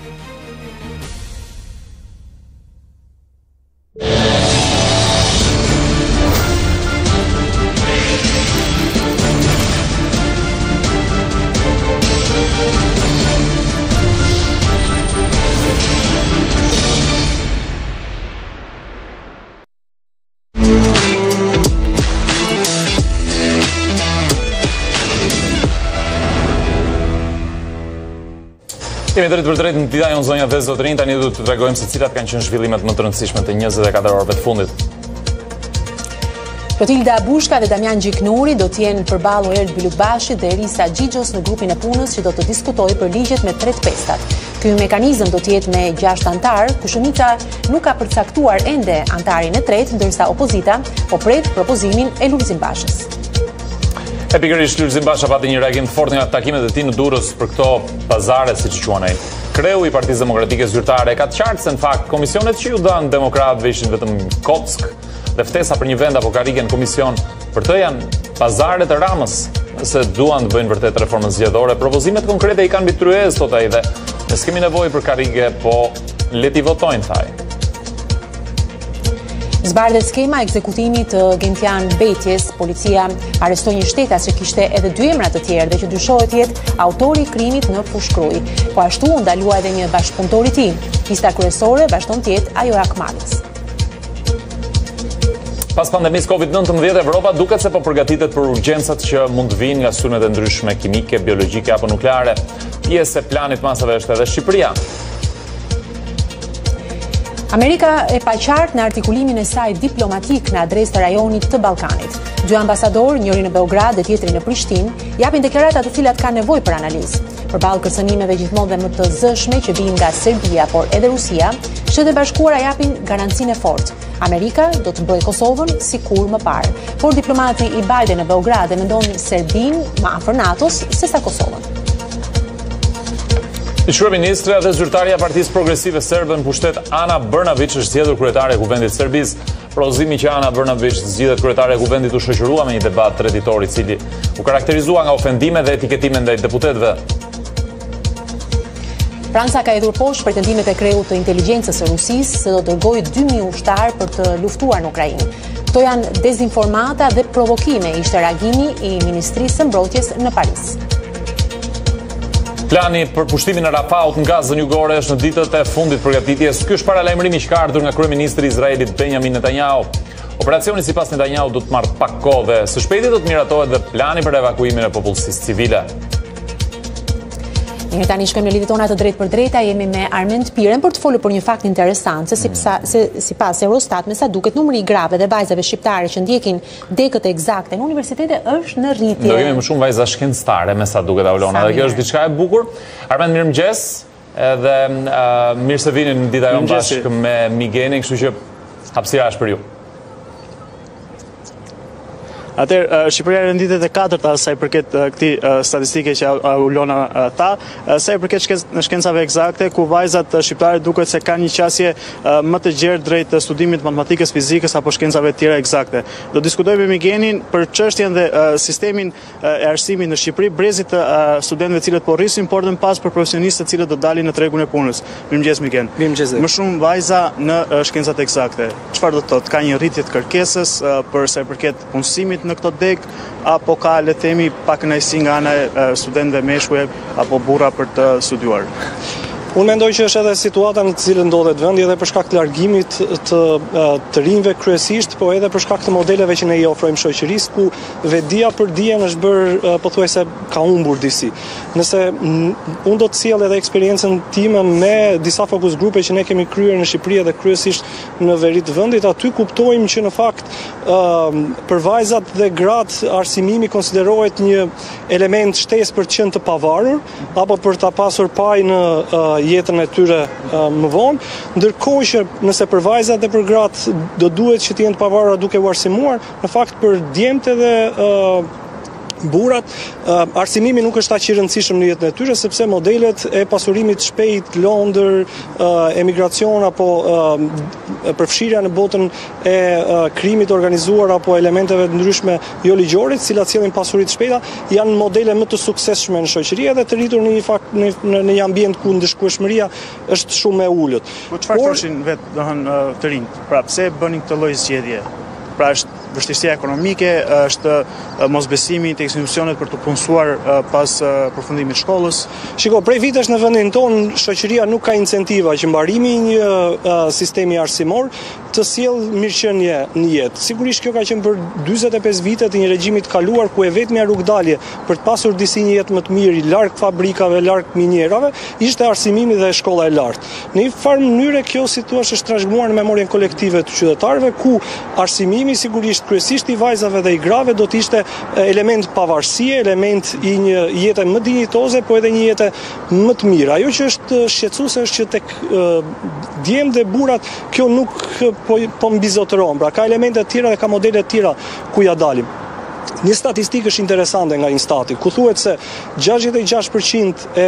Kemi drejt për drejt në dita jonë zonja dhe zotërin, tani du të tregojmë se cilat kanë qenë zhvillimet më të rëndësishme të njëzet e katër orëve të fundit. Klotilda Bushka dhe Damian Gjiknuri do t'jenë përballur Erd Bylukbashit dhe Risa Xhixhos në grupin e punës që do të diskutojë për ligjet me tret pestat. Ky mekanizëm do t'jetë me gjashtë antar, ku shumica nuk ka përcaktuar ende antarin e tretë, ndërsa opozita po pret propozimin e Lulzim Bashës. E pikërisht Lulzim Basha pati një reagim të fortë nga takimet e tij në Durrës për këto pazare, siç quhen. Kreu i Partisë Demokratike Zyrtare ka të qartë se në fakt komisionet që ju dhanë demokratëve ishin vetëm kock dhe ftesa për një vend apo karrige në komision për të janë pazaret e Ramës, se duan të bëjnë vërtet reformën zgjedhore. Propozimet konkrete i kanë mbi tryezë, thot ai, dhe ne s'kemi nevojë për karrige, po le ti votojnë, thaj. Zbardhet skema e ekzekutimit të Gentian Betjes, policia arrestoi një shtetas që kishte edhe dy emra të tjerë dhe që dyshohet jetë autori i krimit në Fushkruj. Po ashtu u ndalua edhe një bashkëpunëtor i tij. Lista kryesore vazhdon të jetë ajo e Akmalis. Pas pandemisë Covid nëntëmbëdhjetë, Evropa duket se po përgatitet për urgjencat që mund të vinë nga sulmet e ndryshme kimike, biologjike apo nukleare. Pjesë e planit masave është edhe Shqipëria. Amerika e paqartë në artikulimin e saj diplomatik në adresë të rajonit të Ballkanit. Dy ambasadorë, njëri në Beograd dhe tjetri në Prishtinë, japin deklarata të cilat kanë nevojë për analizë. Përballë kërcënimeve gjithmonë dhe më të zëshme që vijnë nga Serbia, por edhe Rusia, Shtetet e Bashkuara japin garancinë e fortë. Amerika do të mbrojë Kosovën sikur më parë, por diplomati i Biden në Beograd mendon Serbinë më afër NATO-s sesa Kosovën. Ish ministre dhe zyrtarja e Partisë Progresive Serbe në pushtet Ana Brnabić është zgjedhur kryetare e Kuvendit të Serbisë. Propozimi që Ana Brnabić zgjidhet kryetare e Kuvendit u shoqërua me një debat reditor i cili u karakterizua nga ofendime dhe etiketime ndaj deputetëve. Franca ka hedhur poshtë pretendimet e kreut të inteligjencës së Rusisë se do dërgojë dy mijë ushtar për të luftuar në Ukrainë. Këto janë dezinformata dhe provokime, ishte reagimi i Ministrisë së Mbrojtjes në Paris. Plani për pushtimin e Rafaut në Gazën Jugore është në ditët e fundit përgatitjes. Ky është paralajmërimi që ka ardhur nga kryeministri i Izraelit Benjamin Netanyahu. Operacioni sipas Netanyahu do të marrë pak kohë dhe së shpejti do të miratohet dhe plani për evakuimin e popullsisë civile. Një tani shkojmë në lidhjet tona të drejtë për drejta, jemi me Armend Piren për të folur për një fakt interesant, se sipas Eurostat, me sa duket numri i grave dhe vajzave shqiptare që ndjekin dekët e eksakte në universitete është në rritje. Do kemi më shumë vajza shkencëtare, me sa duket Aulona, dhe kjo është diçka e bukur. Armend, mirëmëngjes, edhe uh, mirë se vini në dita jonë bashkë me Migenin, kështu që hapësira është për ju. Atëherë, Shqipëria renditet e katërta sa i përket këtij statistike që Aulona tha, sa i përket shkencave eksakte, ku vajzat shqiptare duket se kanë një qasje më të gjerë drejt studimit matematikës, fizikës apo shkencave të tjera eksakte. Do diskutojmë me Migenin për çështjen dhe sistemin e arsimit në Shqipëri, brezit të studentëve të cilët po rrisin, por edhe pas për profesionistët të cilët do dalin në tregun e punës. Mirëmëngjes Migen. Mirëmëngjes. Më shumë vajza në shkencat eksakte. Çfarë do të thotë? Ka një rritje të kërkesës për sa i përket punësimit në këto deg, apo ka le themi pak kënaqësi nga ana e studentëve meshkuj apo burra për të studiuar? Unë mendoj që është edhe situata në të cilën ndodhet vendi edhe për shkak të largimit të të rinjve kryesisht, po edhe për shkak të modeleve që ne i ofrojmë shoqërisë, ku vedia për dijen është bërë pothuajse ka humbur disi. Nëse unë do të sjell edhe eksperiencën time me disa fokus grupe që ne kemi kryer në Shqipëri edhe kryesisht në veri të vendit, aty kuptojmë që në fakt për vajzat dhe gratë arsimimi konsiderohet një element shtesë për të qenë të pavarur apo për ta pasur paj në jetën e tyre uh, më vonë, ndërkohë që nëse për vajzat dhe për gratë do duhet që të jenë të pavarura duke u arsimuar, në fakt për djemtë dhe uh, burrat, uh, arsimimi nuk është aq i rëndësishëm në jetën e tyre, sepse modelet e pasurimit shpejt, londër, uh, emigracion apo uh, përfshirja në botën e uh, krimit organizuar apo elementeve të ndryshme jo ligjore, të cilat sjellin pasuri të shpejta, janë modele më të suksesshme në shoqëri edhe të rritur në një fakt në, në një ambient ku ndëshkueshmëria është shumë e ulët. Po çfarë thoshin vetë, do të thënë të rinjt? Pra pse bënin këtë lloj zgjedhje? Pra është vështirësia ekonomike, është mosbesimi tek institucionet për të punësuar pas përfundimit të shkollës. Shiko, prej vitesh në vendin tonë shoqëria nuk ka incentiva që mbarimi i një uh, sistemi arsimor të sjell mirëqenie në jetë. Sigurisht kjo ka qenë për dyzet e pesë vite të një regjimi të kaluar ku e vetmja rrugdalje për të pasur disi një jetë më të mirë larg fabrikave, larg minjerave, ishte arsimimi dhe shkolla e lartë. Në një farë mënyre kjo situatë është trashëguar në memorien kolektive të qytetarëve ku arsimimi sigurisht kryesisht i vajzave dhe i grave do të ishte element pavarësie, element i një jete më dinjitoze, po edhe një jete më të mirë. Ajo që është shqetësuese është që tek djemt dhe burrat kjo nuk po, po mbizotëron. Pra ka elemente të tjera dhe ka modele të tjera ku ja dalim. Një statistikë është interesante nga Instati, ku thuhet se gjashtëdhjetë e gjashtë përqind e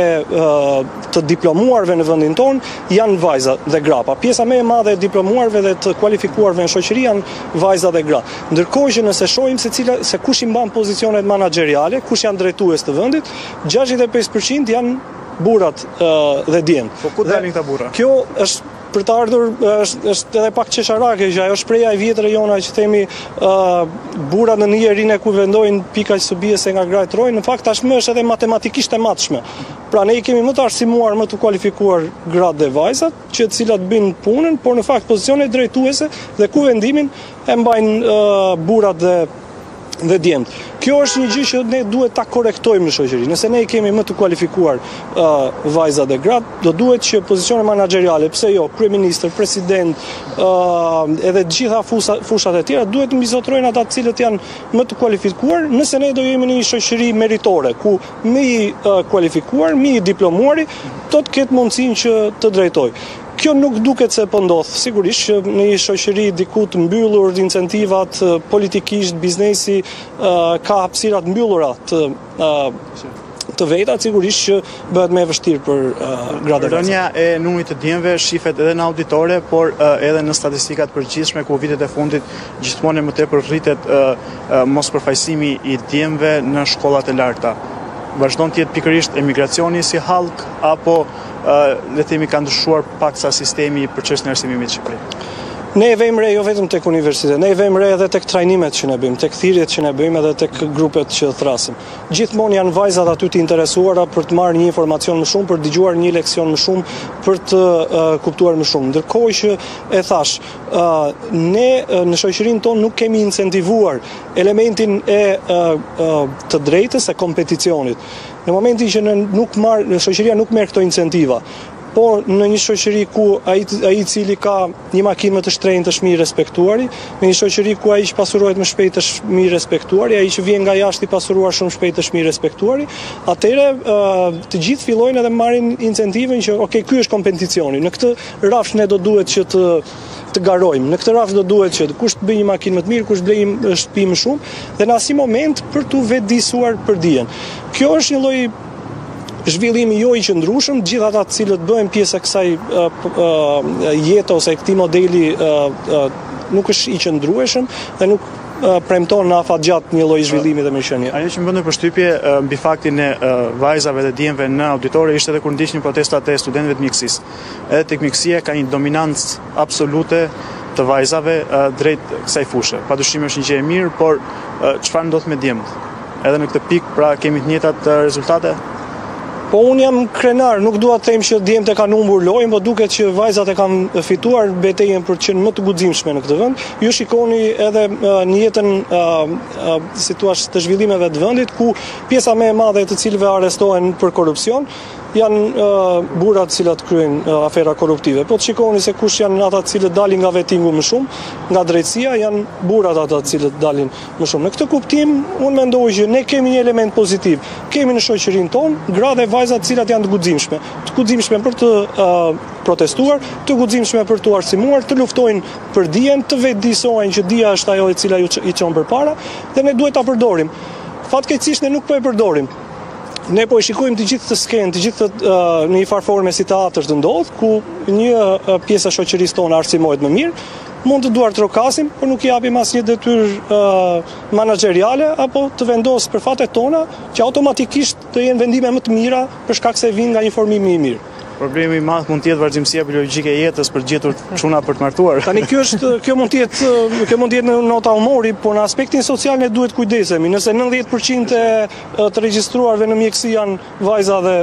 të diplomuarve në vendin tonë janë vajza dhe grapa. Pjesa më e madhe e diplomuarve dhe të kualifikuarve në shoqëri janë vajza dhe gra. Ndërkohë që nëse shohim se cila se kush i mban pozicionet manageriale, kush janë drejtues të vendit, gjashtëdhjetë e pesë përqind janë burrat dhe djemt. Po ku dalin këta burra? Kjo është për të ardhur është, është edhe pak qesharake, që ajo shpreha e vjetër e jona që themi uh, burrat në një rinë ku vendojnë pika që së bie se nga gratë rojnë, në fakt tashmë është edhe matematikisht e matshme. Pra ne i kemi më të arsimuar, më të kualifikuar gratë dhe vajzat, që të cilat bëjnë punën, por në fakt pozicionet drejtuese dhe ku vendimin e mbajnë uh, burrat dhe dhe djemt. Kjo është një gjë që ne duhet ta korrektojmë në shoqëri. Nëse ne i kemi më të kualifikuar uh, vajza dhe gratë, do duhet që pozicione manageriale, pse jo, kryeministër, president, uh, edhe të gjitha fusa, fushat e tjera, duhet të mbizotrojnë ata të cilët janë më të kualifikuar, nëse ne do jemi në një shoqëri meritore, ku më i uh, kualifikuar, më i diplomuari, do të ketë mundësinë që të drejtojë. Kjo nuk duket se po ndodh. Sigurisht që në një shoqëri diku të mbyllur, incentivat politikisht, biznesi ka hapësira të mbyllura të të veta, sigurisht që bëhet më e vështirë për gratë. Rënja e numrit të djemve shifet edhe në auditore, por edhe në statistikat përgjithshme ku vitet e fundit gjithmonë më tepër rritet mospërfaqësimi i djemve në shkollat e larta. Vazhdon të jetë pikërisht emigracioni si hallk apo Uh, le themi ka ndryshuar paksa sistemi për çështjen e arsimimit në Shqipëri? Ne e vëmë re jo vetëm tek universitet, ne e vëmë re edhe tek trajnimet që ne bëjmë, tek thirrjet që ne bëjmë edhe tek grupet që thrasim. Gjithmonë janë vajzat aty të interesuara për të marrë një informacion më shumë, për të dëgjuar një leksion më shumë, për të uh, kuptuar më shumë. Ndërkohë që e thash, uh, ne uh, në shoqërinë tonë nuk kemi incentivuar elementin e uh, uh, të drejtës e kompeticionit. Në momentin që në nuk marr, në shoqëria nuk merr këto incentiva, por në një shoqëri ku ai ai i cili ka një makinë më të shtrenjtë është më i respektuari, në një shoqëri ku ai që pasurohet më shpejt është më i respektuari, ai që vjen nga jashtë i pasuruar shumë shpejt është më i respektuari, atëherë të gjithë fillojnë edhe marrin incentivin që ok, ky është kompeticioni. Në këtë rafsh ne do duhet që të të garojmë. Në këtë rafsh do duhet që kush të bëjë një makinë më të mirë, kush blej një shtëpi më shumë dhe në asnjë moment për tu vetëdijsuar për dijen. Kjo është një lloj zhvillimi jo i qëndrueshëm, gjithë ata të cilët bëhen pjesë e kësaj uh, uh, jete ose këtij modeli uh, uh, nuk është i qëndrueshëm dhe nuk uh, premton në afatgjatë një lloj zhvillimi dhe mirëqenie. Ajo që më bën përshtypje uh, mbi faktin e uh, vajzave dhe djemve në auditore ishte edhe kur ndiqnin protestat e studentëve të mjekësisë. Edhe tek mjekësia ka një dominancë absolute të vajzave uh, drejt kësaj fushë. Padyshim është një gjë e mirë, por uh, çfarë ndodh me djemët? Edhe në këtë pikë pra kemi të njëjtat uh, rezultate? Po unë jam krenar, nuk dua të them që djemtë e kanë humbur lojën, po duket që vajzat e kanë fituar betejën për të qenë më të guximshme në këtë vend. Ju shikoni edhe uh, në jetën uh, uh, situash të zhvillimeve të vendit ku pjesa më e madhe e të cilëve arrestohen për korrupsion janë uh, burrat të cilat kryejnë uh, afera korruptive. Po të shikoni se kush janë ata të cilët dalin nga vetingu më shumë, nga drejtësia, janë burrat ata të cilët dalin më shumë. Në këtë kuptim, unë mendoj që ne kemi një element pozitiv. Kemi në shoqërinë tonë gra dhe vajza të cilat janë të guximshme, të guximshme për të uh, protestuar, të guximshme për të arsimuar, të luftojnë për dijen, të vetëdijsojnë që dia është ajo e cila i çon përpara dhe ne duhet ta përdorim. Fatkeqësisht ne nuk po e përdorim. Ne po e shikojmë të gjithë të skenë, të gjithë të, uh, në një farë forme si teatr të ndodh, ku një uh, pjesë e shoqërisë tonë arsimohet më mirë, mund të duar të trokasim, por nuk i japim asnjë detyrë uh, manageriale apo të vendosë për fatet tona që automatikisht të jenë vendime më të mira për shkak se vijnë nga një formim i mirë. Problemi i madh mund të jetë vazhdimësia biologjike e jetës për gjetur çuna për të martuar. Tani kjo është kjo mund të jetë kjo mund të jetë në nota humori, por në aspektin social ne duhet kujdesemi. Nëse nëntëdhjetë përqind e të regjistruarve në mjeksi janë vajza dhe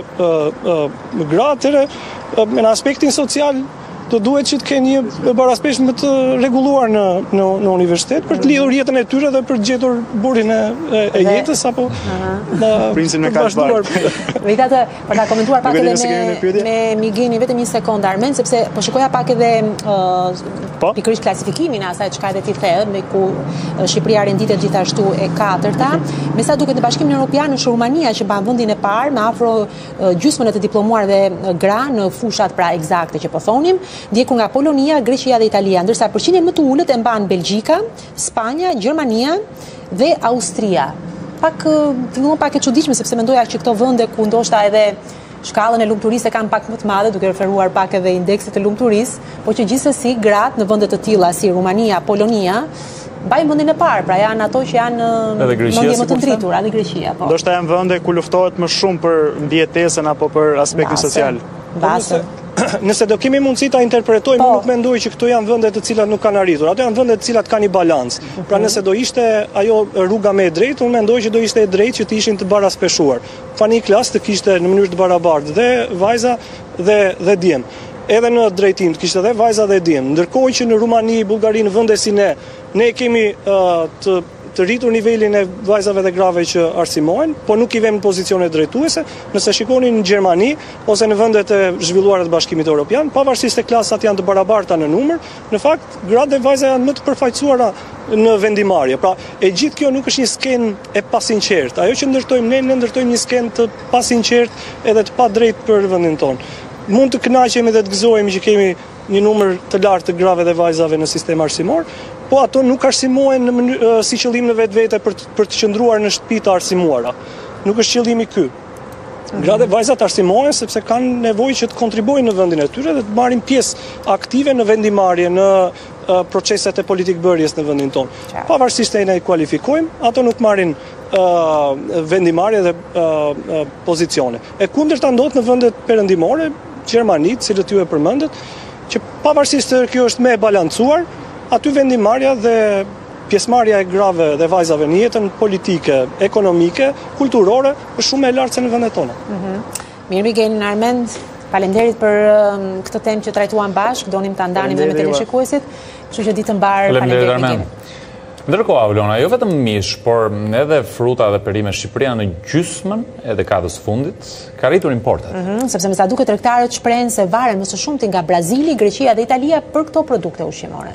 gra, atëherë në aspektin social do duhet që të kenë një baraspeshje më të rregulluar në në në universitet për të lidhur jetën e tyre dhe për të gjetur burin e, e jetës apo në princin me kalbar. Megjithatë, për ta komentuar pak edhe me me Migeni vetëm një sekond Armen, sepse po shikoja pak edhe uh, pikërisht klasifikimin e asaj çka edhe ti the, me ku uh, Shqipëria renditet gjithashtu e katërta, me sa duket në Bashkimin Evropian është Rumania që mban vendin e parë me afro uh, gjysmën e të diplomuarve gra në fushat pra eksakte që po thonim, ndjekur nga Polonia, Greqia dhe Italia, ndërsa përqindjen më të ulët e mban Belgjika, Spanja, Gjermania dhe Austria. Pak fillon pak e çuditshme sepse mendoja që këto vende ku ndoshta edhe shkallën e lumturisë e kanë pak më të madhe, duke referuar pak edhe indeksit të lumturisë, por që gjithsesi gratë në vende të tilla si Rumania, Polonia mbajnë vendin e parë, pra janë ato që janë mendje më të ndritura, edhe Greqia, po. Ndoshta janë vende ku luftohet më shumë për mbijetesën apo për aspektin social. Base. Nëse do kemi mundësi ta interpretojmë, po, nuk mendoj që këto janë vende të cilat nuk kanë arritur. Ato janë vende të cilat kanë një balancë. Pra nëse do ishte ajo rruga më e drejtë, unë mendoj që do ishte e drejtë që të ishin të baraspeshuar. Pa një klasë të kishte në mënyrë të barabartë dhe vajza dhe dhe djem. Edhe në drejtim të kishte edhe vajza dhe djem. Ndërkohë që në Rumani, Bullgari, në vende si ne, ne kemi uh, të të rritur nivelin e vajzave dhe grave që arsimohen, po nuk i vëmë në pozicione drejtuese. Nëse shikoni në Gjermani ose në vendet e zhvilluara të Bashkimit Evropian, pavarësisht se klasat janë të barabarta në numër, në fakt gratë dhe vajza janë më të përfaqësuara në vendimarrje. Pra, e gjithë kjo nuk është një skenë e pasinqertë. Ajo që ndërtojmë ne, ne ndërtojmë një skenë të pasinqertë edhe të padrejtë për vendin tonë. Mund të kënaqemi dhe të gëzohemi që kemi një numër të lartë të grave dhe vajzave në sistem arsimor, po ato nuk arsimohen në mënyrë, si qëllim në vetvete për të, për të qëndruar në shtëpi të arsimuara. Nuk është qëllimi ky. Gratë dhe vajzat arsimohen sepse kanë nevojë që të kontribuojnë në vendin e tyre dhe të marrin pjesë aktive në vendimarrje, në uh, proceset e politikbërjes në vendin tonë. Pavarësisht se ne i kualifikojmë, ato nuk marrin uh, vendimarrje dhe uh, uh, pozicione. E kundërta ndodhet në vendet perëndimore, Gjermani, të cilët ju e përmendet, që pavarësisht se kjo është më e balancuar, aty vendimarrja dhe pjesëmarrja e grave dhe vajzave në jetën politike, ekonomike, kulturore është shumë e lartë se në vendet tona. Mm-hmm. Mirë Migeni Armend, faleminderit për um, këtë temë që trajtuam bashkë, donim ta ndanim dhe me teleshikuesit, kështu që ditë mbar, faleminderit Migeni. Ndërkohë, Aulona, jo vetëm mish, por edhe fruta dhe perime Shqipëria në gjysmën e dekadës fundit ka rritur importet. Mm -hmm, sepse me sa duket tregtarët shprehen se varen më së shumti nga Brazili, Greqia dhe Italia për këto produkte ushqimore.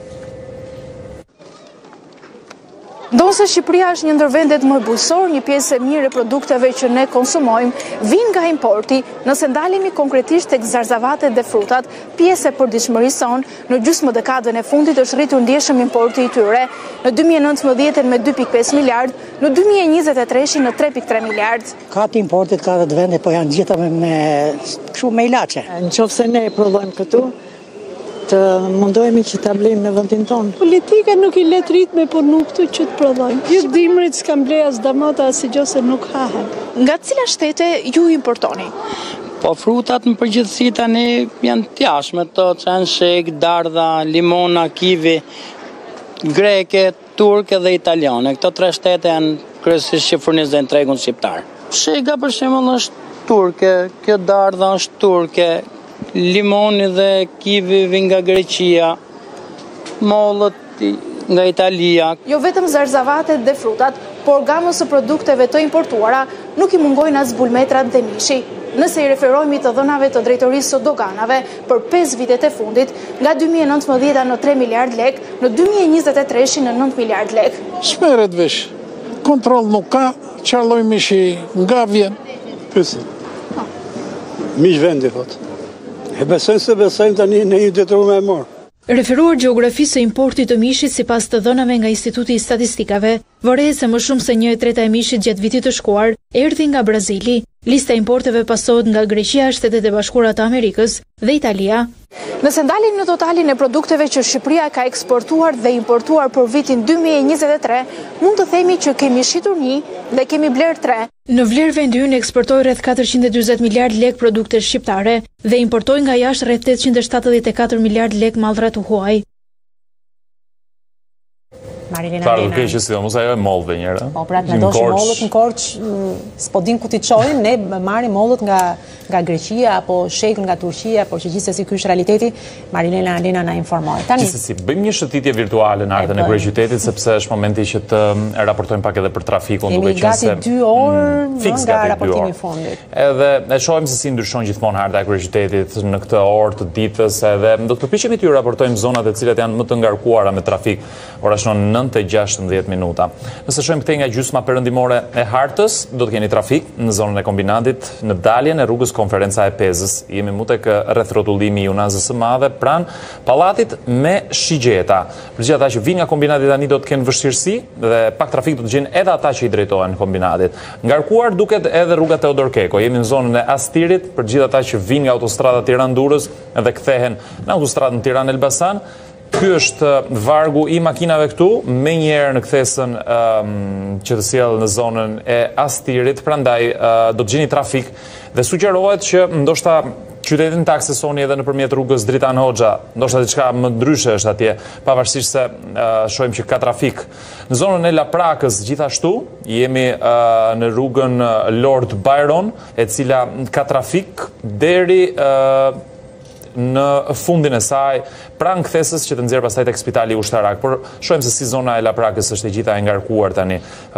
Ndonse Shqipëria është një ndër vendet më bujësor, një pjesë e mirë e produkteve që ne konsumojmë vijnë nga importi. Nëse ndalemi konkretisht tek zarzavatet dhe frutat, pjesë e përditshmërisë sonë në gjysmë dekadën e fundit është rritur ndjeshëm importi i tyre. Në dy mijë e nëntëmbëdhjetë me dy pikë pesë miliard, në dy mijë e njëzet e tretë në tre pikë tre miliard. Ka të importit, ka të vende, po janë gjitha me, me shumë me ilaçe. Nëse ne e prodhojmë këtu, të mundohemi që ta blejmë në vendin tonë. Politika nuk i let ritme, por nuk këtu që të prodhojmë. Gjithë dimrit s'kam bleja as damata as gjose nuk hahen. Nga cila shtete ju importoni? Po frutat në përgjithësi tani janë tjashme, to që janë shek, dardha, limona, kivi, greke, turke dhe italiane. Këto tre shtete janë kryesisht që furnizojnë tregun shqiptar. Shega për shembull është turke, kjo dardha është turke, limoni dhe kivi vin nga Greqia, mollët nga Italia. Jo vetëm zarzavatet dhe frutat, por gamën së produkteve të importuara nuk i mungojnë as bulmetrat dhe mishi. Nëse i referojmë të dhënave të drejtorisë së doganave për pesë vitet e fundit, nga dy mijë e nëntëmbëdhjetë në tre miliard lek, në dy mijë e njëzet e tre në nëntë miliard lek. Smeret vesh, kontrol nuk ka, qarloj mishi nga vjen. Pysit. Mish vendi, thot. E besojnë se besojnë tani në një detru me morë. Referuar gjeografisë së importit të mishit sipas të dhënave nga Instituti i Statistikave, vërejë se më shumë se një e treta e mishit gjatë vitit të shkuar erdhi nga Brazili. Lista e importeve pasohet nga Greqia, Shtetet e Bashkuara të Amerikës dhe Italia. Nëse ndalim në totalin e produkteve që Shqipëria ka eksportuar dhe importuar për vitin dy mijë e njëzet e tre, mund të themi që kemi shitur një dhe kemi bler tre. Në vlerë vendi ynë eksportoi rreth katërqind e dyzet miliard lek produkte shqiptare dhe importoi nga jashtë rreth tetëqind e shtatëdhjetë e katër miliard lek mallra të huaj. Klarë duke që si do mos ajo e mollëve njëra. Po, pra të ndoshë mollët në Korç, s'po din ku t'i qojnë, ne marrim mollët nga nga Greqia apo shekën nga Turqia, por që gjithsesi ky është realiteti, Marilena Lena na informoi. Tani Gjithsesi, bëjmë një shëtitje virtuale në ardhen e kryeqytetit sepse është momenti që të raportojmë pak edhe për trafikun, duke qenë se gati dy orë nga raportimi i fundit. Edhe e shohim se si ndryshon gjithmonë harta e kryeqytetit në këtë orë të ditës, edhe do të përpiqemi t'ju raportojmë zonat e cilat janë më të ngarkuara me trafik. Ora shon nëntë e gjashtëdhjetë minuta. Nëse shohim këtej nga gjysma perëndimore e hartës, do të keni trafik në zonën e kombinatit, në daljen e rrugës Konferenca e Pezës. Jemi mu tek rreth rrotullimi i Unazës së Madhe pranë pallatit me shigjeta. Për gjithë ata që vinë nga kombinati tani do të kenë vështirësi dhe pak trafik do të gjejnë edhe ata që i drejtohen kombinatit. Ngarkuar duket edhe rruga Teodor Keko. Jemi në zonën e Astirit për gjithë ata që vinë nga autostrada Tiranë-Durrës dhe kthehen në autostradën Tiranë-Elbasan. Ky është vargu i makinave këtu, me njerë në kthesën um, që të sjellë në zonën e Astirit, prandaj uh, do të gjeni trafik dhe sugjerohet që ndoshta qytetin të aksesoni edhe nëpërmjet rrugës Dritan Hoxha, ndoshta diçka më ndryshe është atje, pavarësisht se uh, shohim që ka trafik. Në zonën e Laprakës gjithashtu jemi uh, në rrugën Lord Byron, e cila ka trafik deri uh, në fundin e saj, pranë kthesës që të nxjerr pastaj tek Spitali Ushtarak. Por shohim se si zona e Laprakës është e gjitha e ngarkuar tani,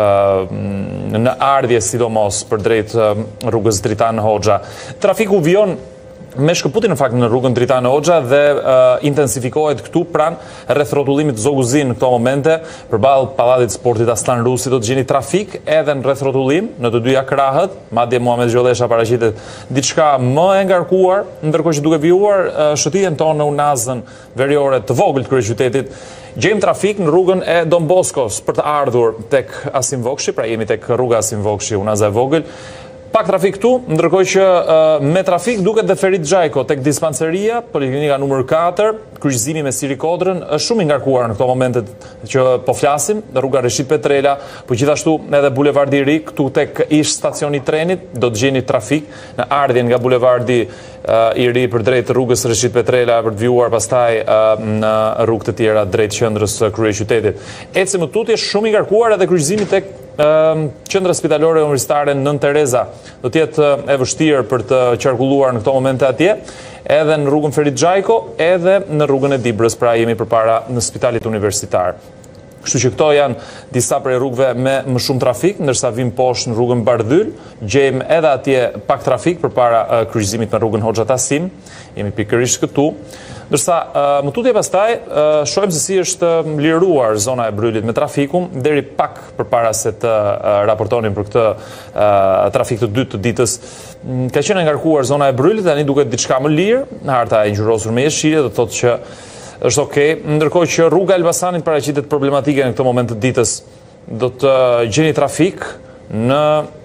në ardhje sidomos për drejt rrugës Dritan Hoxha. Trafiku vjon me shkëputje në fakt në rrugën Dritan Hoxha dhe uh, intensifikohet këtu pranë rreth rrotullimit Zoguzin në këto momente, përballë pallatit sportit Aslan Rusi do të gjeni trafik edhe në rreth rrotullim në të dyja krahët, madje Muhamet Gjollesha paraqitet diçka më e ngarkuar, ndërkohë që duke vijuar uh, shëtitjen tonë në Unazën veriore të vogël të kryeqytetit, gjejmë trafik në rrugën e Don Boskos për të ardhur tek Asim Vokshi, pra jemi tek rruga Asim Vokshi, Unaza e vogël. Pak trafik këtu, ndërkohë që uh, me trafik duket dhe Ferit Xhaiko tek dispanseria, poliklinika numër katër, kryqëzimi me Siri Kodrën është shumë i ngarkuar në këto momente që po flasim, rruga Reshit Petrela, po gjithashtu edhe bulevardi i ri, këtu tek ish stacioni i trenit, do të gjeni trafik në ardhjen nga bulevardi uh, i ri për drejt rrugës Reshit Petrela për të vjuar pastaj uh, në rrugë të tjera drejt qendrës së kryeqytetit. Ecë më tutje shumë i ngarkuar edhe kryqëzimi tek qendra spitalore universitare Nën Tereza do të jetë e vështirë për të qarkulluar në këto momente atje, edhe në rrugën Ferit Xhaiko, edhe në rrugën e Dibrës, pra jemi përpara në spitalit universitar. Kështu që këto janë disa prej rrugëve me më shumë trafik, ndërsa vim poshtë në rrugën Bardhyl, gjejmë edhe atje pak trafik përpara uh, kryqëzimit në rrugën Hoxha Tasim, jemi pikërisht këtu. Ndërsa uh, më tutje pastaj uh, shohim se si është liruar zona e Brylit me trafikun, deri pak përpara se të uh, raportonim për këtë uh, trafik të dytë të ditës. Ka qenë ngarkuar zona e Brylit, tani duket diçka më lirë, harta e ngjyrosur me jeshile, do të thotë që është okay, ndërkohë që rruga Elbasanit paraqitet problematike në këtë moment të ditës. Do të gjeni trafik në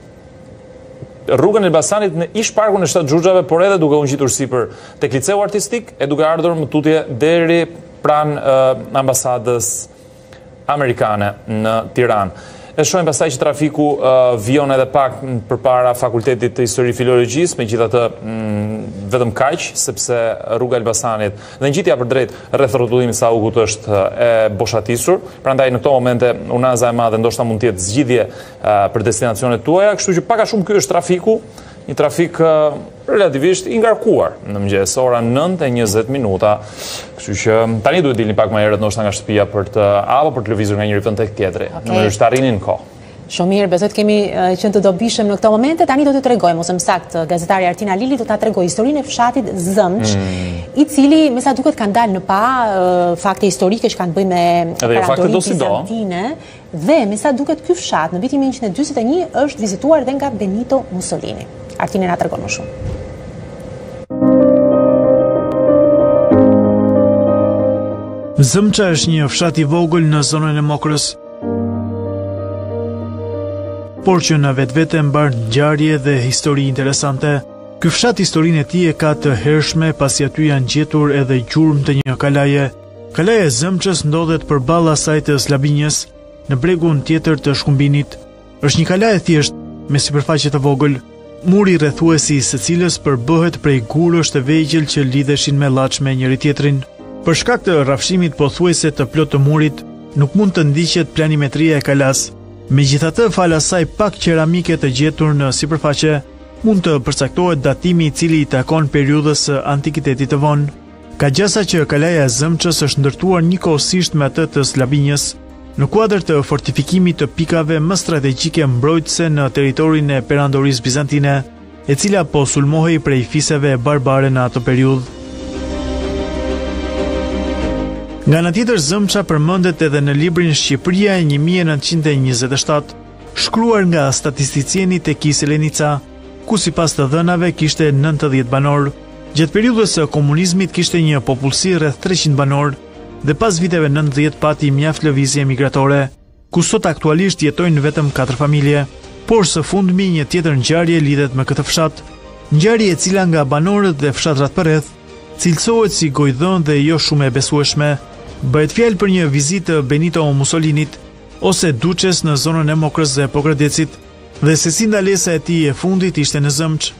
rrugën Elbasanit në ish parkun e Shtat Xhuxhave, por edhe duke u ngjitur sipër tek liceu artistik, e duke ardhur më tutje deri pranë uh, ambasadës amerikane në Tiranë. E shohim pastaj që trafiku uh, vijon edhe pak përpara Fakultetit të Histori Filologjisë, megjithatë mm, vetëm kaq, sepse rruga Elbasanit dhe ngjitja për drejt rreth rrotullimit Saukut është e boshatisur. Prandaj në këto momente Unaza e Madhe ndoshta mund të jetë zgjidhje uh, për destinacionet tuaja, kështu që pak a shumë ky është trafiku një trafik relativisht i ngarkuar në mëngjes, ora nëntë e njëzet minuta. Kështu që tani duhet dilni pak më herët ndoshta nga shtëpia për të apo për të lëvizur nga njëri vend tek tjetri, në mënyrë që të arrini në kohë. Shumë mirë, besoj të kemi qenë të dobishëm në këto momente. Tani do t'ju tregojmë, ose më saktë, gazetari Artina Lili do ta tregojë historinë e fshatit Zëmç, i cili me sa duket kanë dalë në pa fakte historike që kanë bëjë me perandorin bizantine, dhe me sa duket ky fshat në vitin njëqind e dyzet e një është vizituar dhe nga Benito Mussolini. Artina na tregon më shumë. Zëmça është një fshat i vogël në zonën e Mokrës, por që në vetë vete mbar ngjarje dhe histori interesante. Ky fshat historinë e tij e ka të hershme, pasi aty janë gjetur edhe gjurmë të një kalaje. Kalaja e Zëmçës ndodhet përballë asaj të Slabinjës, në bregun tjetër të Shkumbinit. Është një kalaje thjesht me sipërfaqe të vogël, muri rrethuesi i së cilës përbëhet prej gurësh të vegjël që lidheshin me llaç me njëri tjetrin. Për shkak të rrafshimit pothuajse të plot të murit, nuk mund të ndiqet planimetria e kalas. Megjithatë, fal asaj pak qeramike të gjetur në sipërfaqe, mund të përcaktohet datimi i cili i takon periudhës së antikitetit të vonë. Ka gjasa që kalaja e Zëmçës është ndërtuar njëkohësisht me atë të Slabinjës, në kuadër të fortifikimit të pikave më strategjike mbrojtëse në territorin e perandorisë bizantine, e cila po sulmohej prej fiseve barbare në atë periudhë. Nga ana tjetër, Zëmça përmendet edhe në librin Shqipëria e një mijë e nëntëqind e njëzet e shtatë, shkruar nga statisticieni Tekis Elenica, ku sipas të dhënave kishte nëntëdhjetë banor. Gjatë periudhës së komunizmit kishte një popullsi rreth treqind banor dhe pas viteve nëntëdhjetë pati mjaft lëvizje migratore, ku sot aktualisht jetojnë vetëm katër familje. Por së fundmi një tjetër ngjarje lidhet me këtë fshat, ngjarje e cila nga banorët dhe fshatrat përreth cilësohet si gojdhën dhe jo shumë e besueshme. Bëhet fjalë për një vizitë të Benito Mussolinit ose Duçes në zonën e Mokrës dhe Pogradecit, dhe se si ndalesa e tij e fundit ishte në Zëmç.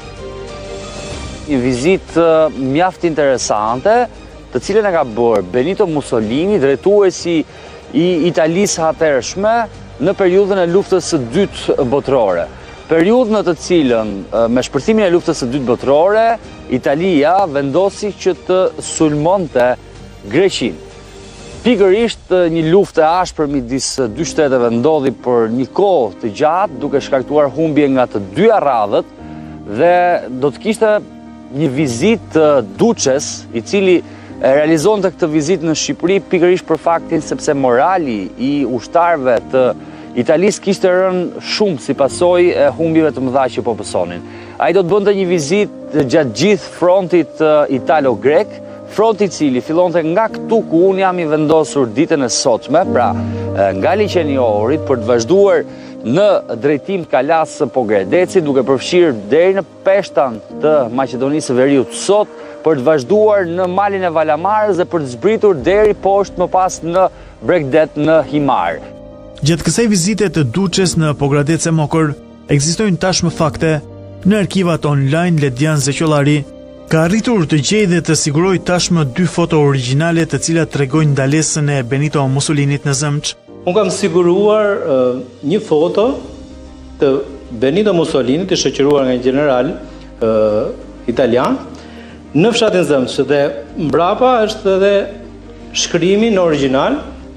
Një vizitë mjaft interesante, të cilën e ka bërë Benito Mussolini, drejtuesi i Italisë hatërshme në periudhën e luftës së dytë botërore. Periudhë në të cilën, me shpërthimin e luftës së dytë botërore, Italia vendosi që të sulmonte Greqinë. Pikërisht një luftë e ashpër midis dy shteteve ndodhi për një kohë të gjatë, duke shkaktuar humbje nga të dyja radhët, dhe do të kishte një vizitë Duçes, i cili realizonte këtë vizitë në Shqipëri pikërisht për faktin sepse morali i ushtarëve të Italisë kishte rënë shumë si pasojë e humbjeve të mëdha që po pësonin. Ai do të bënte një vizitë gjatë gjithë frontit italo-grek, fronti i cili fillonte nga këtu ku unë jam i vendosur ditën e sotme, pra nga liçeni i Ohrit, për të vazhduar në drejtim kalas së Pogradecit, duke përfshirë deri në peshtan të Maqedonisë së Veriut sot, për të vazhduar në malin e Valamarës dhe për të zbritur deri poshtë më pas në Bregdet në Himar. Gjatë kësaj vizite të Duçes në Pogradec e Mokër, ekzistojnë tashmë fakte në arkivat online. Ledian Zeqollari ka arritur të gjejë dhe të sigurojë tashmë dy foto origjinale të cilat tregojnë ndalesën e Benito Mussolinit në Zëmç. Unë kam siguruar uh, një foto të Benito Mussolinit, i shoqëruar nga një general uh, italian, në fshatin Zëmç, dhe mbrapa është edhe shkrimi në origjinal,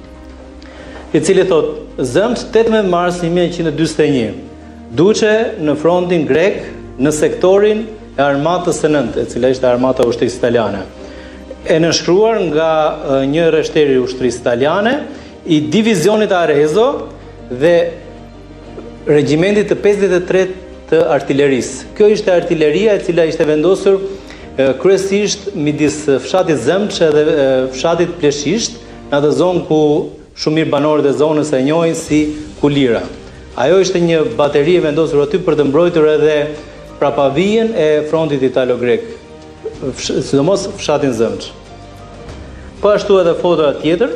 i cili thot Zëmç tetëmbëdhjetë mars një mijë e njëqind e dyzet e një. Duçe në frontin grek në sektorin e armatës së nëntë, e cila ishte armata e ushtrisë italiane. E nënshkruar nga uh, një rreshteri i ushtrisë italiane, i divizionit Arezzo dhe regjimentit të pesëdhjetë e tretë të artillerisë. Kjo ishte artilleria e cila ishte vendosur uh, kryesisht midis fshatit Zëmç dhe uh, fshatit Pleshisht, në atë zonë ku shumë mirë banorët e zonës e njohin si Kulira. Ajo ishte një bateri e vendosur aty për të mbrojtur edhe prapavijen e frontit italo-grek, sidomos fshatin Zëmç. Po ashtu edhe fotoja tjetër,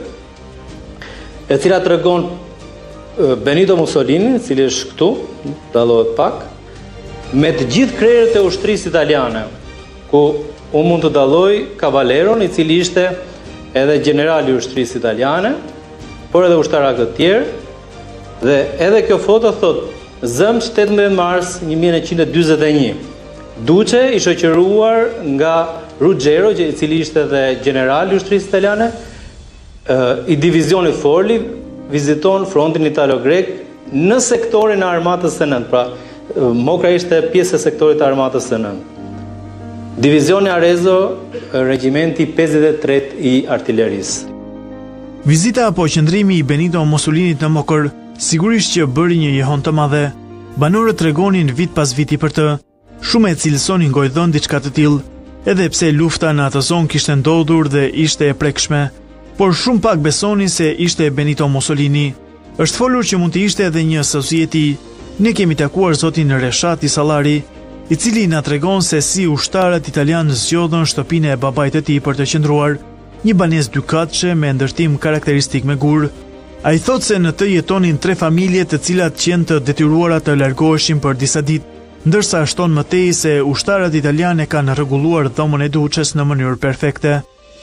e cila tregon Benito Mussolini, i cili është këtu, dallohet pak, me të gjithë krerët e ushtrisë italiane, ku unë mund të dalloj Cavaleron, i cili ishte edhe generali i ushtrisë italiane, por edhe ushtarak të tjerë, dhe edhe kjo foto thot zëmt tetëmbëdhjetë mars një mijë e nëntëqind e dyzet e një. Duce i shoqëruar nga Ruggero, i cili ishte edhe general i ushtrisë italiane, i divizionit Forli, viziton frontin italo-grek në sektorin e armatës së nëntë. Pra, Mokra ishte pjesë e sektorit të armatës së nëntë. Divizioni Arezzo, regjimenti pesëdhjetë e tretë i artillerisë. Vizita apo qëndrimi i Benito Mussolinit në Mokër sigurisht që bëri një jehon të madhe. Banorët tregonin vit pas viti për të, shumë e cilësonin gojdhën diçka të tillë, edhe pse lufta në atë zonë kishte ndodhur dhe ishte e prekshme, por shumë pak besonin se ishte Benito Mussolini. Është folur që mund të ishte edhe një sovieti. Ne kemi takuar zotin Reshati Sallari, i cili na tregon se si ushtarët italianë zgjodhën shtëpinë e babait të tij për të qëndruar, një banesë dykatëshe me ndërtim karakteristik me gur. A i thot se në të jetonin tre familje të cilat qenë të detyruara të largoheshin për disa ditë, ndërsa shton mëtej se ushtarët italianë kanë rregulluar dhomën e Duçes në mënyrë perfekte.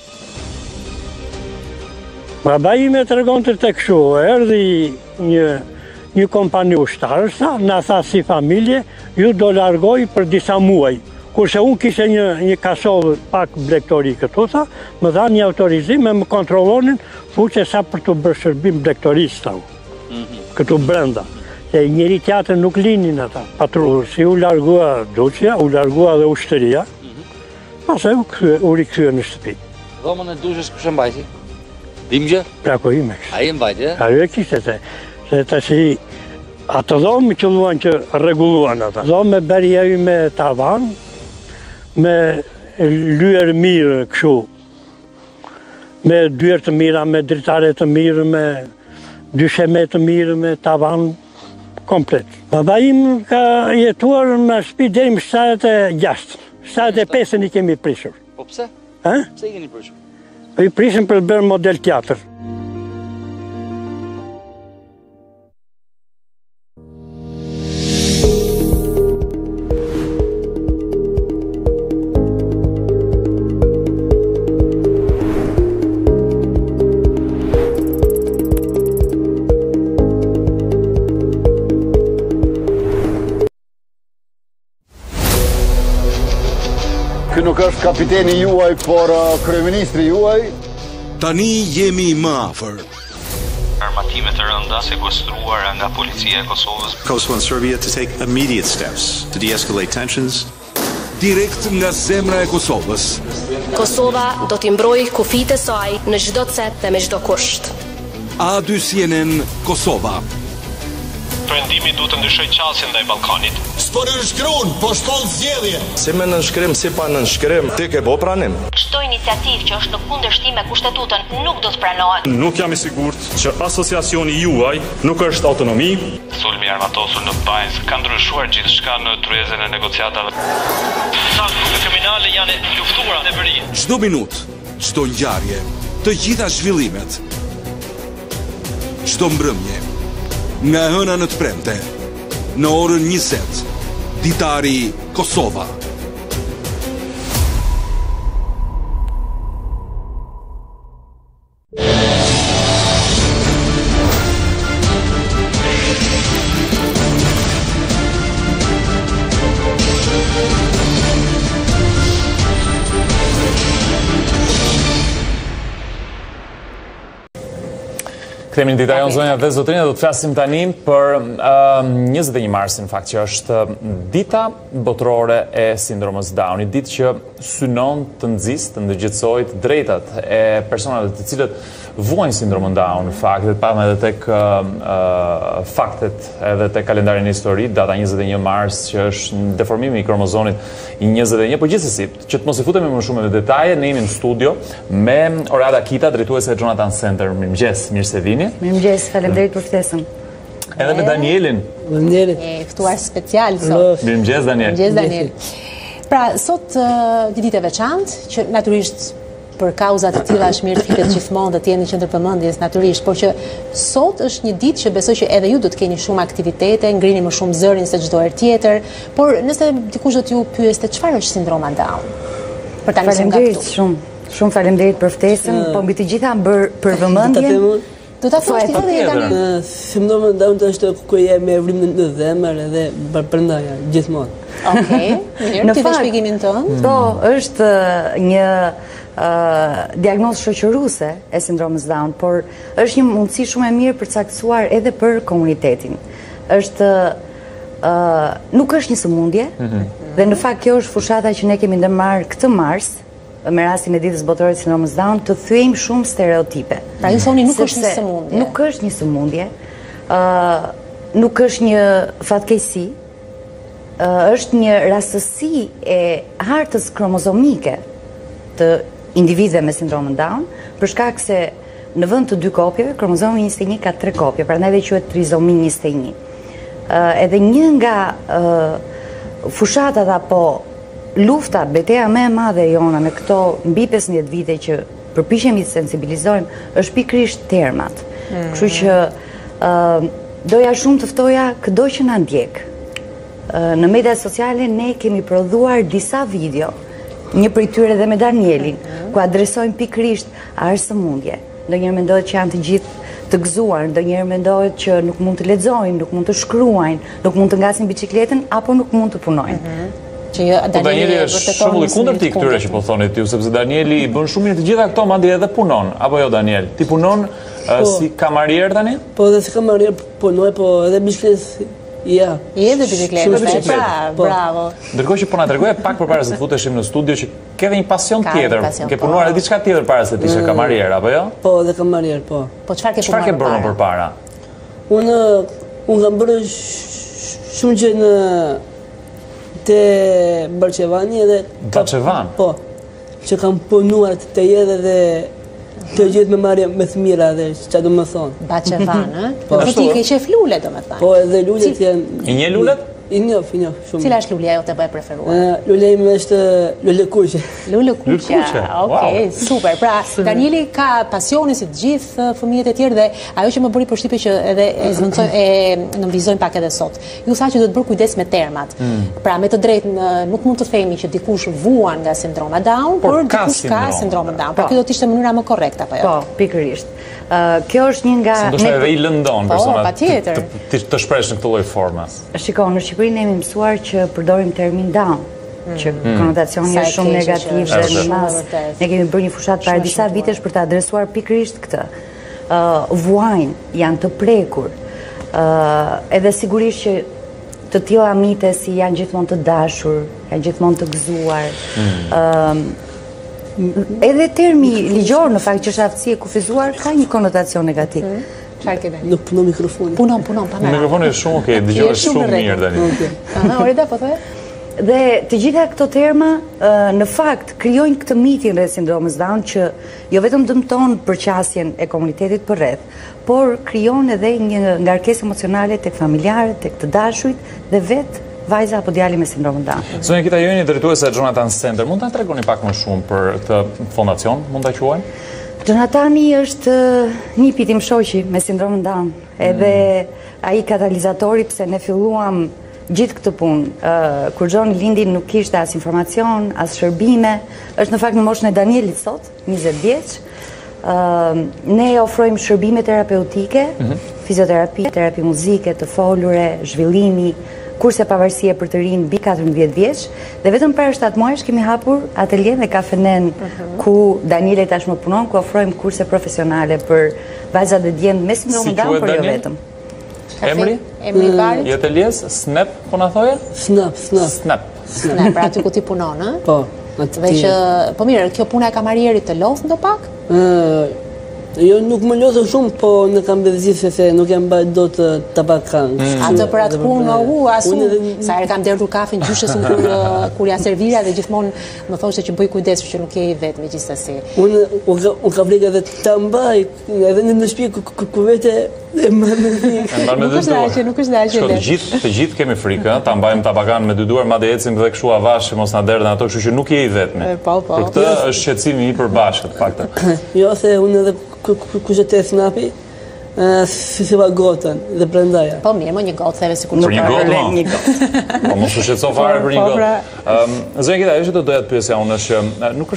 Baba ime tregon të tek kështu, erdhi një një kompani ushtarës, na tha si familje, ju do largoj për disa muaj. Kurse unë kishe një, një kasovë pak blektori këtu, tha, më dha një autorizim e më kontrolonin fuqe sa për të bërë shërbim blektorisë, tha, këtu brenda. Se njëri tjetër nuk linin ata, patrullë. Si u largua Duçja, u largua dhe ushtëria, pastaj u, u rikthye në shtëpi. Dhomën e Duçes kush e mbajti? Dimgje? Plako ime. Ai e mbajti, e? Ajo e kishte se, se tash ato dhomë që luan që rregulluan ata. Dhomë me berje me tavan, me lyer mirë kështu, me dyer të mira, me dritare të mirë, me dysheme të mirë, me tavan komplet. Baba im ka jetuar në shtëpi deri në shtatëdhjetë e gjashtë. shtatëdhjetë e pesën i kemi prishur. Po pse? Ë? Pse i keni prishur? I prishim për të bërë model teatr. Ky nuk është kapiteni juaj, por uh, kryeministri juaj. Tani jemi më afër. Armatime të rënda sekuestruara nga policia e Kosovës. Kosovo and Serbia to take immediate steps to de-escalate tensions. Direkt nga zemra e Kosovës. Kosova do t'i mbrojë kufijtë e saj në çdo cep dhe me çdo kusht. A dy C N N Kosova. Perëndimi duhet të ndryshojë qasjen ndaj Ballkanit. S'po nënshkruan, po shtoll zgjedhje. Si me nënshkrim, si pa nënshkrim, ti ke bo pranim. Çdo iniciativë që është në kundërshtim me kushtetutën nuk do të pranohet. Nuk jam i sigurt që asociacioni juaj nuk është autonomi. Sulmi armatosur në Bajnës ka ndryshuar gjithçka në tryezën e negociatave. Sa grupe kriminale janë luftuara në veri. Çdo minutë, çdo ngjarje, të gjitha zhvillimet. Çdo mbrëmje. Nga hëna në të premte, në orën njëzet, ditari Kosova. Kthehemi në dita jonë, zonja dhe zotrinë, do të flasim tani për uh, njëzet e një marsin, në fakt që është dita botërore e sindromës Down, një ditë që synon të nxjisë, të ndërgjegjësojë drejtat e personave të cilët vuajnë sindromën Down, në fakt, dhe pam edhe tek uh, uh, faktet edhe tek kalendarin e historisë, data njëzet e një mars, që është një deformimi i kromozomit i njëzet e një, por gjithsesi, që të mos i futemi më shumë në detaje, ne jemi në studio me Orada Kita, drejtuese e Jonathan Center. Mirëmëngjes, mirë se vini. Mirëmëngjes, faleminderit për ftesën. Edhe me Danielin. Faleminderit. E ftuar special sot. Mirëmëngjes Daniel. Mirëmëngjes Daniel. Pra, sot një ditë e veçantë, që natyrisht për kauza të tilla është mirë të flitet gjithmonë, të jeni në qendër vëmendjes natyrisht, por që sot është një ditë që besoj që edhe ju do të keni shumë aktivitete, ngrini më shumë zërin se çdo herë tjetër, por nëse dikush do t'ju pyeste çfarë është sindroma Down? Për ta nisur nga këtu. Shumë, shumë faleminderit për ftesën, po mbi të gjitha bër për vëmendjen Do ta thosh ti edhe tani. Sindroma Down është ku je me vrim në zemër edhe prandaj gjithmonë. Okej, mirë, ti ke shpjegimin tënd? Po, është një diagnozë shoqëruese e sindromës Down, por është një mundësi shumë e mirë për caktuar edhe për komunitetin. Është nuk është një sëmundje, dhe në fakt kjo është fushata që ne kemi ndërmarrë këtë mars me rastin e ditës botërore të sindromës Down, të thyejmë shumë stereotipe. Pra ju thoni nuk është një sëmundje. Nuk është një sëmundje, nuk është një fatkeqësi, është një rastësi e hartës kromozomike të individëve me sindromën Down, për shkak se në vend të dy kopjeve, kromozomi njëzet e një ka tre kopje, prandaj dhe quhet trizomi njëzet e një. Edhe një nga fushatat apo lufta, betejë më e madhe jona në këto mbi pesëmbëdhjetë vite që përpiqemi të sensibilizojmë, është pikërisht termat. Kështu që doja shumë të ftoja çdo që na ndjek. Në mediat sociale ne kemi prodhuar disa video, një prej tyre dhe me Danielin, ku adresojmë pikërisht a është sëmundje. Ndonjëherë mendohet që janë të gjithë të gëzuar, ndonjëherë mendohet që nuk mund të lexojnë, nuk mund të shkruajnë, nuk mund të ngasin biçikletën apo nuk mund të punojnë. Që Danieli është shumë i kundërti këtyre që po thonit ju, sepse Danieli i bën shumë mirë të gjitha këto, madje edhe punon. Apo jo Daniel? Ti punon si kamarier tani? Po, edhe si kamarier punoj, po edhe biçikletë. Ja. I edhe bicikletë, pra, bravo. Ndërkohë që po na tregoje pak përpara se të futeshim në studio që ke edhe një pasion tjetër, ke punuar edhe diçka tjetër para se të ishe kamarier, apo jo? Po, edhe kamarier, po. Po çfarë ke punuar? Çfarë ke bërë përpara? Unë unë kam bërë shumë gjë në te Barçevani edhe Barçevan. Po. Që kam punuar te edhe dhe të gjithë me marrë me thmira dhe ç'a do më thonë. Barçevan, ë? Po ti ke qef lule domethënë. Po edhe lulet janë. I një lulet? I njoh, i njoh shumë. Cila është lulja jote më e preferuar? Lulja ime është lule kuqe. Lule kuqe. Okej, super. Pra Danieli ka pasionin si të gjithë fëmijët e tjerë dhe ajo që më bëri përshtypje që edhe e zvendçoj e nënvizojmë pak edhe sot. Ju tha që do të bëj kujdes me termat. Pra me të drejtë nuk mund të themi që dikush vuan nga sindroma Down, por dikush ka sindromën Down. Pra kjo do të ishte mënyra më korrekte apo jo? Po, pikërisht. Kjo është një nga... Do shme edhe i lëndon personat të të shpresh në këtë lloj forme. Shikon, në Shqipëri ne jemi mësuar që përdorim termin Down, që konotacioni është shumë negativ dhe në mas. Ne kemi bërë një fushat para disa vitesh për të adresuar pikërisht këtë. Vuajnë, janë të prekur, edhe sigurisht që të tilla mite si janë gjithmonë të dashur, janë gjithmonë të gëzuar. Edhe termi ligjor në fakt që është aftësi e kufizuar ka një konotacion negativ. Çfarë ke bërë? Nuk punon mikrofoni. Punon, punon, pa merr. Mikrofoni është shumë okay, dëgjohet shumë mirë tani. Aha, orida po thotë? Dhe të gjitha këto terma në fakt krijojnë këtë mitin rreth sindromës Down që jo vetëm dëmton përqasjen e komunitetit përreth, por krijon edhe një ngarkesë emocionale tek familjarët, tek të dashurit dhe vetë vajza apo djali me sindromën Down. Zonja Kitajoni, drejtuese e Jonathan Center, mund ta tregoni pak më shumë për këtë fondacion, mund ta quajmë? Jonathani është një pitim shoqi me sindromën Down, edhe ai katalizatori pse ne filluam gjithë këtë punë. Kur Gjoni lindi nuk kishte as informacion, as shërbime, është në fakt në moshën e Danielit sot, njëzet vjeç. Ne ofrojmë shërbime terapeutike, fizioterapi, terapi muzike, të folure, zhvillimi, kurse pavarësie për të rinë mbi katërmbëdhjetë vjeç, dhe vetëm para shtatë muajsh kemi hapur atelien dhe kafenen ku Danieli tashmë punon, ku ofrojmë kurse profesionale për vajzat dhe djemtë me sindromën Down, por jo vetëm. Emri? Emri i parit? I atelies, Snap, po na thoje? Snap, Snap. Snap. Snap, pra aty ku ti punon, ë? Po. Dhe që, po mirë, kjo puna e kamarierit të lodh ndo pak? Jo, nuk më lodhë shumë, po në kam bedhëzisë se nuk jam bajt do të tabakan. Atë për atë punë, u, asu, sa herë kam derdhur kafin gjyshes kur ja servira dhe gjithmonë më thoshte që bëj kujdes që nuk je i vetë me gjithsesi. Unë ka vlek edhe të mbaj, edhe në në shtëpi ku vete e mbar me frikë. Nuk është dashje, nuk është dashje. Të gjithë, të gjithë kemi frikë, ta mbajmë tabakan me dy duar, madje ecim dhe kështu avash që mos na derdhen ato, kështu që nuk je i vetmi. Po, po. Për këtë është shqetësimi i përbashkët, faktë. Jo, se unë edhe kushe të snapi, si si va gotën dhe prendaja. Po mirë, më një gotë, theve si kur për një gotë, një gotë. Po mos u shqetëso fare për një gotë. Zonja Kita, ajo që do doja të pyesja unë është, nuk është se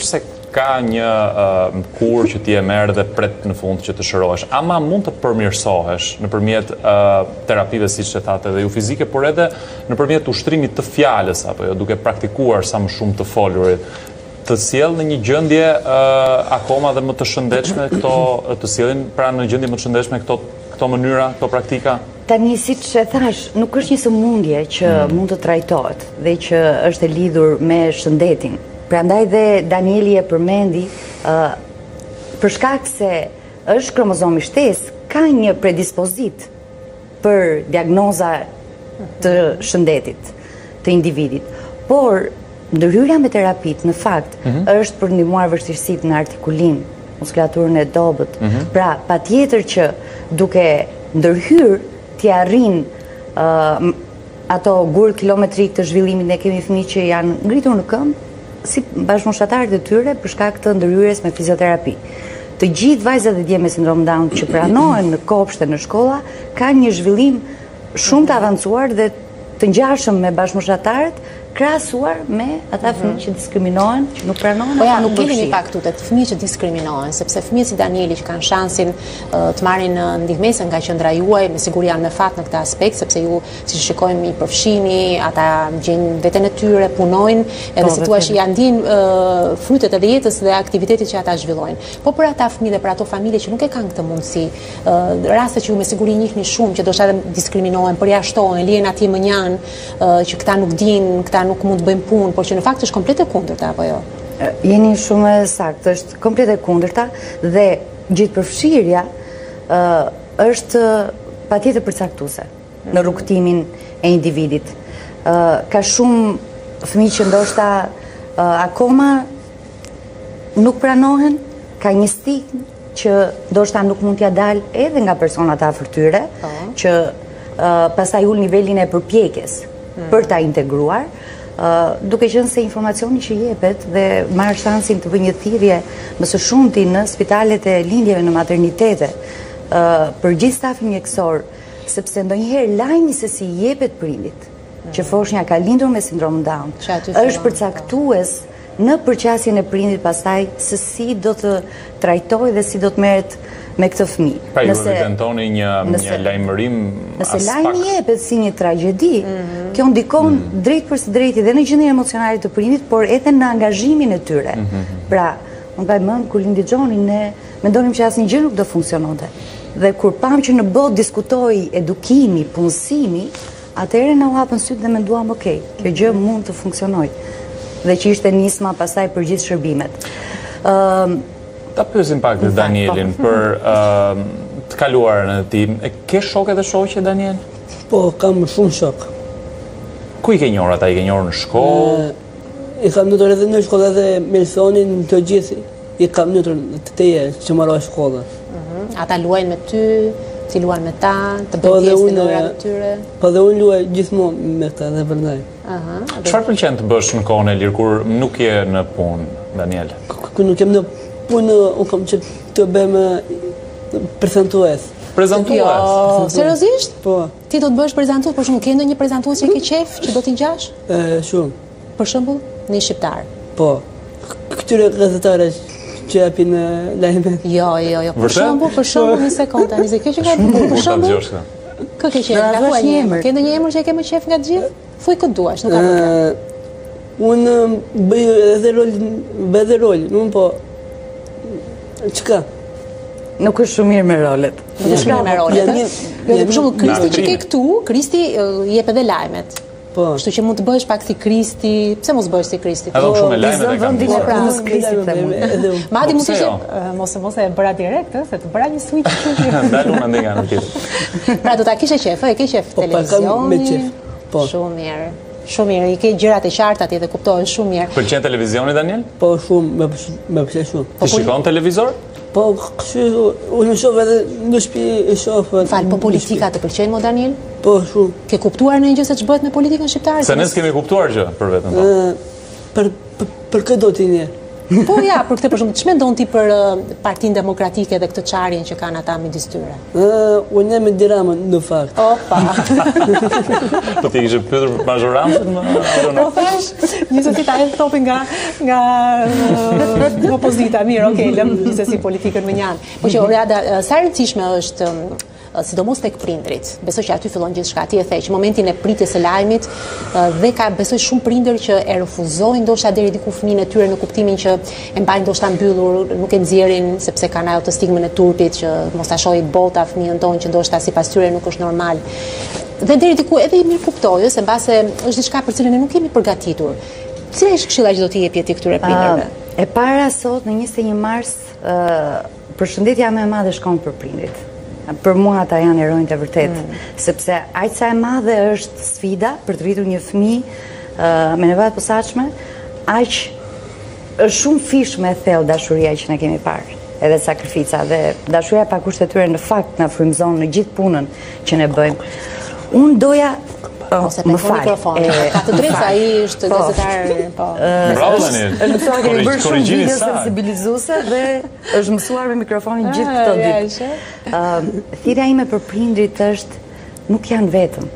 ka një uh, kur që ti e merr dhe pret në fund që të shërohesh. Ama mund të përmirësohesh nëpërmjet uh, terapive siç e thatë edhe ju fizike, por edhe nëpërmjet ushtrimit të fjalës apo jo, duke praktikuar sa më shumë të folurit, të sjell në një gjendje uh, akoma dhe më të shëndetshme këto të sjellin pra në gjendje më të shëndetshme këto këto mënyra, këto praktika. Tani, siç e thash, nuk është një sëmundje që mm. mund të trajtohet dhe që është e lidhur me shëndetin. Prandaj dhe Danieli e përmendi, uh, për shkak se është kromozomi shtesë, ka një predispozit për diagnoza të shëndetit të individit. Por ndërhyrja me terapit, në fakt, mm-hmm. është për ndihmuar vështirësitë në artikulim, muskulaturën e dobët. Mm-hmm. Pra, patjetër që duke ndërhyr t'i arrin uh, ato gur kilometrik të zhvillimit, ne kemi fëmijë që janë ngritur në këmbë si bashkëmoshatarët e tyre për shkak të ndërhyrjes me fizioterapi. Të gjithë vajzat e dje me sindrom Down që pranohen në kopshte në shkolla kanë një zhvillim shumë të avancuar dhe të ngjashëm me bashkëmoshatarët, krahasuar me ata fëmijë që diskriminohen, që nuk pranohen. Po ja, nuk kemi pak këtu të fëmijë që diskriminohen, sepse fëmijët si Danieli që kanë shansin uh, të marrin ndihmesën nga qendra juaj, me siguri janë me fat në këtë aspekt, sepse ju, siç shikojmë, i përfshini, ata gjejnë veten e tyre, punojnë, edhe si thua janë ndin uh, frytet edhe jetës dhe aktivitetit që ata zhvillojnë. Po për ata fëmijë dhe për ato familje që nuk e kanë këtë mundësi, uh, raste që ju me siguri njihni shumë, që do të diskriminohen, përjashtohen, lihen atje më njan, uh, që këta nuk dinë, këta nuk mund të bëjmë punë, por që në fakt është komplet e kundërta, apo jo? Jeni shumë saktë, është komplet e kundërta dhe gjithë përfshirja uh, është patjetër përcaktuese në rrugtimin e individit. Uh, ka shumë fëmijë që ndoshta uh, akoma nuk pranohen, ka një stigmë që ndoshta nuk mund t'ia dalë edhe nga personat afër tyre, që uh, pastaj ul nivelin e përpjekjes hmm. për ta integruar. Uh, duke qenë se informacioni që jepet dhe marrë shansin të bëjë një thirrje më së shumti në spitalet e lindjeve në maternitete uh, për gjithë stafin mjekësor, sepse ndonjëherë lajmi se si jepet prindit mm. që foshnja ka lindur me sindrom Down është përcaktues në përqasjen e prindit pastaj se si do të trajtojë dhe si do të merret me këtë fëmijë. Pra ju evidentoni një, një lajmërim nëse lajmi jepet si një tragjedi, mm-hmm. kjo ndikon mm-hmm. drejt për së drejti dhe në gjendjen emocionale të prindit, por edhe në angazhimin e tyre. Mm-hmm. Pra, unë mbaj mend kur lindi Xhoni, ne mendonim që asnjë gjë nuk do funksiononte. Dhe kur pam që në botë diskutoi edukimi, punësimi, atëherë na u hapën sytë dhe menduam, ok, kjo gjë mund të funksionojë. Dhe që ishte nisma pastaj për gjithë shërbimet. Ëm uh, Ta pyesim pak të Danielin për uh, të kaluarën e tij. E ke shok edhe shoqe, Daniel? Po, kam shumë shok. Ku i ke njohur ata? I ke njohur në shkollë? I kam njohur edhe në shkollë edhe me Elsonin, të gjithë i kam njohur të teje që marroj shkollën. Uh-huh. Ata luajnë me ty, ti luan me ta, të bëjnë pjesë në lojrat e tyre? Po dhe unë luaj gjithmonë me ta dhe vërtet. Aha. Çfarë pëlqen të bësh në kohën e lirë kur nuk je në punë, Daniel? Kur nuk jem në punë, unë kam që të bëjmë prezentues. Prezentues? Jo, seriozisht? Po. Ti do të bësh prezentues, por shumë ke ndonjë prezentues që ke qef, që do t'i ngjash? E, shumë. Për shembull, një shqiptar. Po. Këtyre gazetarë që japin lajmet. Jo, jo, jo. Për shembull, për shembull, një sekondë, një sekondë, kjo që ka për shembull. Kë ke qef? Na thuaj një emër. Ke ndonjë emër që e ke më qef nga të gjithë? Thuaj këtë duash, nuk ka problem. Unë bëj edhe rol, bëj edhe rol, nuk po. Çka? Nuk është shumë mirë me rolet. Nuk është shumë mirë me rolet. Për shembull, Kristi që ke këtu, Kristi jep edhe lajmet. Po. Kështu që mund të bëhesh pak si Kristi, pse mos bëhesh si Kristi? Edhe shumë me lajmet e kam. Vendin e pranës Kristit them. Madje mund të ishte mos mos e bëra direkt, ë, se të bëra një switch kështu. Ndalun ande nga ana tjetër. Pra do ta kishe qef, e ke qef televizion? Me qef. Po. Shumë mirë. Shumë mirë, i ke gjërat e qarta atje dhe kuptohen shumë mirë. Pëlqen televizioni, Daniel? Po, shumë, me pëlqen shumë. Ti shikon televizor? Po, kështu, unë shoh edhe në shtëpi e shoh. Fal, po politika të pëlqen mo, Daniel? Po, shumë. Ke kuptuar në një gjë se ç'bëhet me politikën shqiptare? Se ne s'kemi kuptuar gjë për veten tonë. Për për këtë do t'i një. Po ja, për këtë për shumë, ç'mendon ti për Partinë Demokratike dhe këtë çarjen që kanë ata midis tyre? Ë, unë jam me Diramën në fakt. Opa. Po ti kishe pyetur për majorancën? Po thash, nisë ti ta hedh topin nga nga opozita. Mirë, okay, lëm gjithsesi politikën më një anë. Po që Oriada, sa e rëndësishme është sidomos tek prindrit. Besoj që aty fillon gjithçka. Ti e the që momentin e pritjes së lajmit dhe ka besoj shumë prindër që e refuzojnë ndoshta deri diku fëmijën e tyre në kuptimin që e mbajnë ndoshta mbyllur, nuk e nxjerrin sepse kanë ajo të stigmën e turpit që mos ta shohë bota fëmijën tonë që ndoshta sipas tyre nuk është normal. Dhe deri diku edhe i mirë kuptojë se mbase është diçka për cilën ne nuk jemi përgatitur. Cila është këshilla që do t'i jepje ti këtyre prindërve? E para sot në njëzet e një mars, përshëndetja më e madhe shkon për prindrit. Për mua ata janë heronjtë e vërtet, mm. sepse aq sa e madhe është sfida për të rritur një fëmijë uh, me nevoja të posaçme, aq është shumë fish me thellë dashuria që ne kemi parë, edhe sakrifica dhe dashuria pa kushtetyre në fakt na frymëzon në gjithë punën që ne bëjmë. Unë doja Ose me mikrofon. Ka të drejtë, ai është gazetar, po. Bravo tani. Është mësuar kemi bërë shumë video sensibilizuese dhe është mësuar me mikrofonin gjithë këto ditë. Ë, thirrja ime për prindrit është nuk janë vetëm.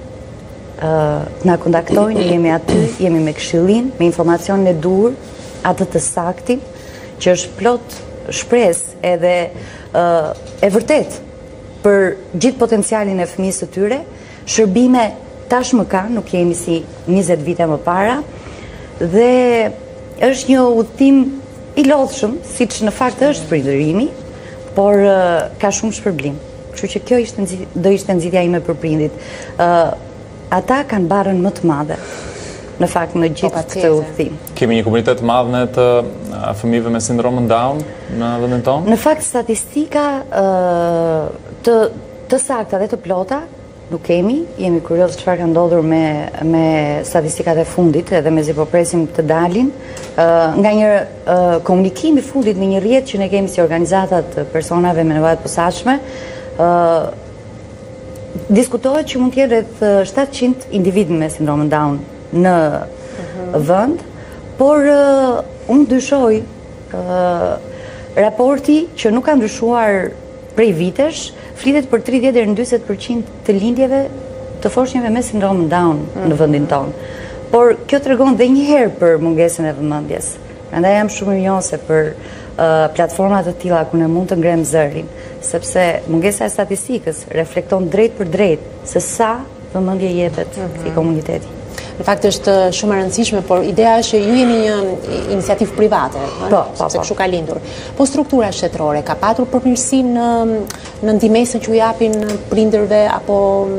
Ë, na kontaktojnë, jemi aty, jemi me këshillin, me informacionin e duhur, atë të saktin, që është plot shpresë edhe ë e vërtet për gjithë potencialin e fëmijës së tyre, shërbime tash më ka, nuk jemi si njëzet vite më para, dhe është një udhëtim i lodhshëm, siç në fakt është prindërimi, por uh, ka shumë shpërblim. Kështu që kjo ishte do ishte nxitja ime për prindit. Uh, ata kanë barën më të madhe, në fakt në gjithë këtë udhëtim. Kemi një komunitet të madh në të fëmijëve me sindromën Down në vendin tonë? Në fakt statistika uh, të, të sakta dhe të plota nuk kemi, jemi kurioz çfarë ka ndodhur me, me statistikat e fundit edhe mezi po presim të dalin. Uh, nga një uh, komunikim i fundit në një rrjet që ne kemi si organizatat personave me nevoja të posaçme, uh, diskutohet që mund të jenë rreth shtatëqind individ me sindromën Down në uh-huh. vend, por uh, unë dyshoj uh, raporti që nuk ka ndryshuar prej vitesh, flitet për tridhjetë deri në njëzet përqind të lindjeve të foshnjeve me sindromën Down në vendin tonë. Por kjo tregon edhe një herë për mungesën e vëmendjes. Prandaj jam shumë mirënjohëse për uh, platforma të tilla ku ne mund të ngrem zërin, sepse mungesa e statistikës reflekton drejt për drejt se sa vëmendje jepet mm-hmm. i komunitetit. Në fakt është shumë e rëndësishme, por ideja është që ju jeni një iniciativë private, po, sepse kështu ka lindur. Po struktura shtetërore ka patur përmirësi në në ndihmesën që u japin prindërve apo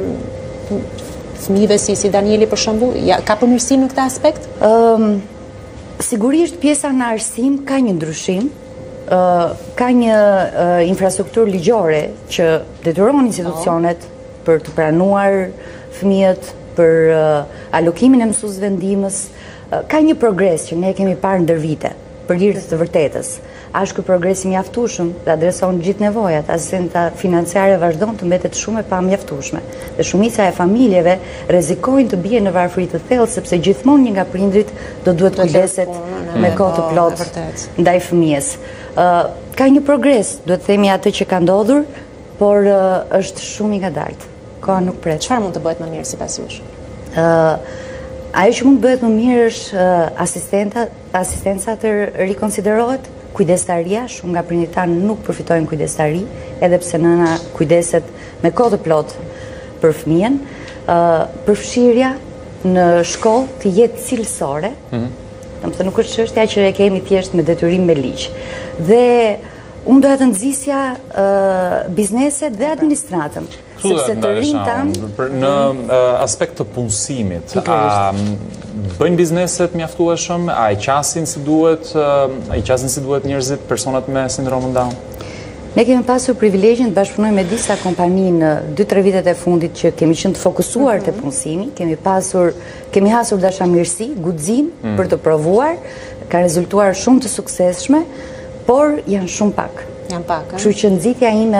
fëmijëve si si Danieli për shembull, ja, ka përmirësi në këtë aspekt? Ëm um, sigurisht pjesa në arsim ka një ndryshim. Uh, ka një uh, infrastrukturë ligjore që detyron institucionet oh. për të pranuar fëmijët, për uh, alokimin e mësuesve ndihmës, uh, ka një progres që ne kemi parë ndër vite, për hir të vërtetës. A është ky progres i mjaftueshëm dhe adreson gjithë nevojat? Asistenta financiare vazhdon të mbetet shumë e pamjaftueshme. Dhe shumica e familjeve rrezikojnë të bien në varfëri të thellë sepse gjithmonë një nga prindrit do duhet kujdeset me kohë të plotë ndaj fëmijës. Uh, ka një progres, duhet të themi atë që ka ndodhur, por uh, është shumë i ngadalt. Koha nuk pret. Çfarë mund të bëhet më mirë sipas jush? Uh, ajo që mund të bëhet më mirë është uh, asistenta, asistenca të rikonsiderohet, kujdestaria, shumë nga prindërit tanë nuk përfitojnë kujdestari, edhe pse nëna kujdeset me kohë të plotë për fëmijën, uh, përfshirja në shkollë të jetë cilësore, mm-hmm. domethënë nuk është çështja që e kemi thjesht me detyrim me ligj. Dhe unë doja të nxisja uh, bizneset dhe administratën. Sepse të rinë tanë... Në aspekt të punësimit, a bëjnë bizneset mjaftueshëm, a i qasin si duhet, a i qasin si duhet njerëzit, personat me sindromën Down? Ne kemi pasur privilegjin të bashkëpunojmë me disa kompani në dy tre vitet e fundit që kemi qenë të fokusuar mm-hmm. të punësimi, kemi pasur, kemi hasur dashamirësi, guxim mm. për të provuar, ka rezultuar shumë të suksesshme, por janë shumë pak. Janë pak, Kështu që nxitja ime është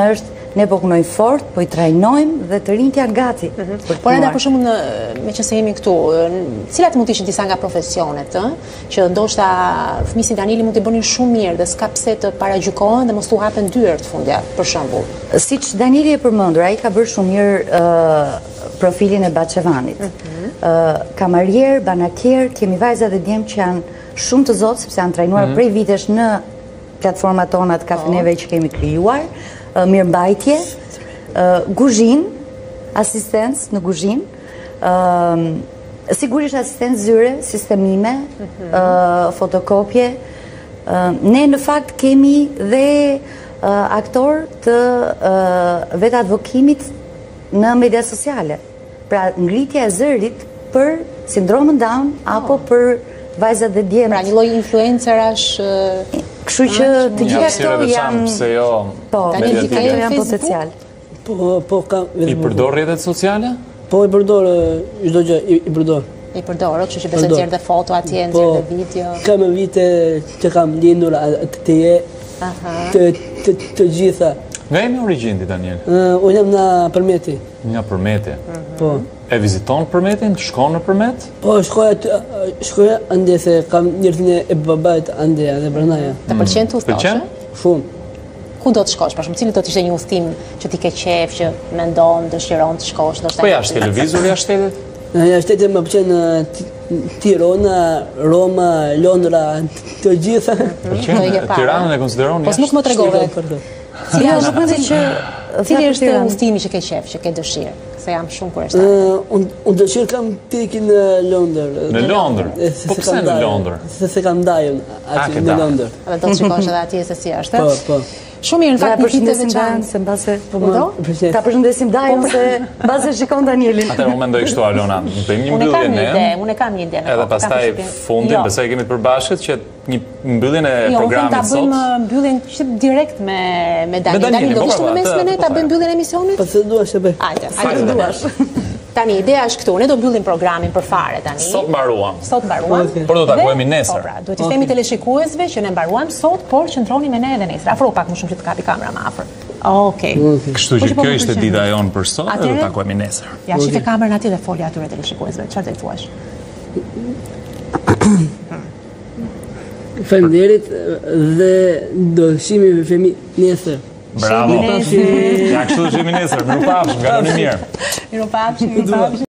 ne po punojmë fort, po i trajnojmë dhe të rinjt janë gati. Por edhe për shumë, me që se jemi këtu, cilat mund të ishin disa nga profesionet, që ndoshta fëmisin Danili mund të bënin shumë mirë dhe s'ka pse të paragjykohen dhe mos t'u hapen dyert fundja, për shembull. Siç Danili e përmendur, ai ka bërë shumë mirë profilin e Baçevanit. Kamarier, banakier, kemi vajza dhe djemë që janë shumë të zotë, sepse janë trajnuar prej vitesh në platformat tona të kafeneve që kemi krijuar, mirëmbajtje, guzhin, asistencë në guzhin, sigurisht asistencë zyre, sistemime, fotokopje. Ne në fakt kemi dhe aktor të vetë advokimit në media sociale. Pra ngritja e zërit për sindromën Down apo për vajzat dhe djemët. Pra një lloj influencerash. Kështu që të gjitha këto janë pse jo. Po, mediatika janë potencial. Po, po kam. I përdor rrjetet sociale? Po i përdor çdo gjë, i përdor. I përdor, kështu që besoj nxjerr dhe foto atje, nxjerr dhe video. Kam vite që kam lindur atë të të gjitha. Nga jemi origjinë ti, Daniel? Unë jam nga Përmeti. Nga Përmeti? Po. E viziton Përmetin? Shkon në Përmet? Po, shkoja, shkoja ande se kam njërtin e babait ande dhe branaja. Të pëlqen të udhëtosh? Shumë. Ku do të shkosh? Për shembull, cili do të ishte një udhëtim që ti ke qejf, që mendon, dëshiron të shkosh, ndoshta. Po jashtë televizor, jashtë shtetit? Jashtë shtetit më pëlqen Tirana, Roma, Londra, të gjitha. Pëlqen Tiranën e konsideron jashtë? Po nuk më tregove. Cili është më që cili është udhëtimi që ke qejf, që ke dëshirë? Se jam shumë kurioztare. Unë dëshirë kam tiki në Londër. Në Londër? Po pse në Londër? Se se kam dajun aty në Londër. Dhe do të shikosh edhe atje se si është. Po, po. Shumë mirë, në fakt një fitë veçantë se mbase ta përshëndesim Dajun se mbase shikon Danielin. Atëherë unë mendoj kështu Alona, ne bëjmë një mbyllje ne. Unë kam një ide. Edhe pastaj fundin, besoj kemi të përbashkët që një mbylljen e programit sot. Jo, ta bëjmë mbylljen direkt me me Danielin. Do të ishte më mes me ne ta bëjmë mbylljen e emisionit? Po se duash e bëj. Hajde, hajde duash. Tani, ideja është këtu, ne do mbyllim programin për fare tani. Sot mbaruam. Sot mbaruam. Por do të takohemi nesër. Po pra, duhet të themi teleshikuesve që ne mbaruam sot, por qëndroni me ne edhe nesër. Afro pak më shumë që të kapi kamera më afër. Okej. Kështu që kjo ishte dita jonë për sot, dhe do të takohemi nesër. Ja, shife kamerën aty dhe folja atyre teleshikuesve. Çfarë do të thuash? Faleminderit dhe do shihemi me fëmi nesër. Bravo. Ja, kështu do shihemi nesër. Mirupafshim, kaloni mirë. Mirupafshim, mirupafshim.